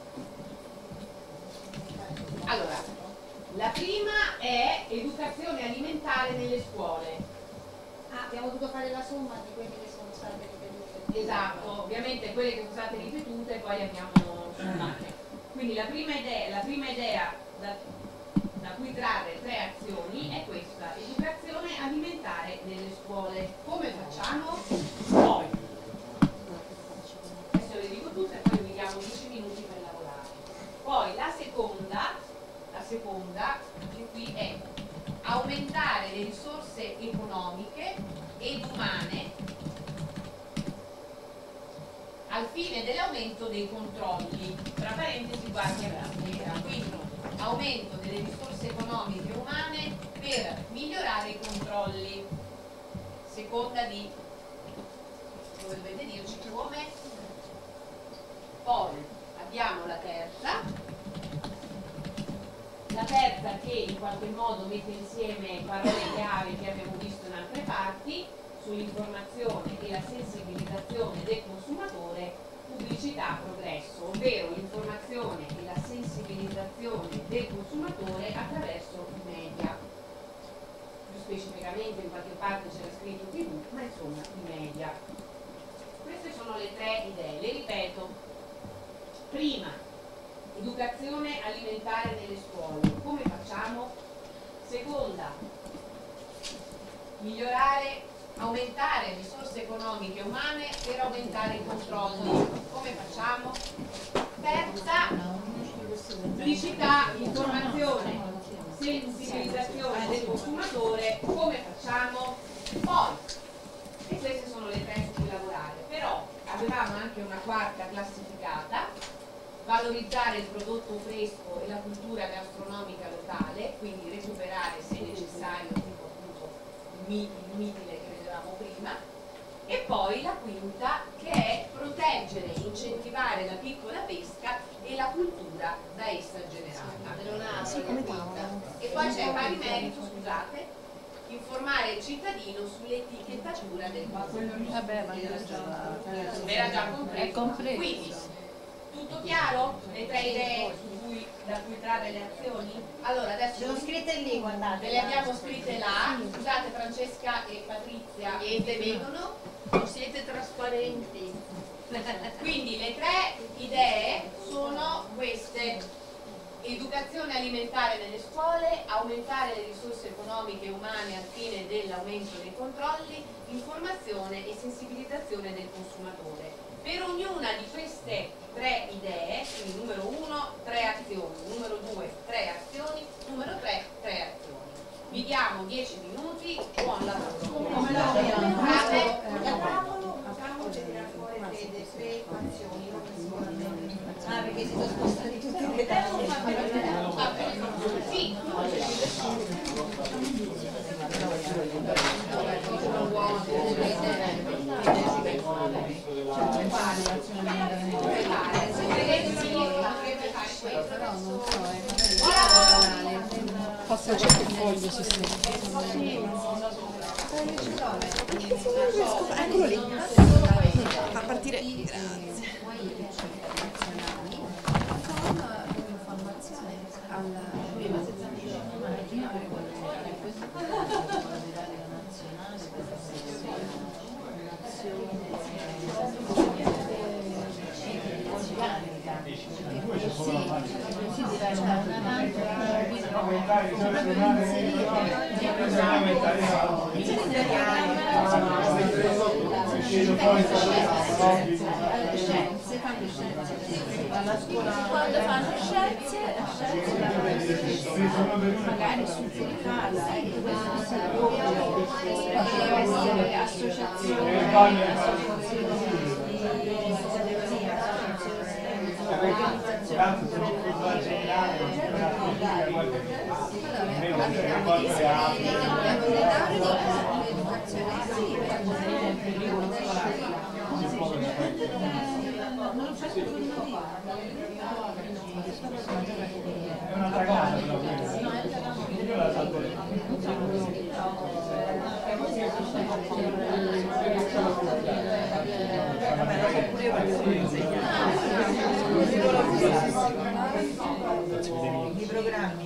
Allora, la prima è educazione alimentare nelle scuole. Ah, abbiamo dovuto fare la somma di quelle che sono state ripetute. Esatto, ovviamente quelle che sono state ripetute poi abbiamo sommate. Quindi la prima idea da cui trarre tre azioni è questa: educazione alimentare nelle scuole. Come facciamo? Poi, adesso le dico tutte e poi vi diamo 10 minuti per lavorare. Poi la seconda che qui è aumentare le risorse economiche ed umane al fine dell'aumento dei controlli, tra parentesi guardia costiera. Quindi aumento delle risorse economiche e umane per migliorare i controlli. Seconda di dove dovete dirci come. Poi abbiamo la terza che in qualche modo mette insieme parole chiave che abbiamo visto in altre parti sull'informazione e la sensibilizzazione del consumatore, pubblicità progresso, ovvero l'informazione e la sensibilizzazione del consumatore attraverso i media. Più specificamente in qualche parte c'era scritto TV, ma insomma i media. Queste sono le tre idee, le ripeto. Prima, educazione alimentare nelle scuole. Come facciamo? Seconda, aumentare risorse economiche e umane per aumentare i controlli. Come facciamo? Terza, pubblicità, informazione, sensibilizzazione del consumatore. Come facciamo? Poi, e queste sono le tre su cui lavorare, però avevamo anche una quarta classificata: valorizzare il prodotto fresco e la cultura gastronomica locale, quindi recuperare se necessario tipo appunto il mitile che vedevamo prima. E poi la quinta, che è proteggere e incentivare la piccola pesca e la cultura da essa generata. Sì, come tavola. E poi c'è pari merito, scusate, informare il cittadino sull'etichettatura del prodotto. Vabbè, ma era già compreso. Quindi, tutto chiaro? Le tre idee da cui trarre le azioni? Allora, adesso sono scritte lì, guardate. Le abbiamo scritte là. Scusate, Francesca e Patrizia, le vedono? Non siete trasparenti. Quindi le tre idee sono queste: educazione alimentare nelle scuole, aumentare le risorse economiche e umane al fine dell'aumento dei controlli, informazione e sensibilizzazione del consumatore. Per ognuna di queste tre idee, quindi numero 1, 3 azioni, numero 2, 3 azioni, numero 3, 3 azioni. Vi diamo 10 minuti, buon lavoro. Come la vogliamo? Le tre azioni, ah, perché si sono spostati tutti i dettagli. Sì. Posso cercare il foglio su sé. Eccolo lì. Fa partire. Grazie. Con informazione alla Quando fanno scienze magari su Ziricala deve essere associazione È un'altra cosa i programmi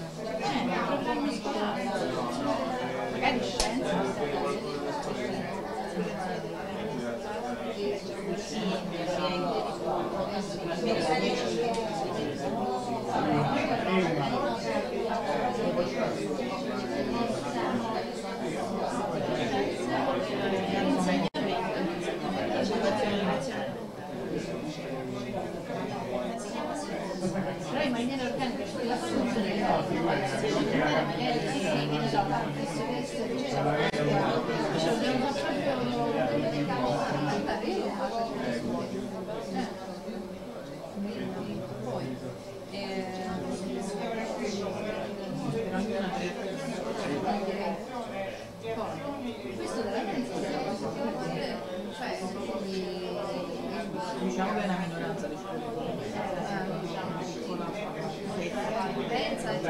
magari però in maniera organica sulla funzione delle cose magari sì, che ne so, dobbiamo questo veramente cioè diciamo che è una minoranza di scuole pensa al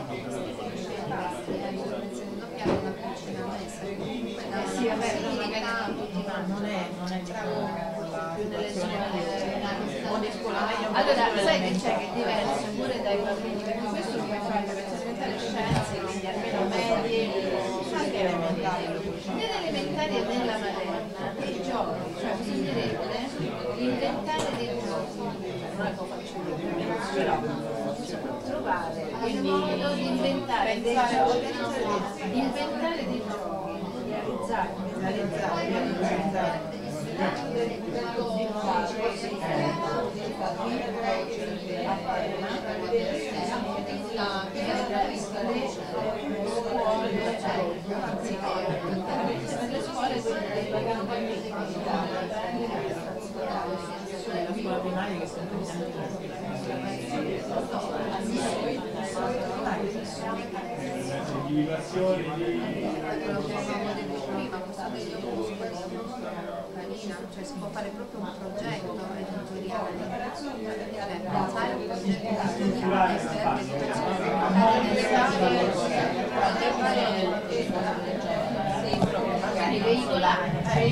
secondo piano una cucina messa comunque da sì, vabbè, non è più delle scuole allora sai che c'è che è diverso pure dai bambini perché questo lo puoi fare per le scienze quindi almeno medie anche elementari nelle elementari e nella materna i giochi cioè bisognerebbe inventare dei giochi non è che lo faccio io però trovare il modo di inventare dei giochi realizzare le scuole la scuola primaria che sono individuazioni prima questo degli cioè si può fare proprio un progetto editoriale pensare un progetto magari veicolare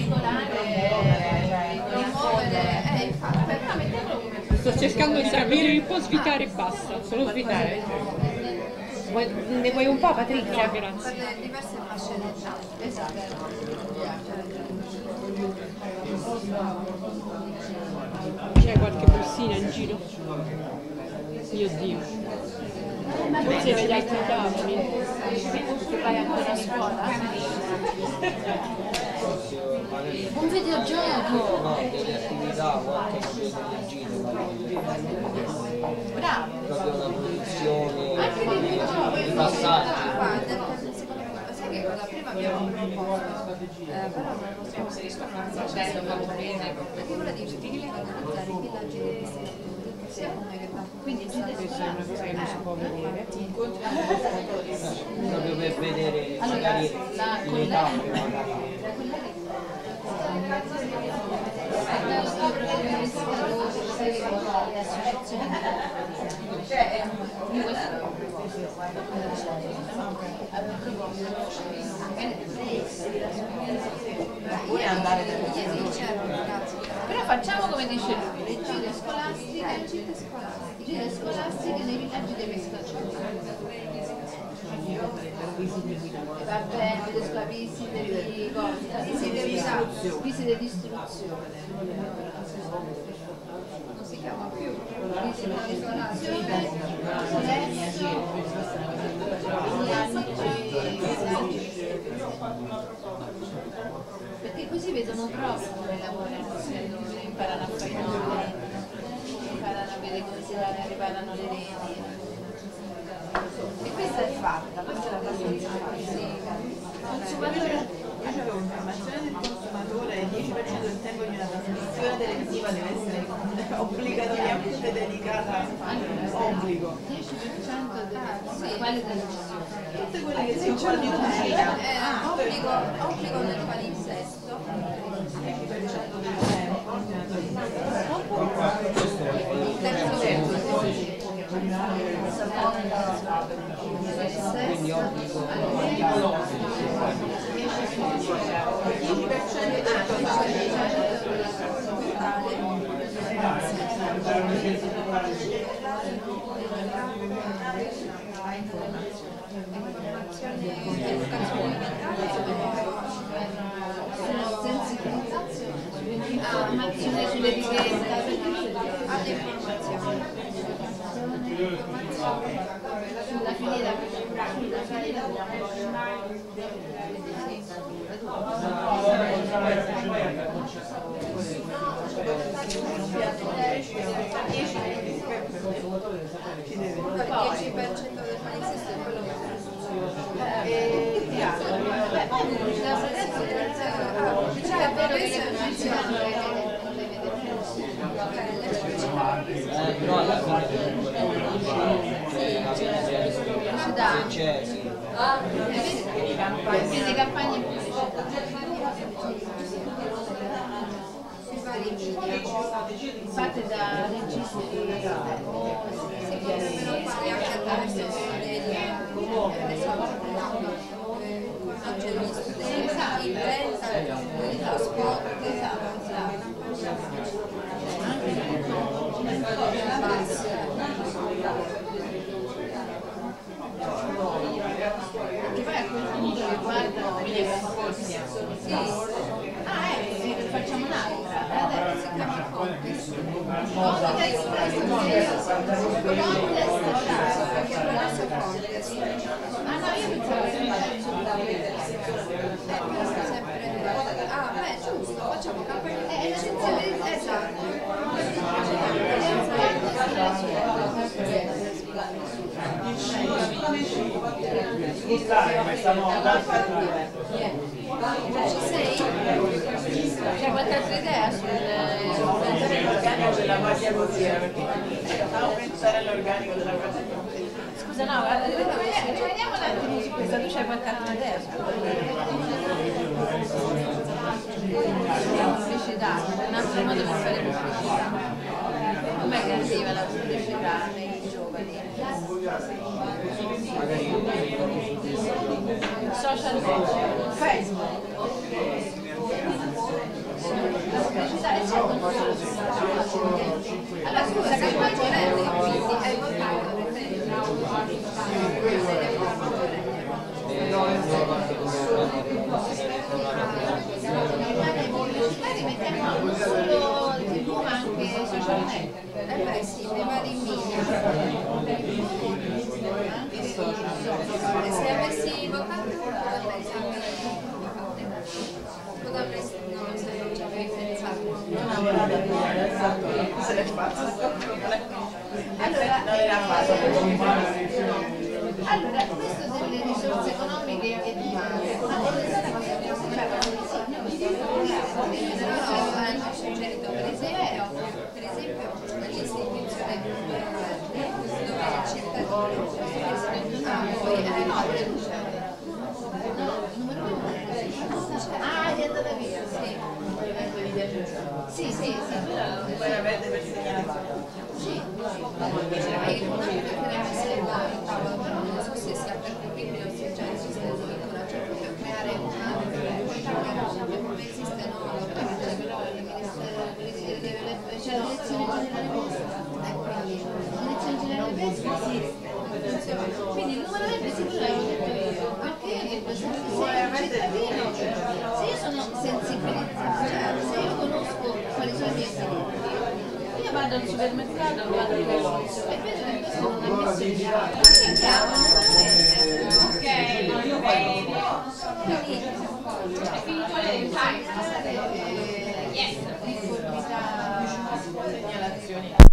infatti però mettiamolo come Sto cercando di capire un po' svitare e basta, solo svitare. Ne vuoi un po', Patrizia? Grazie. per le diverse fasce d'età. Esatto. C'è qualche bussina in giro? Mio Dio. Forse vedi altri tavoli. che vai ancora a scuola Un videogioco! No, delle attività o anche proprio delle gite, bravo proprio una produzione Anche dei videogiochi! di passaggi. Sai che cosa prima abbiamo proposto, però non lo so se riescono a fare bene, perché quella di organizzare i villaggi dei pescatori, sia come che quindi questa è una cosa che non si può vedere. Proprio per vedere magari le tappe magari. Oppure andare però facciamo come dice lui, le gite scolastiche nei villaggi dei pescatori. Va bene, visite di visite di istruzione. Non si chiama più visite di istruzione, perché così vedono proprio come lavorano, imparano a fare i numeri, imparano a vedere come si riparano le reti. E questa è fatta, questa è la cosa di Consumatore. Io avevo un'informazione del consumatore, il 10% del tempo di una trasmissione televisiva deve essere obbligatoriamente dedicata obbligo. 10% quale televisione? Tutte quelle che si occupano di cucina. Obbligo nel palinsesto. 10% del tempo. Quindi obbligo Mattina sulle richieste alle informazioni sulla finita il 10% del palinsesto è quello però alla fine c'è, sì. le campagne fatte da registi si potrebbero fare anche attraverso gli studenti, il trasporto, Che poi a quel punto riguarda gli escorsi. facciamo un'altra, adesso si chiama Contest. Ah no, io pensavo che giusto, facciamo campagna esatto. Ci sei? C'è qualche altra idea l'organico della maglia così, perché stavo pensare all'organico della maglia così. Scusa, no, vediamo un attimo su questa, tu c'hai qualche altra idea? Pubblicità, un altro modo per fare pubblicità. Com'è che arriva la pubblicità nei giovani? Social media, Facebook. La pubblicità è allora scusa, che poi vorrei quindi hai votato mettiamo solo TV ma anche social media. Beh sì, nei vari media. Anche social. Se avessi votato cosa avresti no, se non ci avevi pensato? Non avevo pensato, se l'è fatto. Allora, questo delle risorse economiche e di hanno suggerito per esempio nell'istituzione dove il cittadino è andata via, sì, poi l'avete per segnalato. sì, economica che deve essere in tavola, però non so se sia per equilibrio o se già esiste addirittura, cioè proprio creare una come esiste però il Ministero c'è la direzione generale pesca, l'elezione generale pesca esiste, quindi il numero verde sicuramente vado al supermercato, vado al negozio e vedo che questo non è messo in chiaro. È finito il time. Yes. Segnalazioni.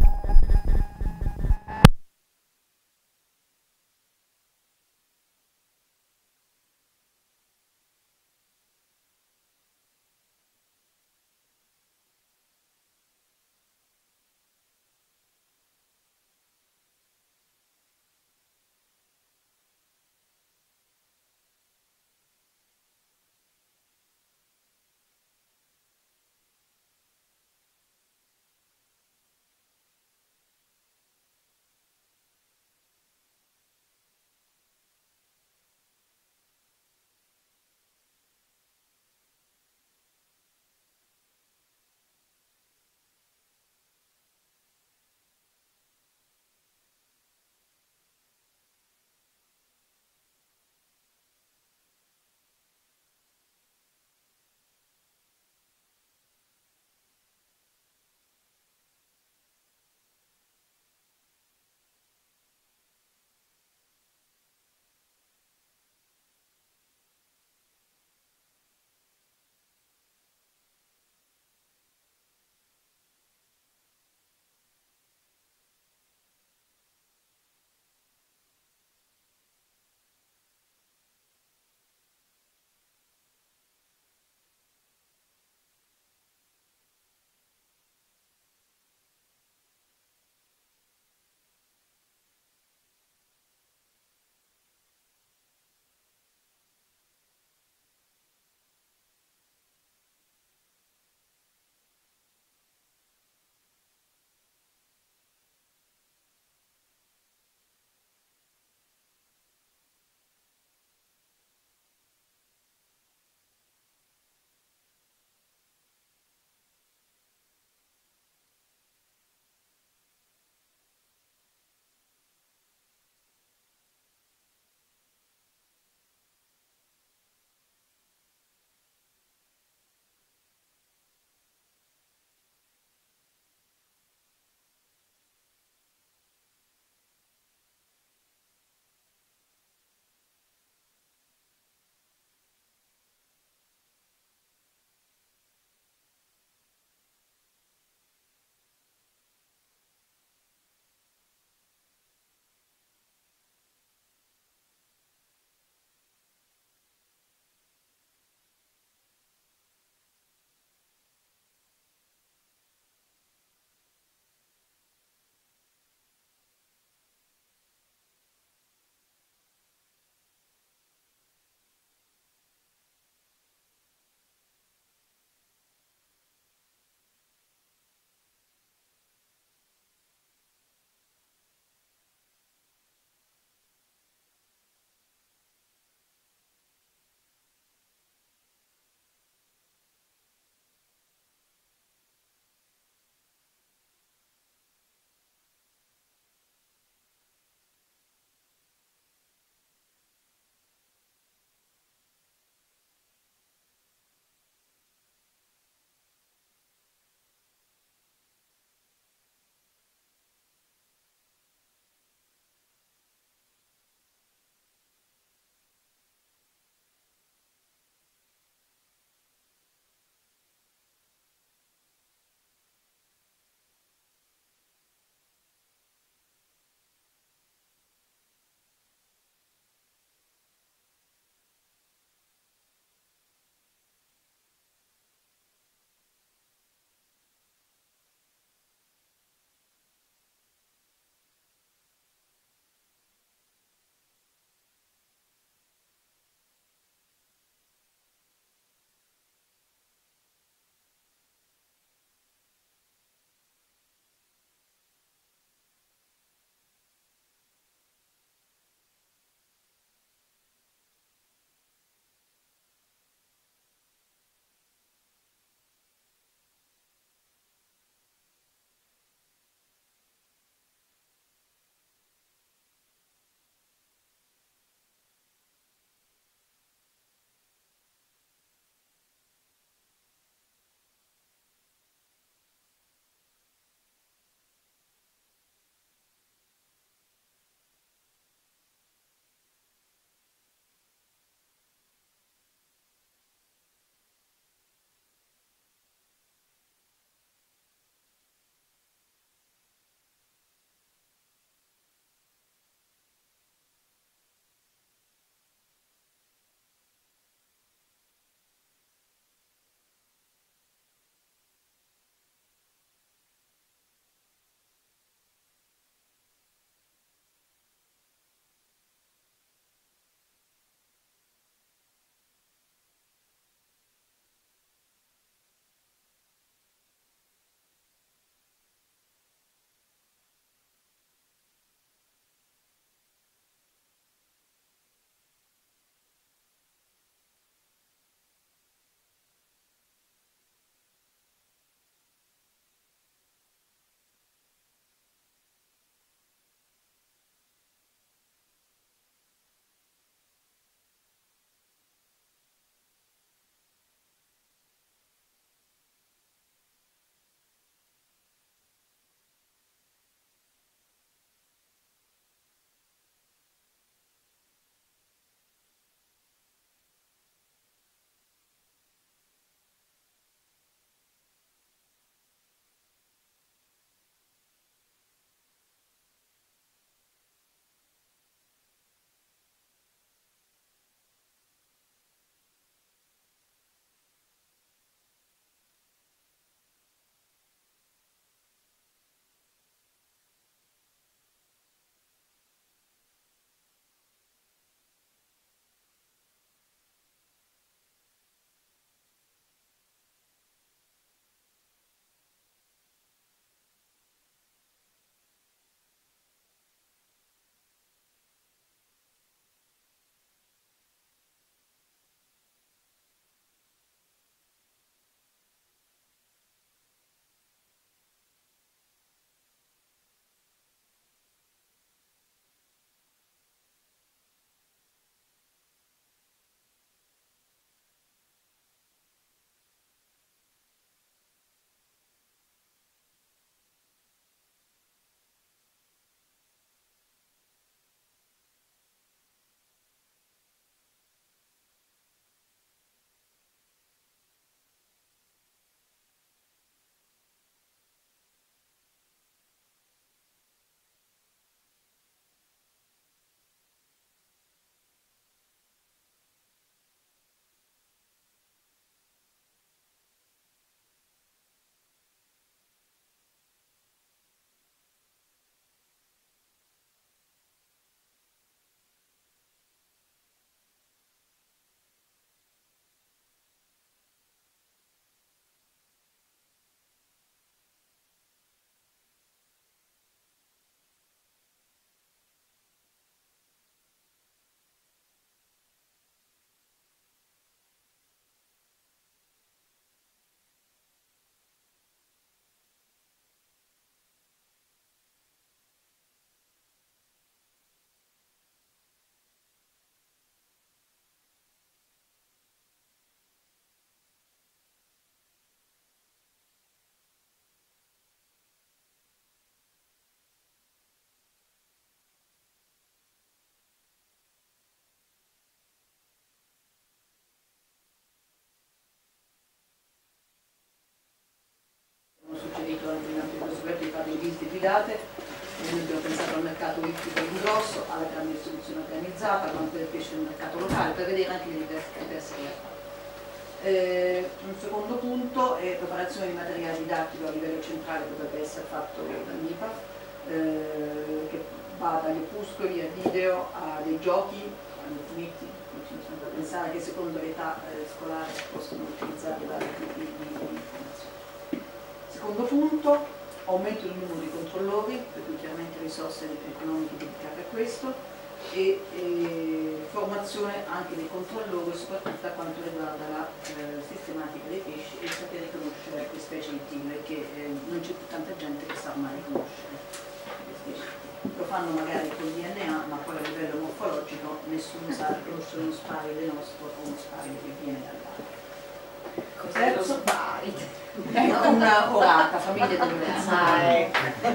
suggerito anche in ambito questo progetto di fare delle visite guidate, per esempio ho pensato al mercato ittico di grosso, alla grande distribuzione organizzata, al banco del pesce nel mercato locale, per vedere anche le diverse realtà. Un secondo punto è preparazione di materiale didattico a livello centrale, potrebbe essere fatto dall'IPA, che va dagli opuscoli ai video a dei giochi, a dei fumetti, ci sono da pensare che secondo l'età scolare possono utilizzare vari tipi di informazioni. Secondo punto, aumento del numero di controllori, per cui chiaramente risorse economiche dedicate a questo, e formazione anche dei controllori, soprattutto per quanto riguarda la sistematica dei pesci e sapere conoscere le specie ittiche, perché non c'è più tanta gente che sa mai conoscere le specie. Lo fanno magari col DNA, ma poi a livello morfologico nessuno sa riconoscere uno sparide nostro o uno sparide che viene dall'altro. Cos'è lo sparide? Una orata, famiglia delle mezzane.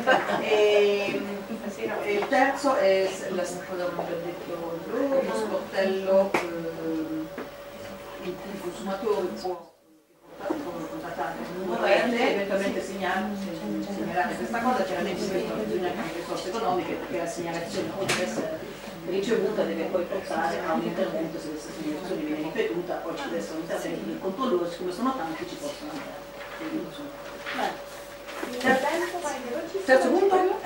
E il terzo è la cosa che ho già detto, lo sportello il consumatore può contattare il numero verde, eventualmente segnalare questa cosa, chiaramente bisogna anche risorse economiche, perché la segnalazione poi deve essere ricevuta, deve poi portare a un intervento. Se questa segnalazione viene ripetuta poi ci deve essere un intervento del controllore, siccome sono tanti ci possono andare. Terzo punto,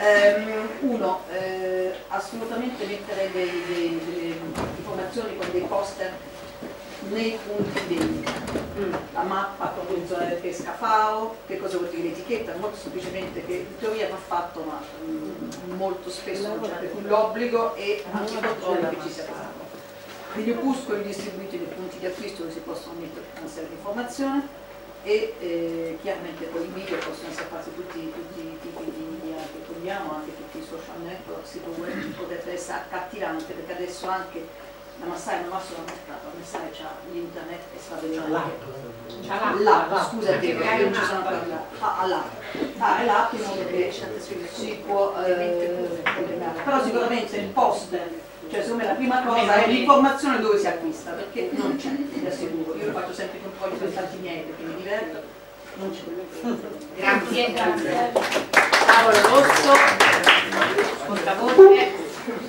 assolutamente mettere delle informazioni con dei poster nei punti vendita, la mappa proprio in zona del pesca FAO, che cosa vuol dire l'etichetta, molto semplicemente che in teoria va fatto ma molto spesso non c'è più l'obbligo e anche il controllo che ci sia stato. Degli opuscoli distribuiti nei punti di acquisto dove si possono mettere una serie di informazioni e chiaramente poi i video possono essere fatti tutti i tipi di media che vogliamo, anche tutti i social network, sito web, potrebbe essere accattivante perché adesso anche la Massai non va solo al mercato, la Massai c'ha l'internet e sta vedendo l'app, scusate perché io non ci sono ancora l'app in modo che si può però sicuramente il poster, cioè secondo me la prima cosa è l'informazione dove si acquista, perché non c'è, vi assicuro, io lo faccio sempre con poi per tanti miei perché mi diverto, non c'è. Grazie, grazie. Tavolo rosso, portavoce.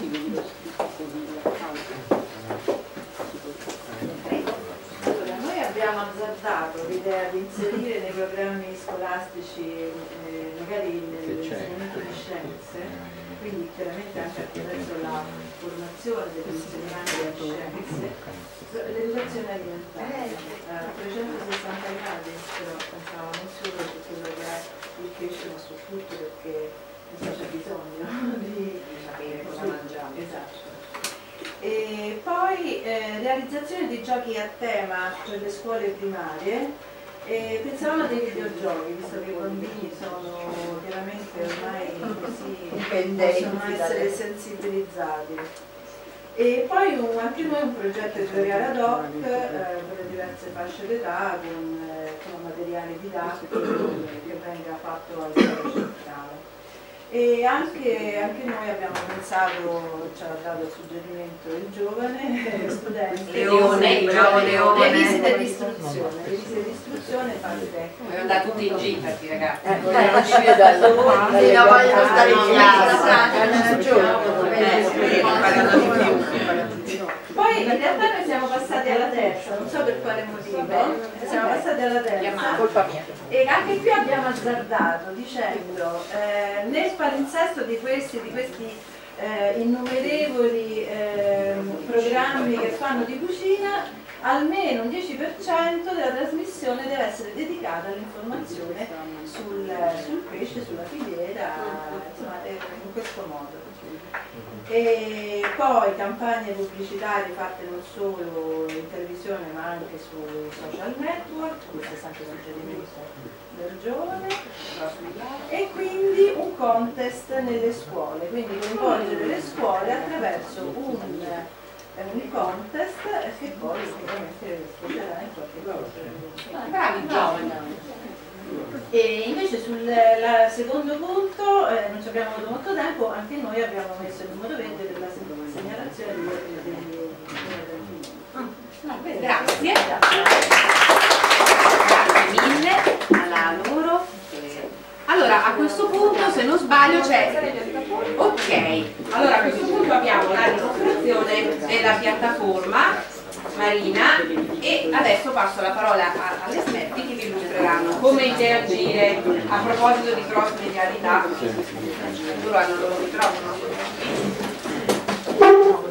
Abbiamo azzardato l'idea di inserire nei programmi scolastici magari nell'insegnamento di scienze, quindi chiaramente anche attraverso la formazione degli insegnanti di scienze, l'educazione alimentare a 360 gradi, però pensavo non solo su quello che è il pesce ma soprattutto perché c'è bisogno di sapere cosa mangiamo. Esatto. E poi realizzazione di giochi a tema per le scuole primarie, pensavamo a dei videogiochi, visto che i bambini sono chiaramente ormai così, possono essere sensibilizzati. E poi anche noi un progetto editoriale ad hoc per le diverse fasce d'età con materiale didattico che venga fatto al liceo centrale. E anche noi abbiamo pensato, ci ha dato il suggerimento il giovane studente le visite di istruzione fatte da tutti i G per i ragazzi non uscire da soli, non vogliono stare in classe. Poi in realtà noi siamo passati alla terza, non so per quale motivo, siamo passati alla terza, colpa mia. E anche qui abbiamo azzardato dicendo nel palinsesto di questi innumerevoli programmi che fanno di cucina, almeno un 10% della trasmissione deve essere dedicata all'informazione sul pesce, sulla filiera, insomma in questo modo. E poi campagne pubblicitarie fatte non solo in televisione ma anche sui social network, questo è sempre suggerimento del giovane, e quindi un contest nelle scuole, quindi coinvolgere le scuole attraverso un contest che poi sicuramente sfrutterà in qualche cosa. bravi giovani. E invece sul secondo punto, non ci abbiamo avuto molto tempo, anche noi abbiamo messo il numero verde per la segnalazione degli Grazie. Grazie mille a loro. questo punto, se non sbaglio, c'è... Ok, allora a questo punto abbiamo la dimostrazione della piattaforma Marina e adesso passo la parola agli esperti che vi illustreranno come interagire a proposito di cross medialità. Loro hanno il loro microfono.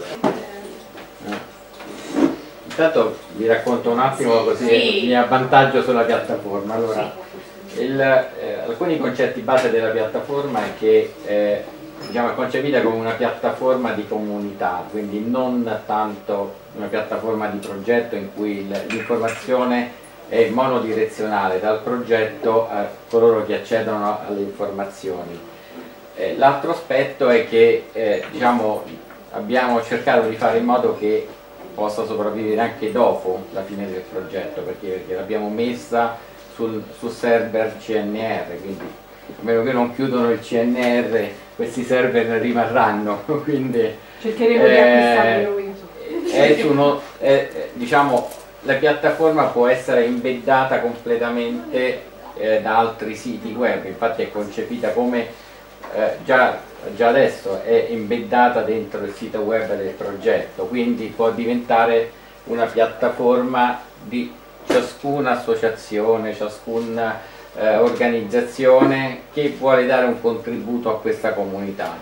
Intanto vi racconto un attimo così mi avvantaggio sulla piattaforma. Allora, alcuni concetti base della piattaforma è che diciamo, è concepita come una piattaforma di comunità, quindi non tanto una piattaforma di progetto in cui l'informazione è monodirezionale dal progetto a coloro che accedono alle informazioni. L'altro aspetto è che diciamo, abbiamo cercato di fare in modo che possa sopravvivere anche dopo la fine del progetto, perché l'abbiamo messa su server CNR, quindi a meno che non chiudono il CNR questi server rimarranno, quindi cercheremo di acquistarli diciamo, la piattaforma può essere embeddata completamente da altri siti web, infatti è concepita come già adesso è embeddata dentro il sito web del progetto, quindi può diventare una piattaforma di ciascuna associazione, ciascuna organizzazione che vuole dare un contributo a questa comunità.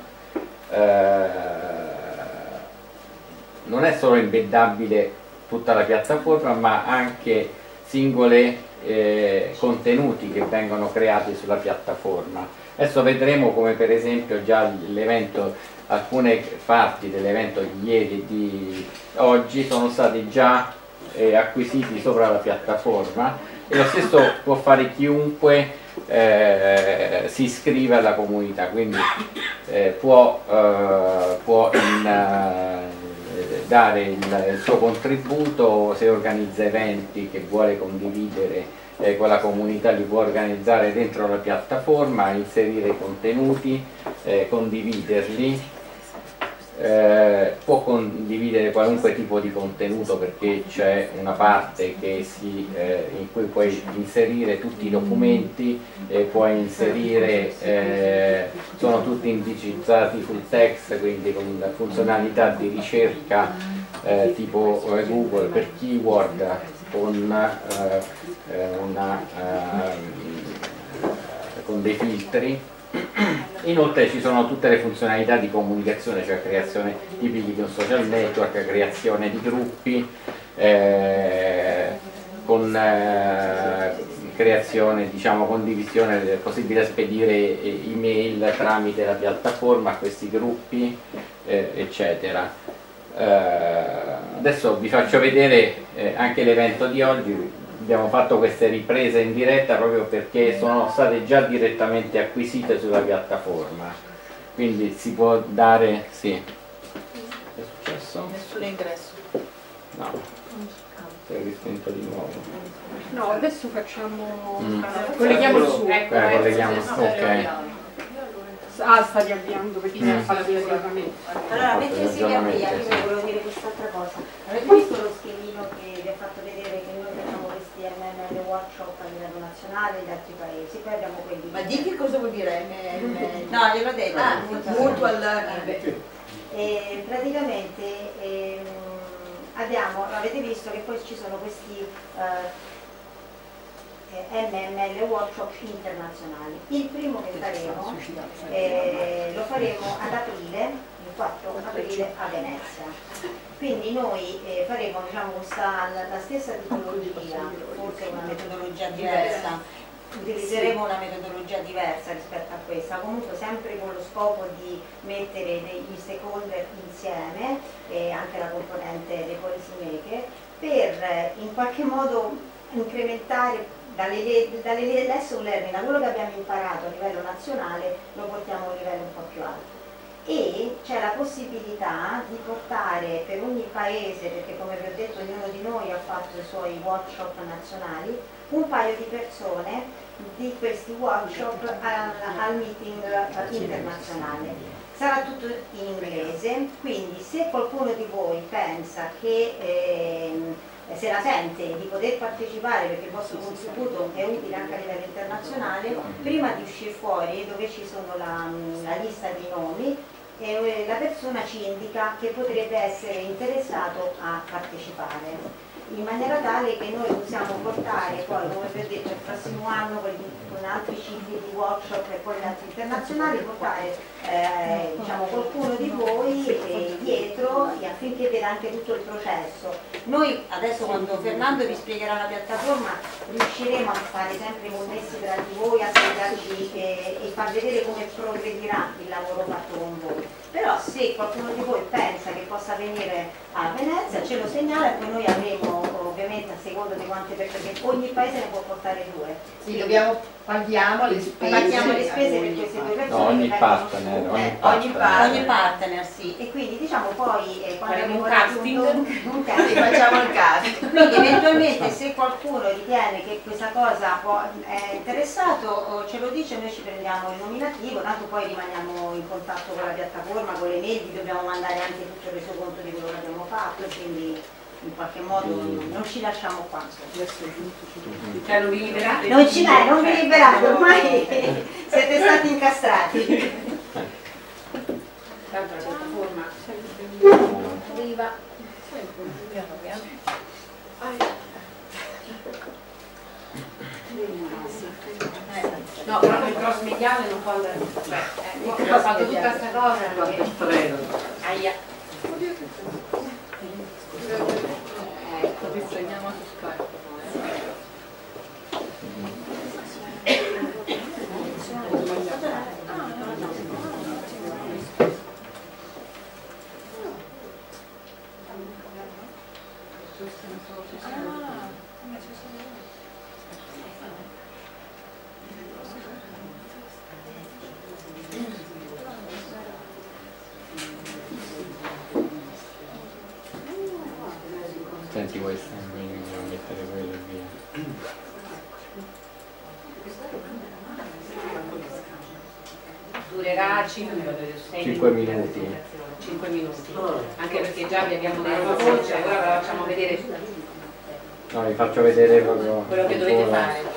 Non è solo embeddabile tutta la piattaforma, ma anche singole contenuti che vengono creati sulla piattaforma. Adesso vedremo come per esempio già l'evento, alcune parti dell'evento di ieri e di oggi sono stati già acquisiti sopra la piattaforma, e lo stesso può fare chiunque si iscrive alla comunità, quindi può dare il suo contributo, se organizza eventi che vuole condividere con la comunità, li può organizzare dentro la piattaforma, inserire contenuti, condividerli, può condividere qualunque tipo di contenuto, perché c'è una parte che in cui puoi inserire tutti i documenti, puoi inserire, sono tutti indicizzati full text, quindi con funzionalità di ricerca tipo Google per keyword, con dei filtri. Inoltre ci sono tutte le funzionalità di comunicazione, cioè creazione tipiche di un social network, creazione di gruppi, con creazione, diciamo, condivisione, è possibile spedire email tramite la piattaforma a questi gruppi, eccetera. Adesso vi faccio vedere anche l'evento di oggi. Abbiamo fatto queste riprese in diretta proprio perché sono state già direttamente acquisite sulla piattaforma, quindi si può dare, sì. Che è successo? Nessun ingresso. No, sei rispento di nuovo. No, adesso facciamo colleghiamo il su. Colleghiamo il su, ok. Ah, sta riavviando perché bisogna fare direttamente. Allora, mentre si riavvia, io volevo dire quest'altra cosa. Avete visto lo schemino che vi ha fatto vedere che noi facciamo questi MML workshop a livello nazionale e in altri paesi? Poi abbiamo quelli. Ma di che cosa vuol dire MML? No, gliel'ho detto. Mutual learning. Praticamente avete visto che poi ci sono questi MML workshop internazionali. Il primo che faremo lo faremo ad aprile, il 4 aprile a Venezia. Quindi noi faremo, diciamo, la stessa tipologia, forse una metodologia diversa, utilizzeremo una metodologia diversa rispetto a questa, comunque sempre con lo scopo di mettere gli stakeholder insieme e anche la componente dei policy maker per in qualche modo incrementare dalle lesson learning, da quello che abbiamo imparato a livello nazionale lo portiamo a un livello un po' più alto. E c'è la possibilità di portare per ogni paese, perché come vi ho detto ognuno di noi ha fatto i suoi workshop nazionali, un paio di persone di questi workshop al meeting internazionale. Sarà tutto in inglese, quindi se qualcuno di voi pensa che se la sente di poter partecipare, perché il vostro contributo è utile anche a livello internazionale, prima di uscire fuori, dove ci sono la lista di nomi, la persona ci indica che potrebbe essere interessato a partecipare, in maniera tale che noi possiamo portare poi, come vi ho detto, il prossimo anno con altri cicli di workshop e poi altri internazionali, portare diciamo, qualcuno di voi dietro affinché veda anche tutto il processo. Noi adesso, quando Fernando vi spiegherà la piattaforma, riusciremo a stare sempre connessi tra di voi, a spiegarci e far vedere come progredirà il lavoro fatto con voi. Però se qualcuno di voi pensa che possa venire a Venezia, ce lo segnala e poi noi avremo, ovviamente a seconda di quante persone, perché ogni paese ne può portare 2. Sì, paghiamo le spese. Paghiamo le spese per queste 2 persone. No, ogni partner, sì. E quindi diciamo poi quando faremo un casting, facciamo il casting. Quindi eventualmente se qualcuno ritiene che questa cosa è interessato, ce lo dice, noi ci prendiamo il nominativo, tanto poi rimaniamo in contatto con la piattaforma, con le mail, vi dobbiamo mandare anche tutto il resoconto di quello che abbiamo fatto, quindi in qualche modo non ci lasciamo qua. Cioè non vi liberate? Non vi liberate, ormai siete stati incastrati. Tanto la piattaforma arriva. no, però il cross mediale non può andare, cioè ho fatto tutta questa cosa perché aia. Ecco, vi segniamo su Skype. Senti, vuoi mettere quello e via. Durerà 5 minuti. 5 minuti. Anche perché già vi abbiamo detto, cioè ora ve la facciamo vedere No, vi faccio vedere proprio quello che dovete fare.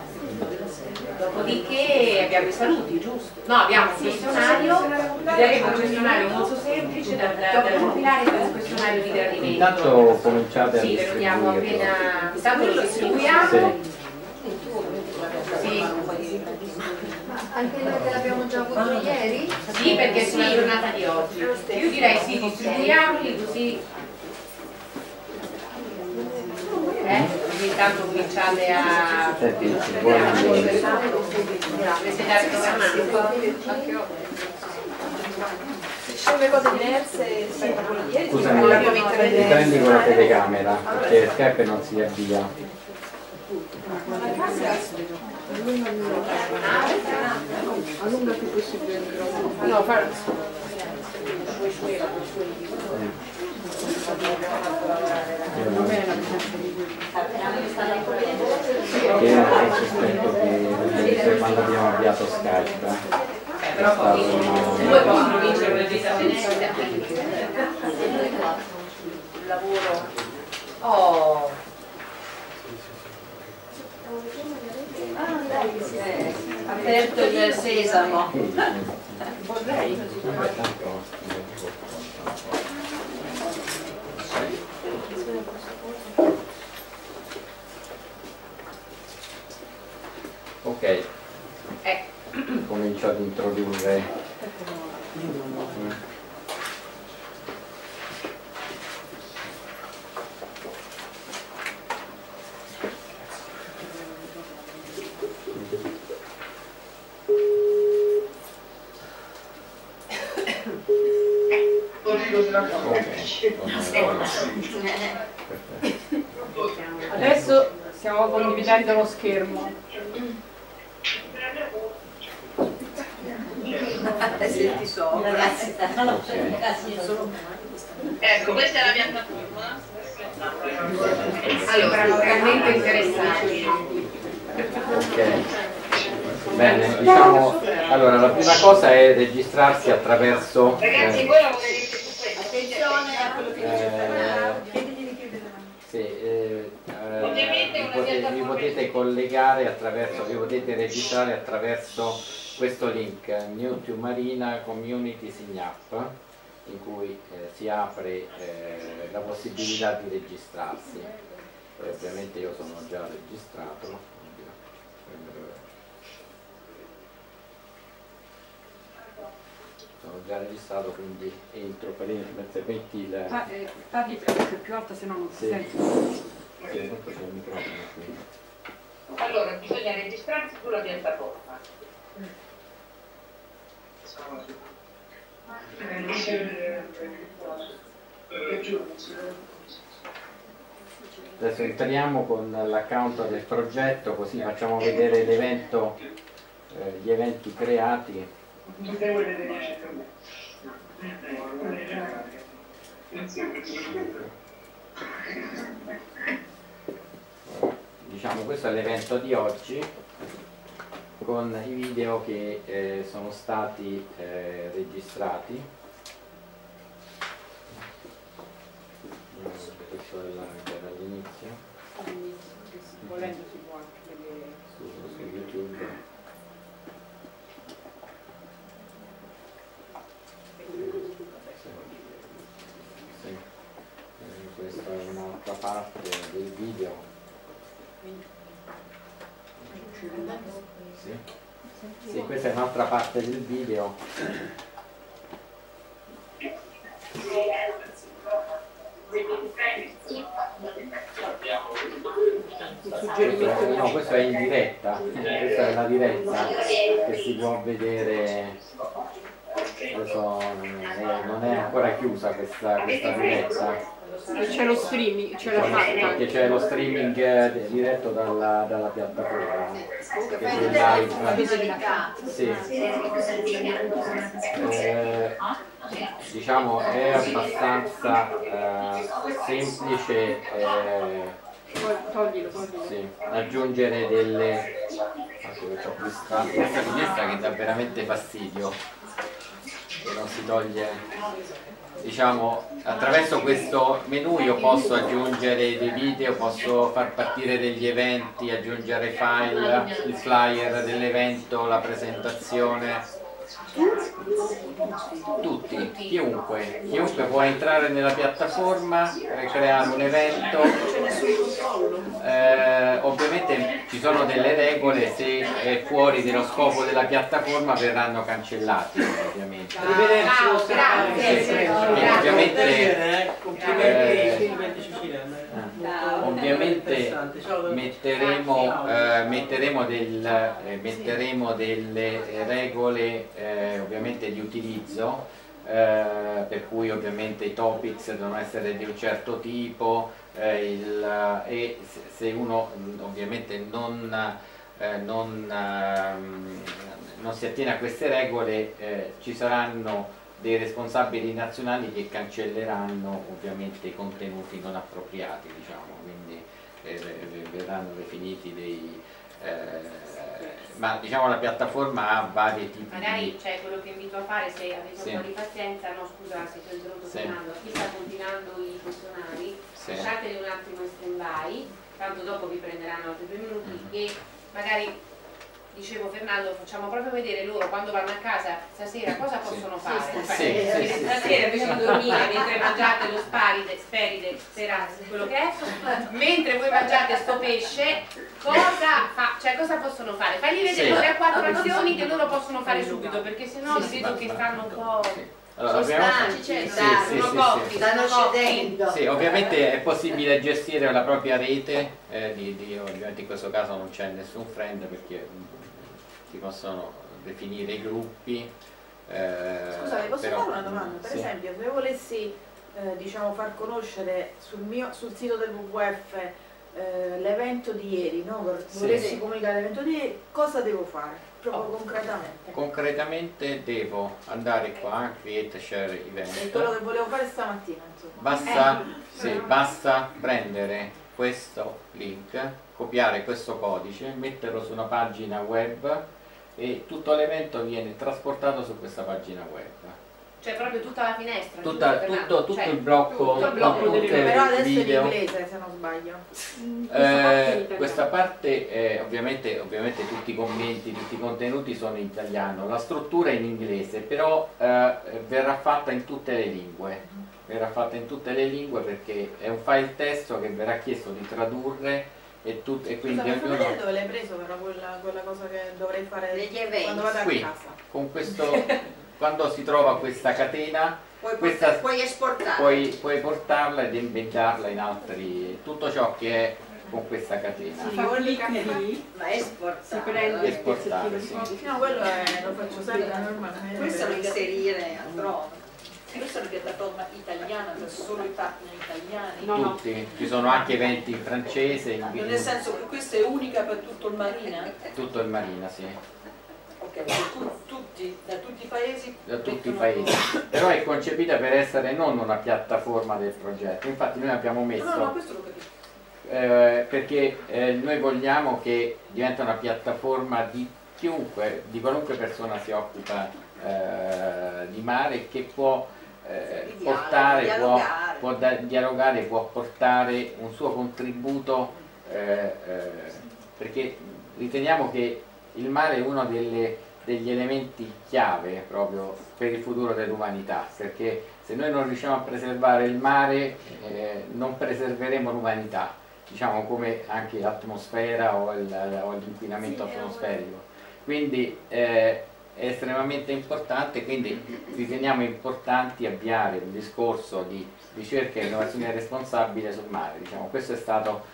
Dopodiché abbiamo i saluti, giusto? No, abbiamo un questionario, vi daremo un questionario molto semplice da compilare, per un questionario di gradimento. Intanto cominciate a sì, ve lo diamo distribuire. appena, intanto lo distribuiamo. Sì. Anche noi che l'abbiamo già avuto ieri? Sì, perché è sulla giornata di oggi. Io direi sì, distribuiamoli così. Così intanto cominciate a... Senti, vuoi Dovete dare Se ci sono le cose diverse rispetto a quello di ieri, Scusami, riprendi con la telecamera, perché Skype non si avvia. Allunga più possibile il microfono. no, fare Perché io non sospetto che quando abbiamo avviato Skype però poi due possono vincere una gita il lavoro. Oh! Aperto il sesamo. Vorrei. Ok, comincio ad introdurre. Adesso stiamo condividendo lo schermo. Senti so, ragazzi, Ecco, questa è la piattaforma. Allora, erano realmente interessati. Ok, bene, diciamo, allora la prima cosa è registrarsi attraverso Ragazzi, voi la volete attenzione a quello che sì, collegare attraverso, vi potete registrare attraverso questo link, New to Marina Community Sign Up, in cui si apre la possibilità di registrarsi. Ovviamente io sono già registrato. Sono già registrato, quindi entro, mentre metti il... Parli per più alta, se no non si sente. Sì, c'è il microfono qui. Allora, bisogna registrarsi sulla piattaforma. Adesso entriamo con l'account del progetto, così facciamo vedere l'evento, gli eventi creati. Diciamo, questo è l'evento di oggi con i video che sono stati registrati. Questo è dall'inizio. Volendo si può anche vedere su YouTube. Sì. Questa è un'altra parte del video. Sì. Sì, questa è un'altra parte del video. No, questo è in diretta, questa è la diretta che si può vedere. Adesso non è ancora chiusa questa diretta. C'è lo streaming, c'è la fatta. Perché c'è lo streaming diretto dalla piattaforma. Che è live. Sì. Diciamo è abbastanza semplice sì, aggiungere delle... questa finestra che dà veramente fastidio, che non si toglie. Diciamo, attraverso questo menu io posso aggiungere dei video, posso far partire degli eventi, aggiungere file, il flyer dell'evento, la presentazione. Tutti, chiunque può entrare nella piattaforma, creare un evento. Ovviamente ci sono delle regole, se è fuori dello scopo della piattaforma verranno cancellati, ovviamente. Ovviamente metteremo delle regole ovviamente di utilizzo, per cui ovviamente i topics devono essere di un certo tipo, e se uno ovviamente non si attiene a queste regole, ci saranno dei responsabili nazionali che cancelleranno ovviamente i contenuti non appropriati, diciamo, quindi verranno definiti dei... ma diciamo la piattaforma ha vari tipi magari c'è quello che invito a fare, se avete un po' di pazienza, no scusa se ti ho interrotto Fernando, chi sta compilando i questionari, lasciateli un attimo in stand by, tanto dopo vi prenderanno altri 2 minuti e magari, dicevo Fernando, facciamo proprio vedere loro quando vanno a casa stasera cosa possono fare. Stasera invece di dormire mentre mangiate lo speride, quello che è, mentre voi mangiate sto pesce, cosa possono fare? Fagli vedere 3 o 4 azioni che loro possono fare subito, perché sennò vedo che stanno un po'... Allora, stanno cedendo. Sì, ovviamente è possibile gestire la propria rete, ovviamente in questo caso non c'è nessun friend perché si possono definire i gruppi. Scusate, posso fare una domanda? Per esempio, se volessi diciamo, far conoscere sul sito del WWF l'evento di ieri, no? Volessi comunicare l'evento di ieri, cosa devo fare? Proprio concretamente. Concretamente devo andare qua, create share event. È quello che volevo fare stamattina, insomma. Basta prendere questo link, copiare questo codice, metterlo su una pagina web e tutto l'evento viene trasportato su questa pagina web. Cioè proprio tutta la finestra? Tutto il blocco, Però adesso video. è in inglese, se non sbaglio. Questa parte ovviamente tutti i commenti, tutti i contenuti sono in italiano, la struttura è in inglese, però verrà fatta in tutte le lingue. Verrà fatta in tutte le lingue perché è un file testo che verrà chiesto di tradurre e quindi Scusa, ognuno... dove l'hai preso però quella cosa che dovrei fare quando vado a Qui, casa? con questo, quando si trova questa catena, Puoi esportare. puoi portarla ed embeddarla in altri, tutto ciò che è con questa catena. Si fa un link lì, ma esportare. Esportare, sì. No, quello lo faccio sempre normalmente. Questo lo inserire altrove. Questa è una piattaforma italiana per solo i partner italiani? Tutti, ci sono anche eventi in francese. Nel senso che questa è unica per tutto il Marina? Tutto il Marina, sì. Ok, da tutti i paesi? Da tutti i paesi. Però è concepita per essere non una piattaforma del progetto. Infatti noi abbiamo messo... No, questo lo capisco. Perché noi vogliamo che diventi una piattaforma di chiunque, di qualunque persona si occupa di mare, che può portare, può dialogare, può portare un suo contributo, perché riteniamo che il mare è uno degli elementi chiave proprio per il futuro dell'umanità, perché se noi non riusciamo a preservare il mare non preserveremo l'umanità, diciamo, come anche l'atmosfera o l'inquinamento atmosferico. Quindi è estremamente importante, quindi riteniamo importanti avviare un discorso di ricerca e innovazione responsabile sul mare. Diciamo, questo è stato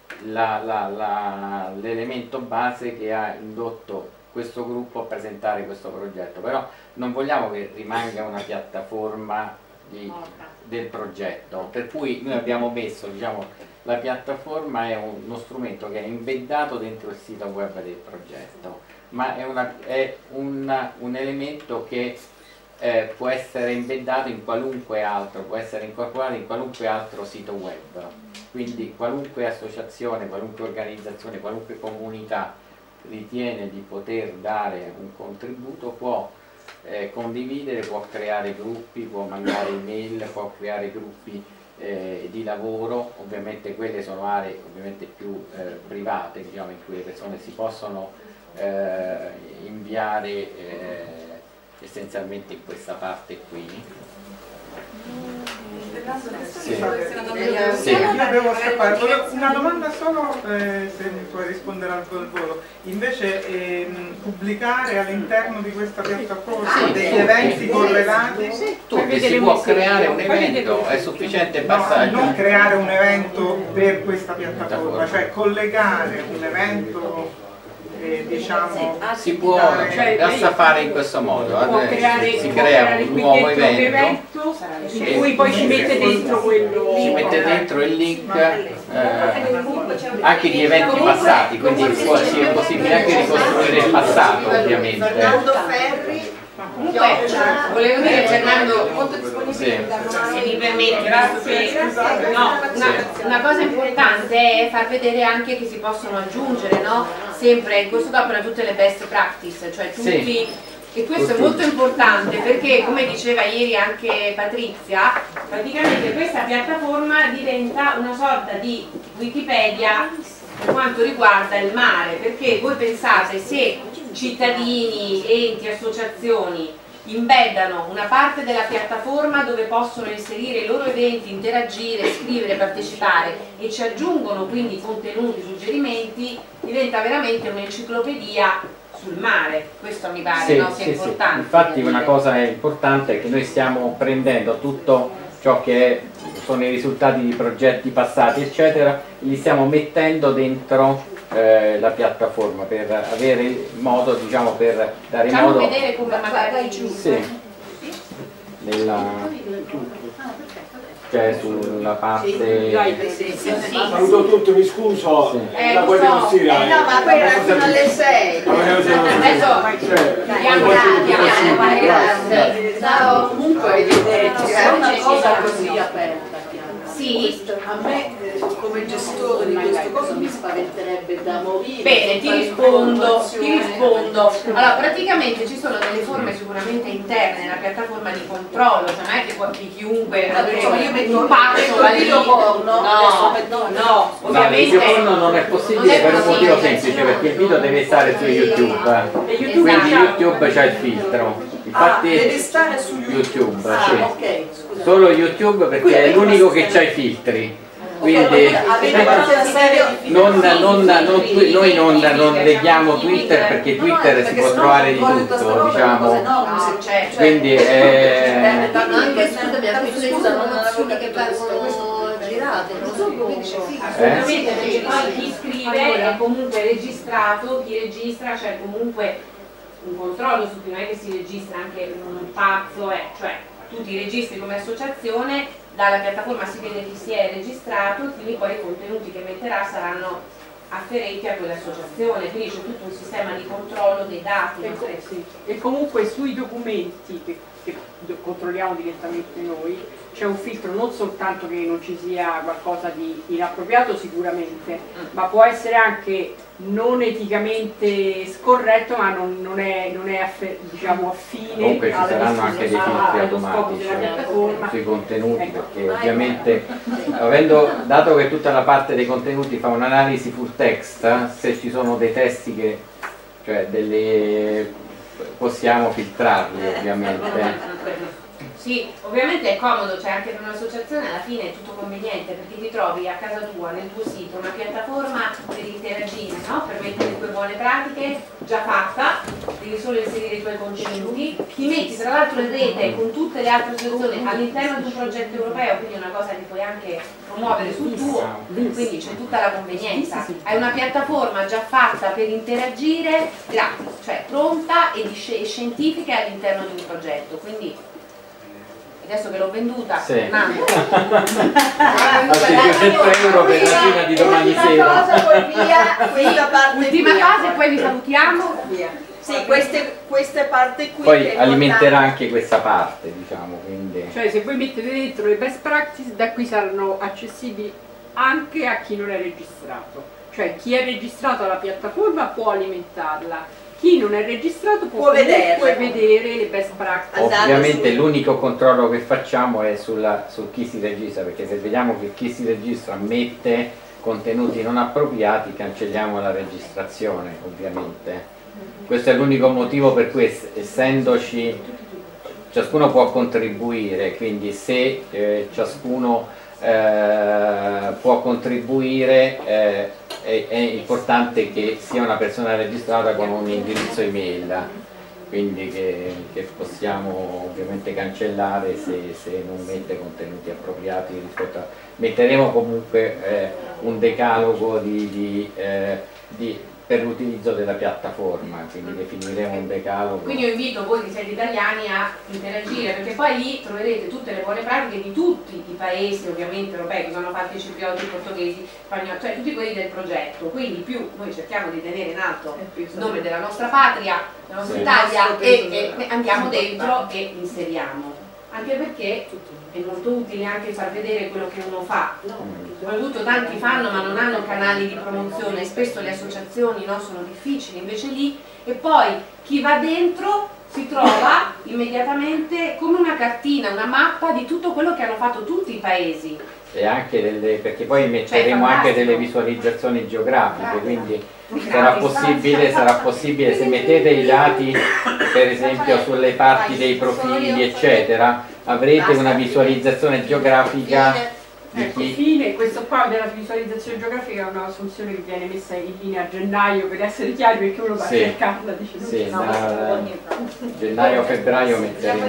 l'elemento base che ha indotto questo gruppo a presentare questo progetto, però non vogliamo che rimanga una piattaforma del progetto, per cui noi abbiamo messo, diciamo, la piattaforma è uno strumento che è embeddato dentro il sito web del progetto, ma è un elemento che può essere embeddato in qualunque altro, può essere incorporato in qualunque altro sito web, quindi qualunque associazione, qualunque organizzazione, qualunque comunità ritiene di poter dare un contributo può condividere, può creare gruppi, può mandare email, può creare gruppi di lavoro. Ovviamente quelle sono aree ovviamente più private, diciamo, in cui le persone si possono inviare essenzialmente in questa parte qui. Sì. Io devo scappare, una domanda solo, se mi puoi rispondere al volo. Invece pubblicare all'interno di questa piattaforma degli eventi correlati? Tutti, si può creare un evento, è sufficiente basta non creare un evento per questa piattaforma, cioè collegare un evento, diciamo, si può, basta fare in questo modo, si crea un nuovo evento e lui poi ci mette dentro quello, ci mette dentro il link anche di eventi passati, quindi è possibile anche ricostruire il passato, ovviamente. Comunque, volevo dire, Fernando, se mi permetti, una cosa importante è far vedere anche che si possono aggiungere, no? Sempre in questo dopo tutte le best practice, cioè tutti, e questo è molto importante perché, come diceva ieri anche Patrizia, praticamente questa piattaforma diventa una sorta di Wikipedia per quanto riguarda il mare, perché voi pensate, se cittadini, enti, associazioni imbeddano una parte della piattaforma dove possono inserire i loro eventi, interagire, scrivere, partecipare e ci aggiungono quindi contenuti, suggerimenti, diventa veramente un'enciclopedia sul mare. Questo mi pare sia importante. Infatti una cosa importante è che noi stiamo prendendo tutto ciò che sono i risultati di progetti passati eccetera, li stiamo mettendo dentro la piattaforma per avere modo, diciamo, per dare modo. Facciamo vedere come magari cioè sulla parte. Saluto tutti, mi scuso, la puoi denunciare. No, ma poi era fino alle 6. Adesso ciao. Comunque è una cosa così aperta. Sì, Sì. A me come gestore di questo coso mi spaventerebbe da morire. Bene, ti rispondo. Allora, praticamente ci sono delle forme sicuramente interne nella piattaforma di controllo, cioè non è che di chiunque io metto un passo va lì. No, ovviamente. Il video porno non è possibile per un motivo semplice, perché il video deve stare su YouTube. Quindi YouTube c'ha il filtro. Infatti deve stare su YouTube, sì. Okay, Solo YouTube perché è l'unico che c'ha i filtri. Quindi noi non leghiamo Twitter perché Twitter si può trovare di tutto, diciamo. Quindi anche scusami, non azioni che vengono girate, non so come. Assolutamente, perché poi chi scrive è comunque registrato, chi registra c'è comunque un controllo su cui non è che si registra anche un pazzo, cioè tu ti registri come associazione, dalla piattaforma si vede chi si è registrato, quindi poi i contenuti che metterà saranno afferenti a quell'associazione, quindi c'è tutto un sistema di controllo dei dati. E comunque sui documenti che controlliamo direttamente noi c'è un filtro, non soltanto che non ci sia qualcosa di inappropriato sicuramente, ma può essere anche non eticamente scorretto, ma non è diciamo affine. Comunque ci saranno anche dei filtri automatici sui contenuti, perché ovviamente dato che tutta la parte dei contenuti fa un'analisi full text, se ci sono dei testi possiamo filtrarli ovviamente. Sì, ovviamente è comodo, cioè anche per un'associazione alla fine è tutto conveniente, perché ti trovi a casa tua, nel tuo sito, una piattaforma per interagire, no? Per mettere le tue buone pratiche già fatta, devi solo inserire i tuoi contenuti, ti metti tra l'altro in rete con tutte le altre associazioni all'interno di un progetto europeo, quindi è una cosa che puoi anche promuovere sul tuo, quindi c'è tutta la convenienza. Hai una piattaforma già fatta per interagire gratis, cioè pronta e scientifica all'interno di un progetto, quindi adesso che l'ho venduta, sì. Altri 200 euro per la cena di domani sera. Ultima cosa e poi vi salutiamo. Sì, queste parti qui. Poi alimenterà anche questa parte, diciamo, quindi. Cioè se voi mettete dentro le best practice, da qui saranno accessibili anche a chi non è registrato. Cioè chi è registrato alla piattaforma può alimentarla. Chi non è registrato può vedere le best practice. Ovviamente l'unico controllo che facciamo è su chi si registra, perché se vediamo che chi si registra mette contenuti non appropriati, cancelliamo la registrazione, ovviamente. Questo è l'unico motivo per cui, essendoci, ciascuno può contribuire, quindi se ciascuno può contribuire, è importante che sia una persona registrata con un indirizzo email, quindi che possiamo ovviamente cancellare se non mette contenuti appropriati rispetto a... Metteremo comunque un decalogo per l'utilizzo della piattaforma, quindi definiremo un decalogo. Quindi io invito voi che siete italiani a interagire, perché poi lì troverete tutte le buone pratiche di tutti i paesi ovviamente europei, che sono fatti ciprioti, portoghesi, spagnoli, cioè tutti quelli del progetto, quindi più noi cerchiamo di tenere in alto il nome della nostra patria, la nostra Italia, e andiamo dentro e inseriamo, anche perché è molto utile anche far vedere quello che uno fa, soprattutto tanti fanno ma non hanno canali di promozione e spesso le associazioni sono difficili, invece lì, e poi chi va dentro si trova immediatamente come una cartina, una mappa di tutto quello che hanno fatto tutti i paesi. E anche perché poi metteremo anche delle visualizzazioni geografiche, quindi sarà possibile se mettete i dati per esempio sulle parti dei profili eccetera, avrete una visualizzazione geografica di chi... Fine, questo qua della visualizzazione geografica è una funzione che viene messa in linea a gennaio per essere chiari, perché uno va a cercarla, dice gennaio-febbraio metteremo...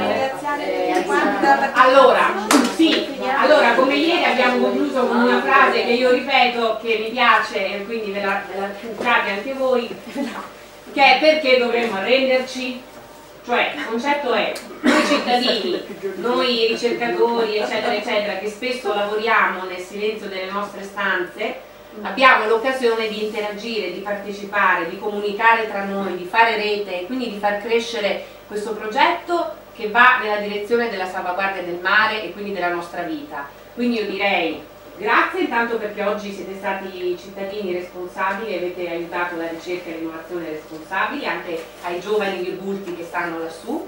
Allora, come ieri abbiamo concluso con una frase che io ripeto, che mi piace e quindi ve la filtrate anche voi, che è: perché dovremmo arrenderci? Cioè, il concetto è, noi cittadini, noi ricercatori, eccetera, eccetera, che spesso lavoriamo nel silenzio delle nostre stanze, abbiamo l'occasione di interagire, di partecipare, di comunicare tra noi, di fare rete e quindi di far crescere questo progetto che va nella direzione della salvaguardia del mare e quindi della nostra vita. Quindi io direi grazie intanto perché oggi siete stati cittadini responsabili e avete aiutato la ricerca e l'innovazione responsabili, anche ai giovani virgulti che stanno lassù.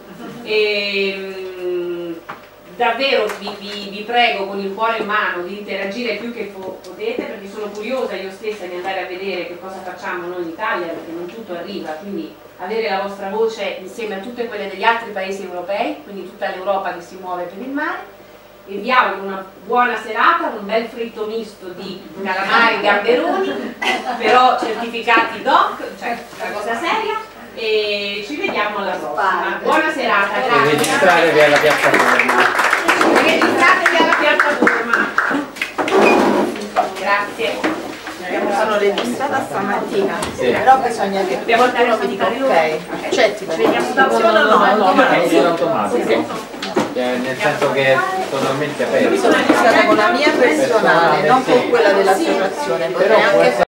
Davvero vi prego con il cuore in mano di interagire più che potete, perché sono curiosa io stessa di andare a vedere che cosa facciamo noi in Italia, perché non tutto arriva, quindi avere la vostra voce insieme a tutte quelle degli altri paesi europei, quindi tutta l'Europa che si muove per il mare. E vi auguro una buona serata, un bel fritto misto di calamari e gamberoni, però certificati DOC, cioè una cosa seria, e ci vediamo alla prossima. Buona serata, grazie. Registratevi alla piattaforma. Registratevi alla piattaforma. Grazie. Sono registrata stamattina, Sì. però bisogna che qualcuno mi dica ok, accetti, funziona o no? È in automatico. Nel senso che è totalmente aperto. Mi sono registrata con la mia personale, non con quella dell'associazione.